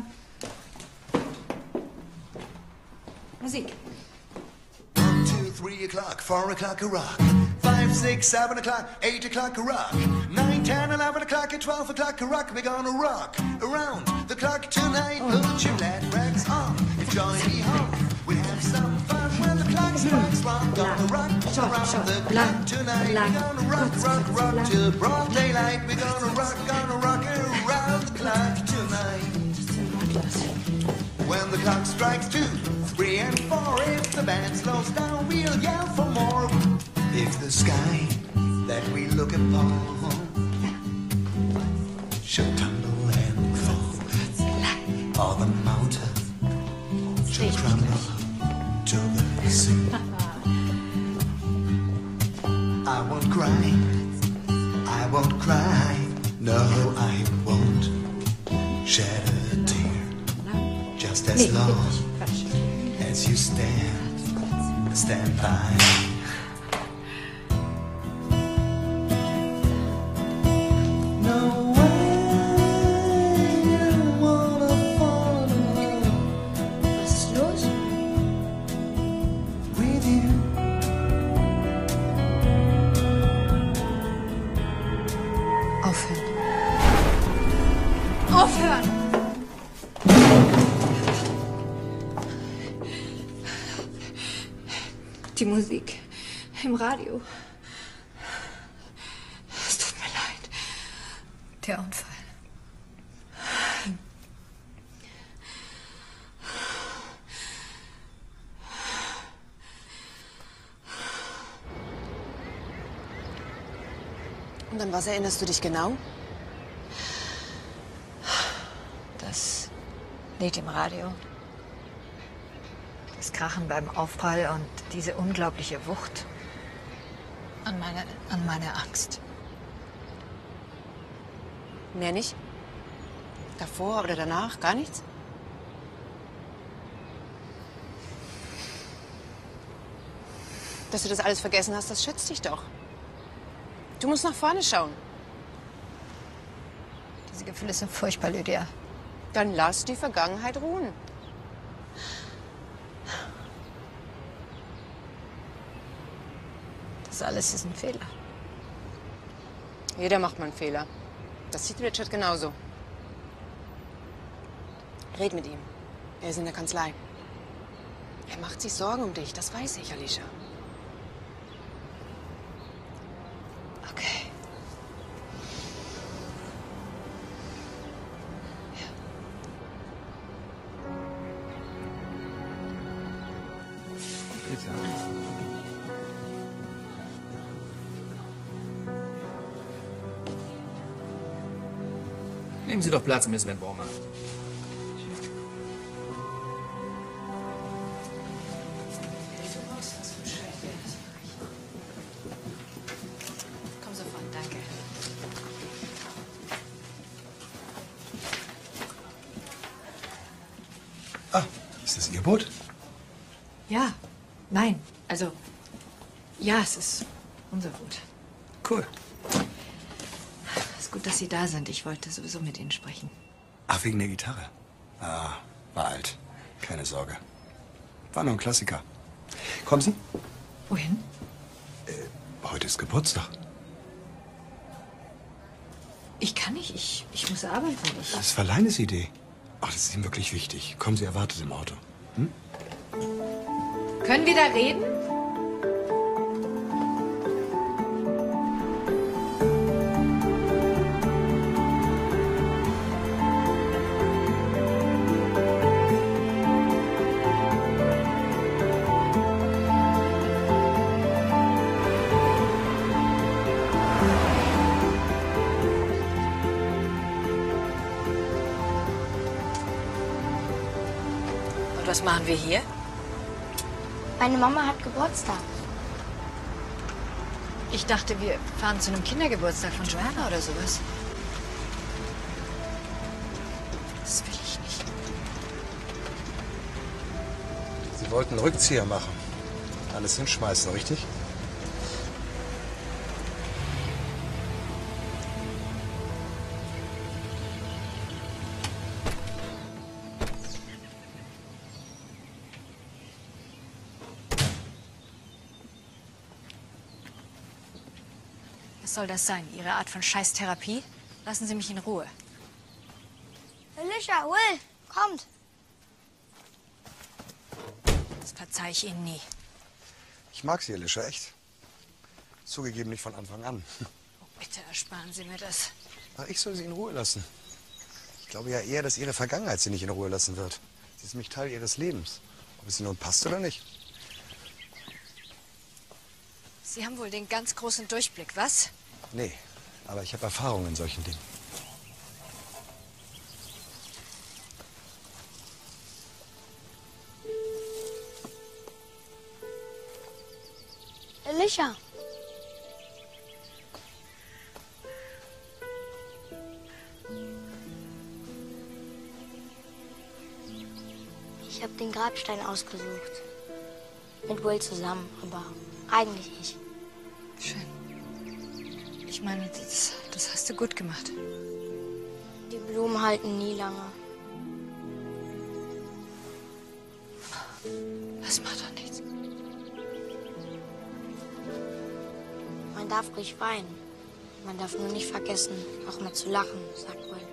Musik. One, two, three o'clock, four o'clock a rock. Five, six, seven o'clock, eight o'clock a rock. Nine, ten, eleven o'clock, and twelve o'clock a rock. We're gonna rock around the clock tonight. Put your glad rags on and join me home. We'll have some fun when the clock strikes one. Gonna rock around the clock tonight. We're gonna rock, rock, rock till broad daylight. We're gonna rock, gonna rock around the clock tonight. When the clock strikes two, three and four, if the band slows down, we'll yell for more. If the sky that we look upon should tumble and fall, or the mountain should crumble to the sea, I won't cry, I won't cry, no, I won't shed a tear, just as long as you stand, stand by. Die Musik im Radio. Es tut mir leid. Der Unfall. Und an was erinnerst du dich genau? Das Lied im Radio. Das Krachen beim Aufprall und diese unglaubliche Wucht. An meine, an meine Angst. Mehr nicht? Davor oder danach? Gar nichts? Dass du das alles vergessen hast, das schützt dich doch. Du musst nach vorne schauen. Diese Gefühle sind furchtbar, Lydia. Dann lass die Vergangenheit ruhen. Das alles ist ein Fehler. Jeder macht mal einen Fehler. Das sieht Richard genauso. Red mit ihm. Er ist in der Kanzlei. Er macht sich Sorgen um dich, das weiß ich, Alicia. Okay. Bitte. Nehmen Sie doch Platz, Miss Van Bormann. Komm sofort, danke. Ah, ist das Ihr Boot? Ja, nein, also, ja, es ist unser Boot. Cool. Es ist gut, dass Sie da sind. Ich wollte sowieso mit Ihnen sprechen. Ach, wegen der Gitarre? Ah, war alt. Keine Sorge. War noch ein Klassiker. Kommen Sie? Wohin? Äh, heute ist Geburtstag. Ich kann nicht. Ich, ich muss arbeiten. Ich... Das war Leines Idee. Ach, das ist ihm wirklich wichtig. Kommen Sie, erwartet im Auto. Hm? Können wir da reden? Und was machen wir hier? Meine Mama hat Geburtstag. Ich dachte, wir fahren zu einem Kindergeburtstag von Joanna oder sowas. Das will ich nicht. Sie wollten einen Rückzieher machen. Alles hinschmeißen, richtig? Was soll das sein? Ihre Art von Scheißtherapie? Lassen Sie mich in Ruhe. Alicia, Will, kommt. Das verzeihe ich Ihnen nie. Ich mag Sie, Alicia, echt. Zugegeben nicht von Anfang an. Bitte ersparen Sie mir das. Ach, ich soll Sie in Ruhe lassen. Ich glaube ja eher, dass Ihre Vergangenheit Sie nicht in Ruhe lassen wird. Sie ist nämlich Teil Ihres Lebens. Ob es Ihnen nun passt oder nicht. Sie haben wohl den ganz großen Durchblick, was? Nee, aber ich habe Erfahrung in solchen Dingen. Alicia. Ich habe den Grabstein ausgesucht. Mit Will zusammen, aber eigentlich ich. Schön. Ich meine, das, das hast du gut gemacht. Die Blumen halten nie lange. Das macht doch nichts. Man darf ruhig weinen. Man darf nur nicht vergessen, auch mal zu lachen, sagt Will.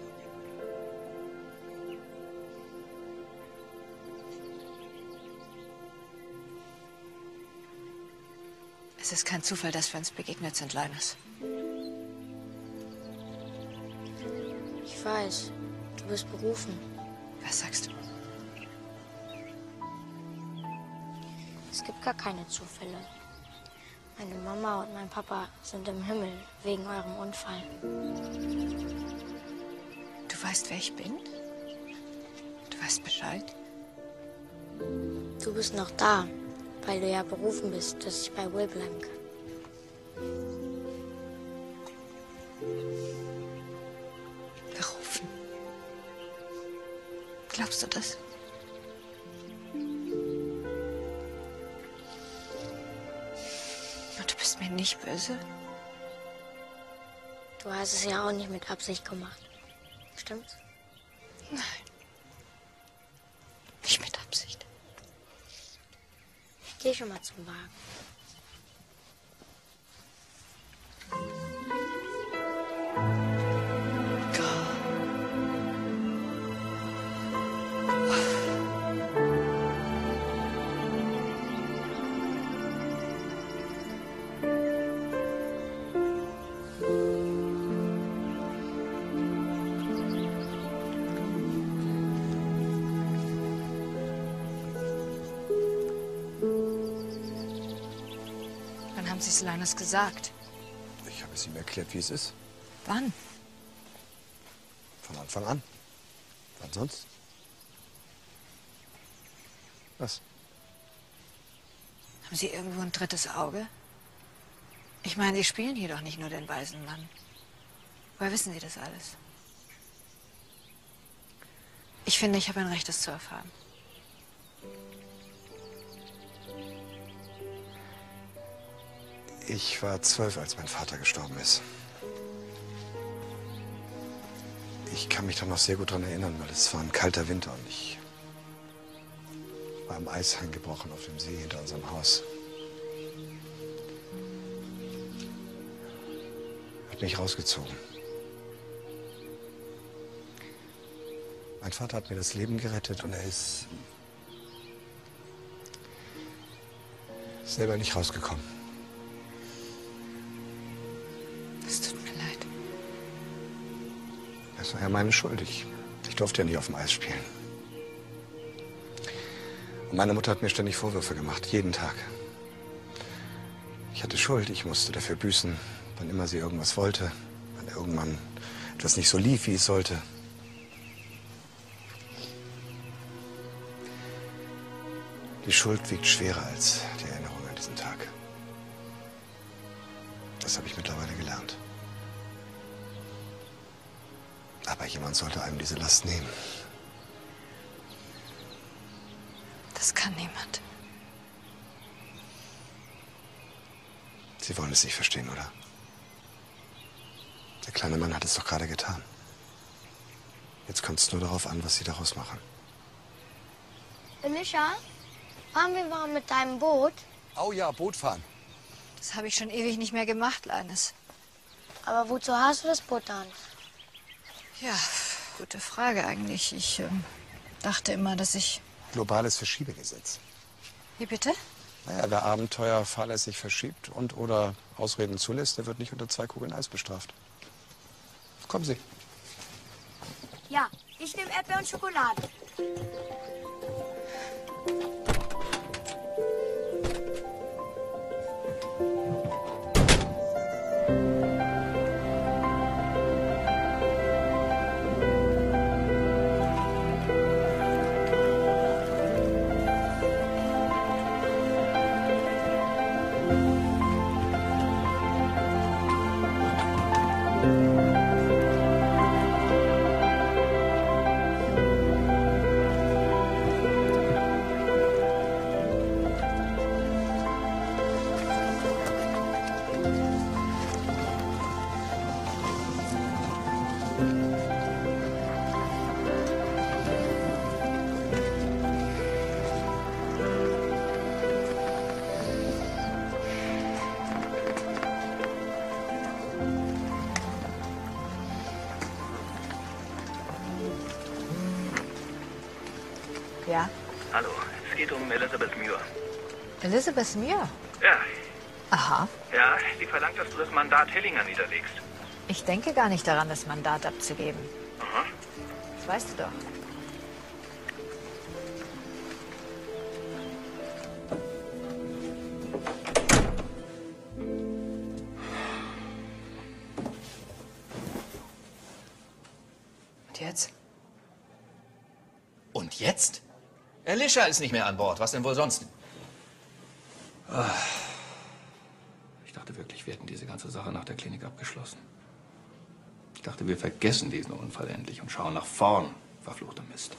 Es ist kein Zufall, dass wir uns begegnet sind, Linus. Ich weiß, du bist berufen. Was sagst du? Es gibt gar keine Zufälle. Meine Mama und mein Papa sind im Himmel wegen eurem Unfall. Du weißt, wer ich bin? Du weißt Bescheid? Du bist noch da, weil du ja berufen bist, dass ich bei Will bleiben kann. Berufen? Glaubst du das? Und du bist mir nicht böse? Du hast es ja auch nicht mit Absicht gemacht. Stimmt's? Nein. Nicht mit Absicht. Ich geh schon mal zum Wagen. Wann haben Sie es Linus gesagt? Ich habe es ihm erklärt, wie es ist. Wann? Von Anfang an. Wann sonst? Was? Haben Sie irgendwo ein drittes Auge? Ich meine, Sie spielen hier doch nicht nur den weisen Mann. Woher wissen Sie das alles? Ich finde, ich habe ein Recht, das zu erfahren. Ich war zwölf, als mein Vater gestorben ist. Ich kann mich da noch sehr gut daran erinnern, weil es war ein kalter Winter und ich war im Eis eingebrochen auf dem See hinter unserem Haus. Hat mich rausgezogen. Mein Vater hat mir das Leben gerettet und er ist selber nicht rausgekommen. Es tut mir leid. Das war ja meine Schuld. Ich, ich durfte ja nicht auf dem Eis spielen. Und meine Mutter hat mir ständig Vorwürfe gemacht, jeden Tag. Ich hatte Schuld, ich musste dafür büßen, wann immer sie irgendwas wollte, wann irgendwann etwas nicht so lief, wie es sollte. Die Schuld wiegt schwerer als die Erinnerung an diesen Tag. Das habe ich mittlerweile gelernt. Aber jemand sollte einem diese Last nehmen. Das kann niemand. Sie wollen es nicht verstehen, oder? Der kleine Mann hat es doch gerade getan. Jetzt kommt es nur darauf an, was Sie daraus machen. Elisha, fahren wir mal mit deinem Boot? Oh ja, Boot fahren. Das habe ich schon ewig nicht mehr gemacht, Leines. Aber wozu hast du das Boot dann? Ja, gute Frage eigentlich. Ich ähm, dachte immer, dass ich... Globales Verschiebegesetz. Wie bitte? Naja, wer Abenteuer fahrlässig verschiebt und oder Ausreden zulässt, der wird nicht unter zwei Kugeln Eis bestraft. Kommen Sie. Ja, ich nehme Erdbeer und Schokolade. Ja? Hallo, es geht um Elizabeth Muir. Elizabeth Muir? Ja, Aha. ja, sie verlangt, dass du das Mandat Hillinger niederlegst. Ich denke gar nicht daran, das Mandat abzugeben. Aha. Das weißt du doch. Und jetzt? Und jetzt? Elisha ist nicht mehr an Bord. Was denn wohl sonst? Ah. Ich dachte wirklich, wir hätten diese ganze Sache nach der Klinik abgeschlossen. Ich dachte, wir vergessen diesen Unfall endlich und schauen nach vorn. Verfluchter Mist.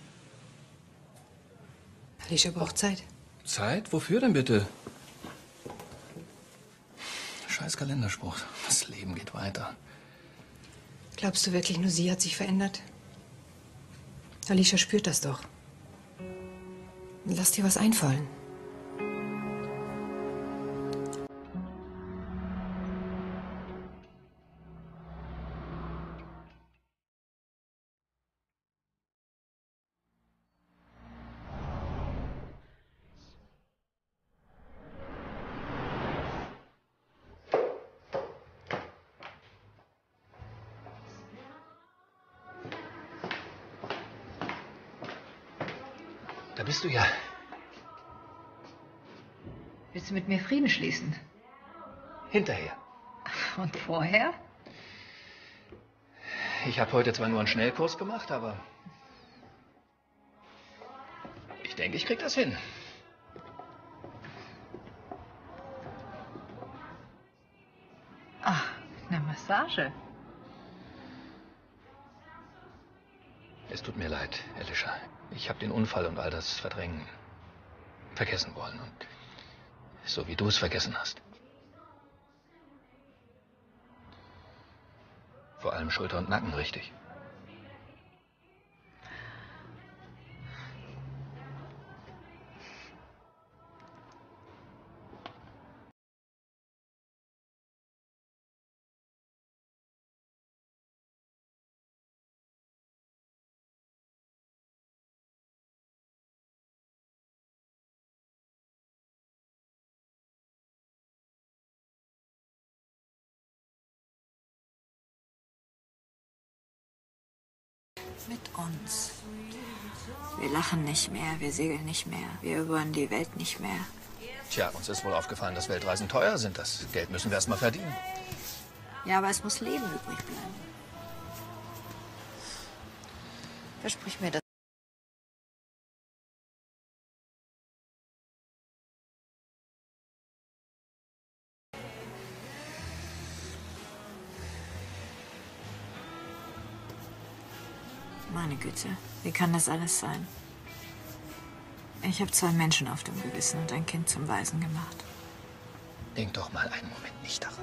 Alicia braucht Zeit. Zeit? Wofür denn bitte? Scheiß Kalenderspruch. Das Leben geht weiter. Glaubst du wirklich, nur sie hat sich verändert? Alicia spürt das doch. Lass dir was einfallen. Da bist du ja. Willst du mit mir Frieden schließen? Hinterher. Und vorher? Ich habe heute zwar nur einen Schnellkurs gemacht, aber ich denke, ich krieg das hin. Ach, eine Massage. Es tut mir leid, Elisha. Ich habe den Unfall und all das verdrängen, vergessen wollen. Und so wie du es vergessen hast. Vor allem Schulter und Nacken, richtig? Mit uns. Wir lachen nicht mehr, wir segeln nicht mehr, wir erobern die Welt nicht mehr. Tja, uns ist wohl aufgefallen, dass Weltreisen teuer sind. Das Geld müssen wir erst mal verdienen. Ja, aber es muss Leben übrig bleiben. Versprich mir das. Meine Güte, wie kann das alles sein? Ich habe zwei Menschen auf dem Gewissen und ein Kind zum Waisen gemacht. Denk doch mal einen Moment nicht daran.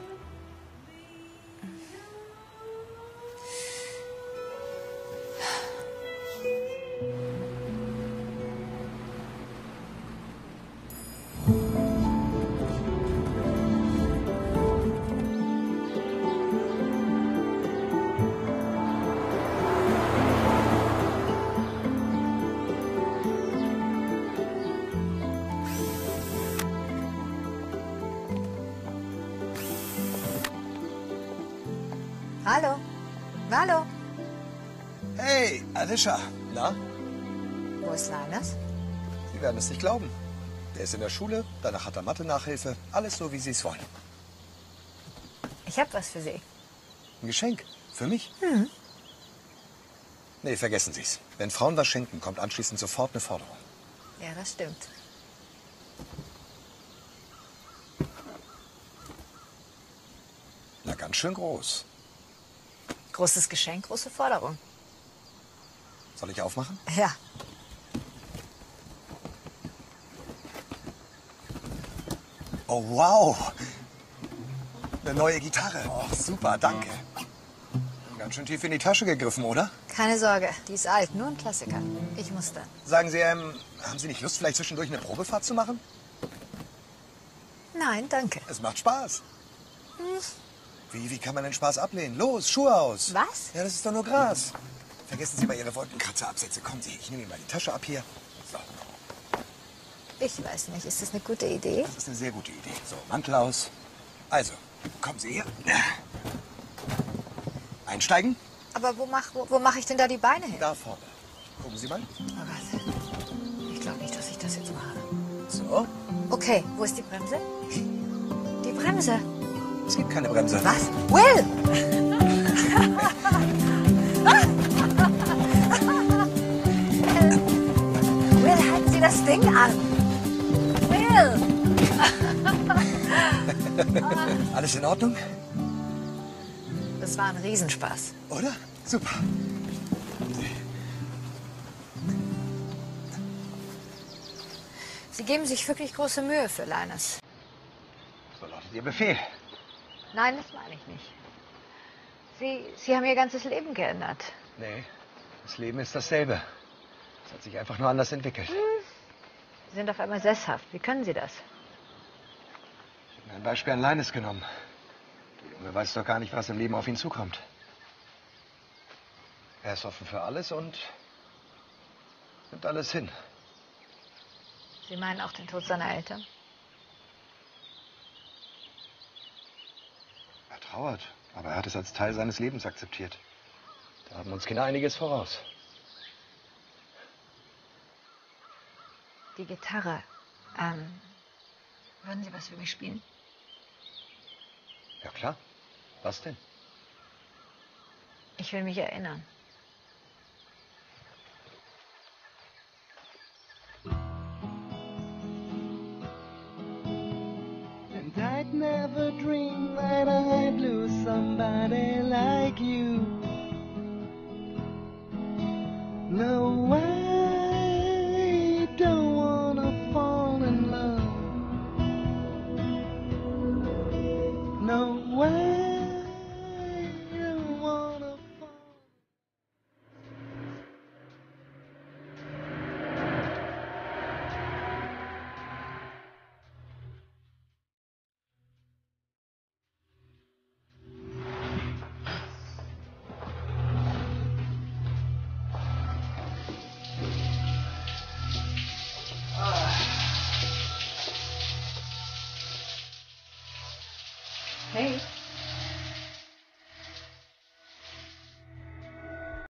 Hallo? Hallo? Hey, Alicia. Na? Wo ist Linus? Sie werden es nicht glauben. Der ist in der Schule, danach hat er Mathe-Nachhilfe. Alles so, wie Sie es wollen. Ich habe was für Sie. Ein Geschenk? Für mich? Mhm. Nee, vergessen Sie es. Wenn Frauen was schenken, kommt anschließend sofort eine Forderung. Ja, das stimmt. Na, ganz schön groß. Großes Geschenk, große Forderung. Soll ich aufmachen? Ja. Oh, wow. Eine neue Gitarre. Oh, super, danke. Ganz schön tief in die Tasche gegriffen, oder? Keine Sorge, die ist alt, nur ein Klassiker. Ich muss dann. Sagen Sie, ähm, haben Sie nicht Lust, vielleicht zwischendurch eine Probefahrt zu machen? Nein, danke. Es macht Spaß. Hm. Wie, wie kann man den Spaß ablehnen? Los, Schuhe aus. Was? Ja, das ist doch nur Gras. Vergessen Sie mal Ihre Wolkenkratzer-Absätze. Kommen Sie, ich nehme Ihnen mal die Tasche ab hier. So. Ich weiß nicht, ist das eine gute Idee? Das ist eine sehr gute Idee. So, Mantel aus. Also, kommen Sie her. Einsteigen? Aber wo mache wo, wo mach ich denn da die Beine hin? Da vorne. Gucken Sie mal. Oh Gott. Ich glaube nicht, dass ich das jetzt mache. So. Okay, wo ist die Bremse? Die Bremse. Es gibt keine Bremse. Was? Will! Will, halten Sie das Ding an! Will! Alles in Ordnung? Das war ein Riesenspaß. Oder? Super. Sie geben sich wirklich große Mühe für Linus. So lautet Ihr Befehl. Nein, das meine ich nicht. Sie, Sie haben Ihr ganzes Leben geändert. Nee, das Leben ist dasselbe. Es hat sich einfach nur anders entwickelt. Hm. Sie sind auf einmal sesshaft. Wie können Sie das? Ich habe mir ein Beispiel an Linus genommen. Der Junge weiß doch gar nicht, was im Leben auf ihn zukommt. Er ist offen für alles und nimmt alles hin. Sie meinen auch den Tod seiner Eltern? Er trauert, aber er hat es als Teil seines Lebens akzeptiert. Da haben uns Kinder einiges voraus. Die Gitarre. Ähm, würden Sie was für mich spielen? Ja klar. Was denn? Ich will mich erinnern. And I'd never dream that I'd lose somebody like you. No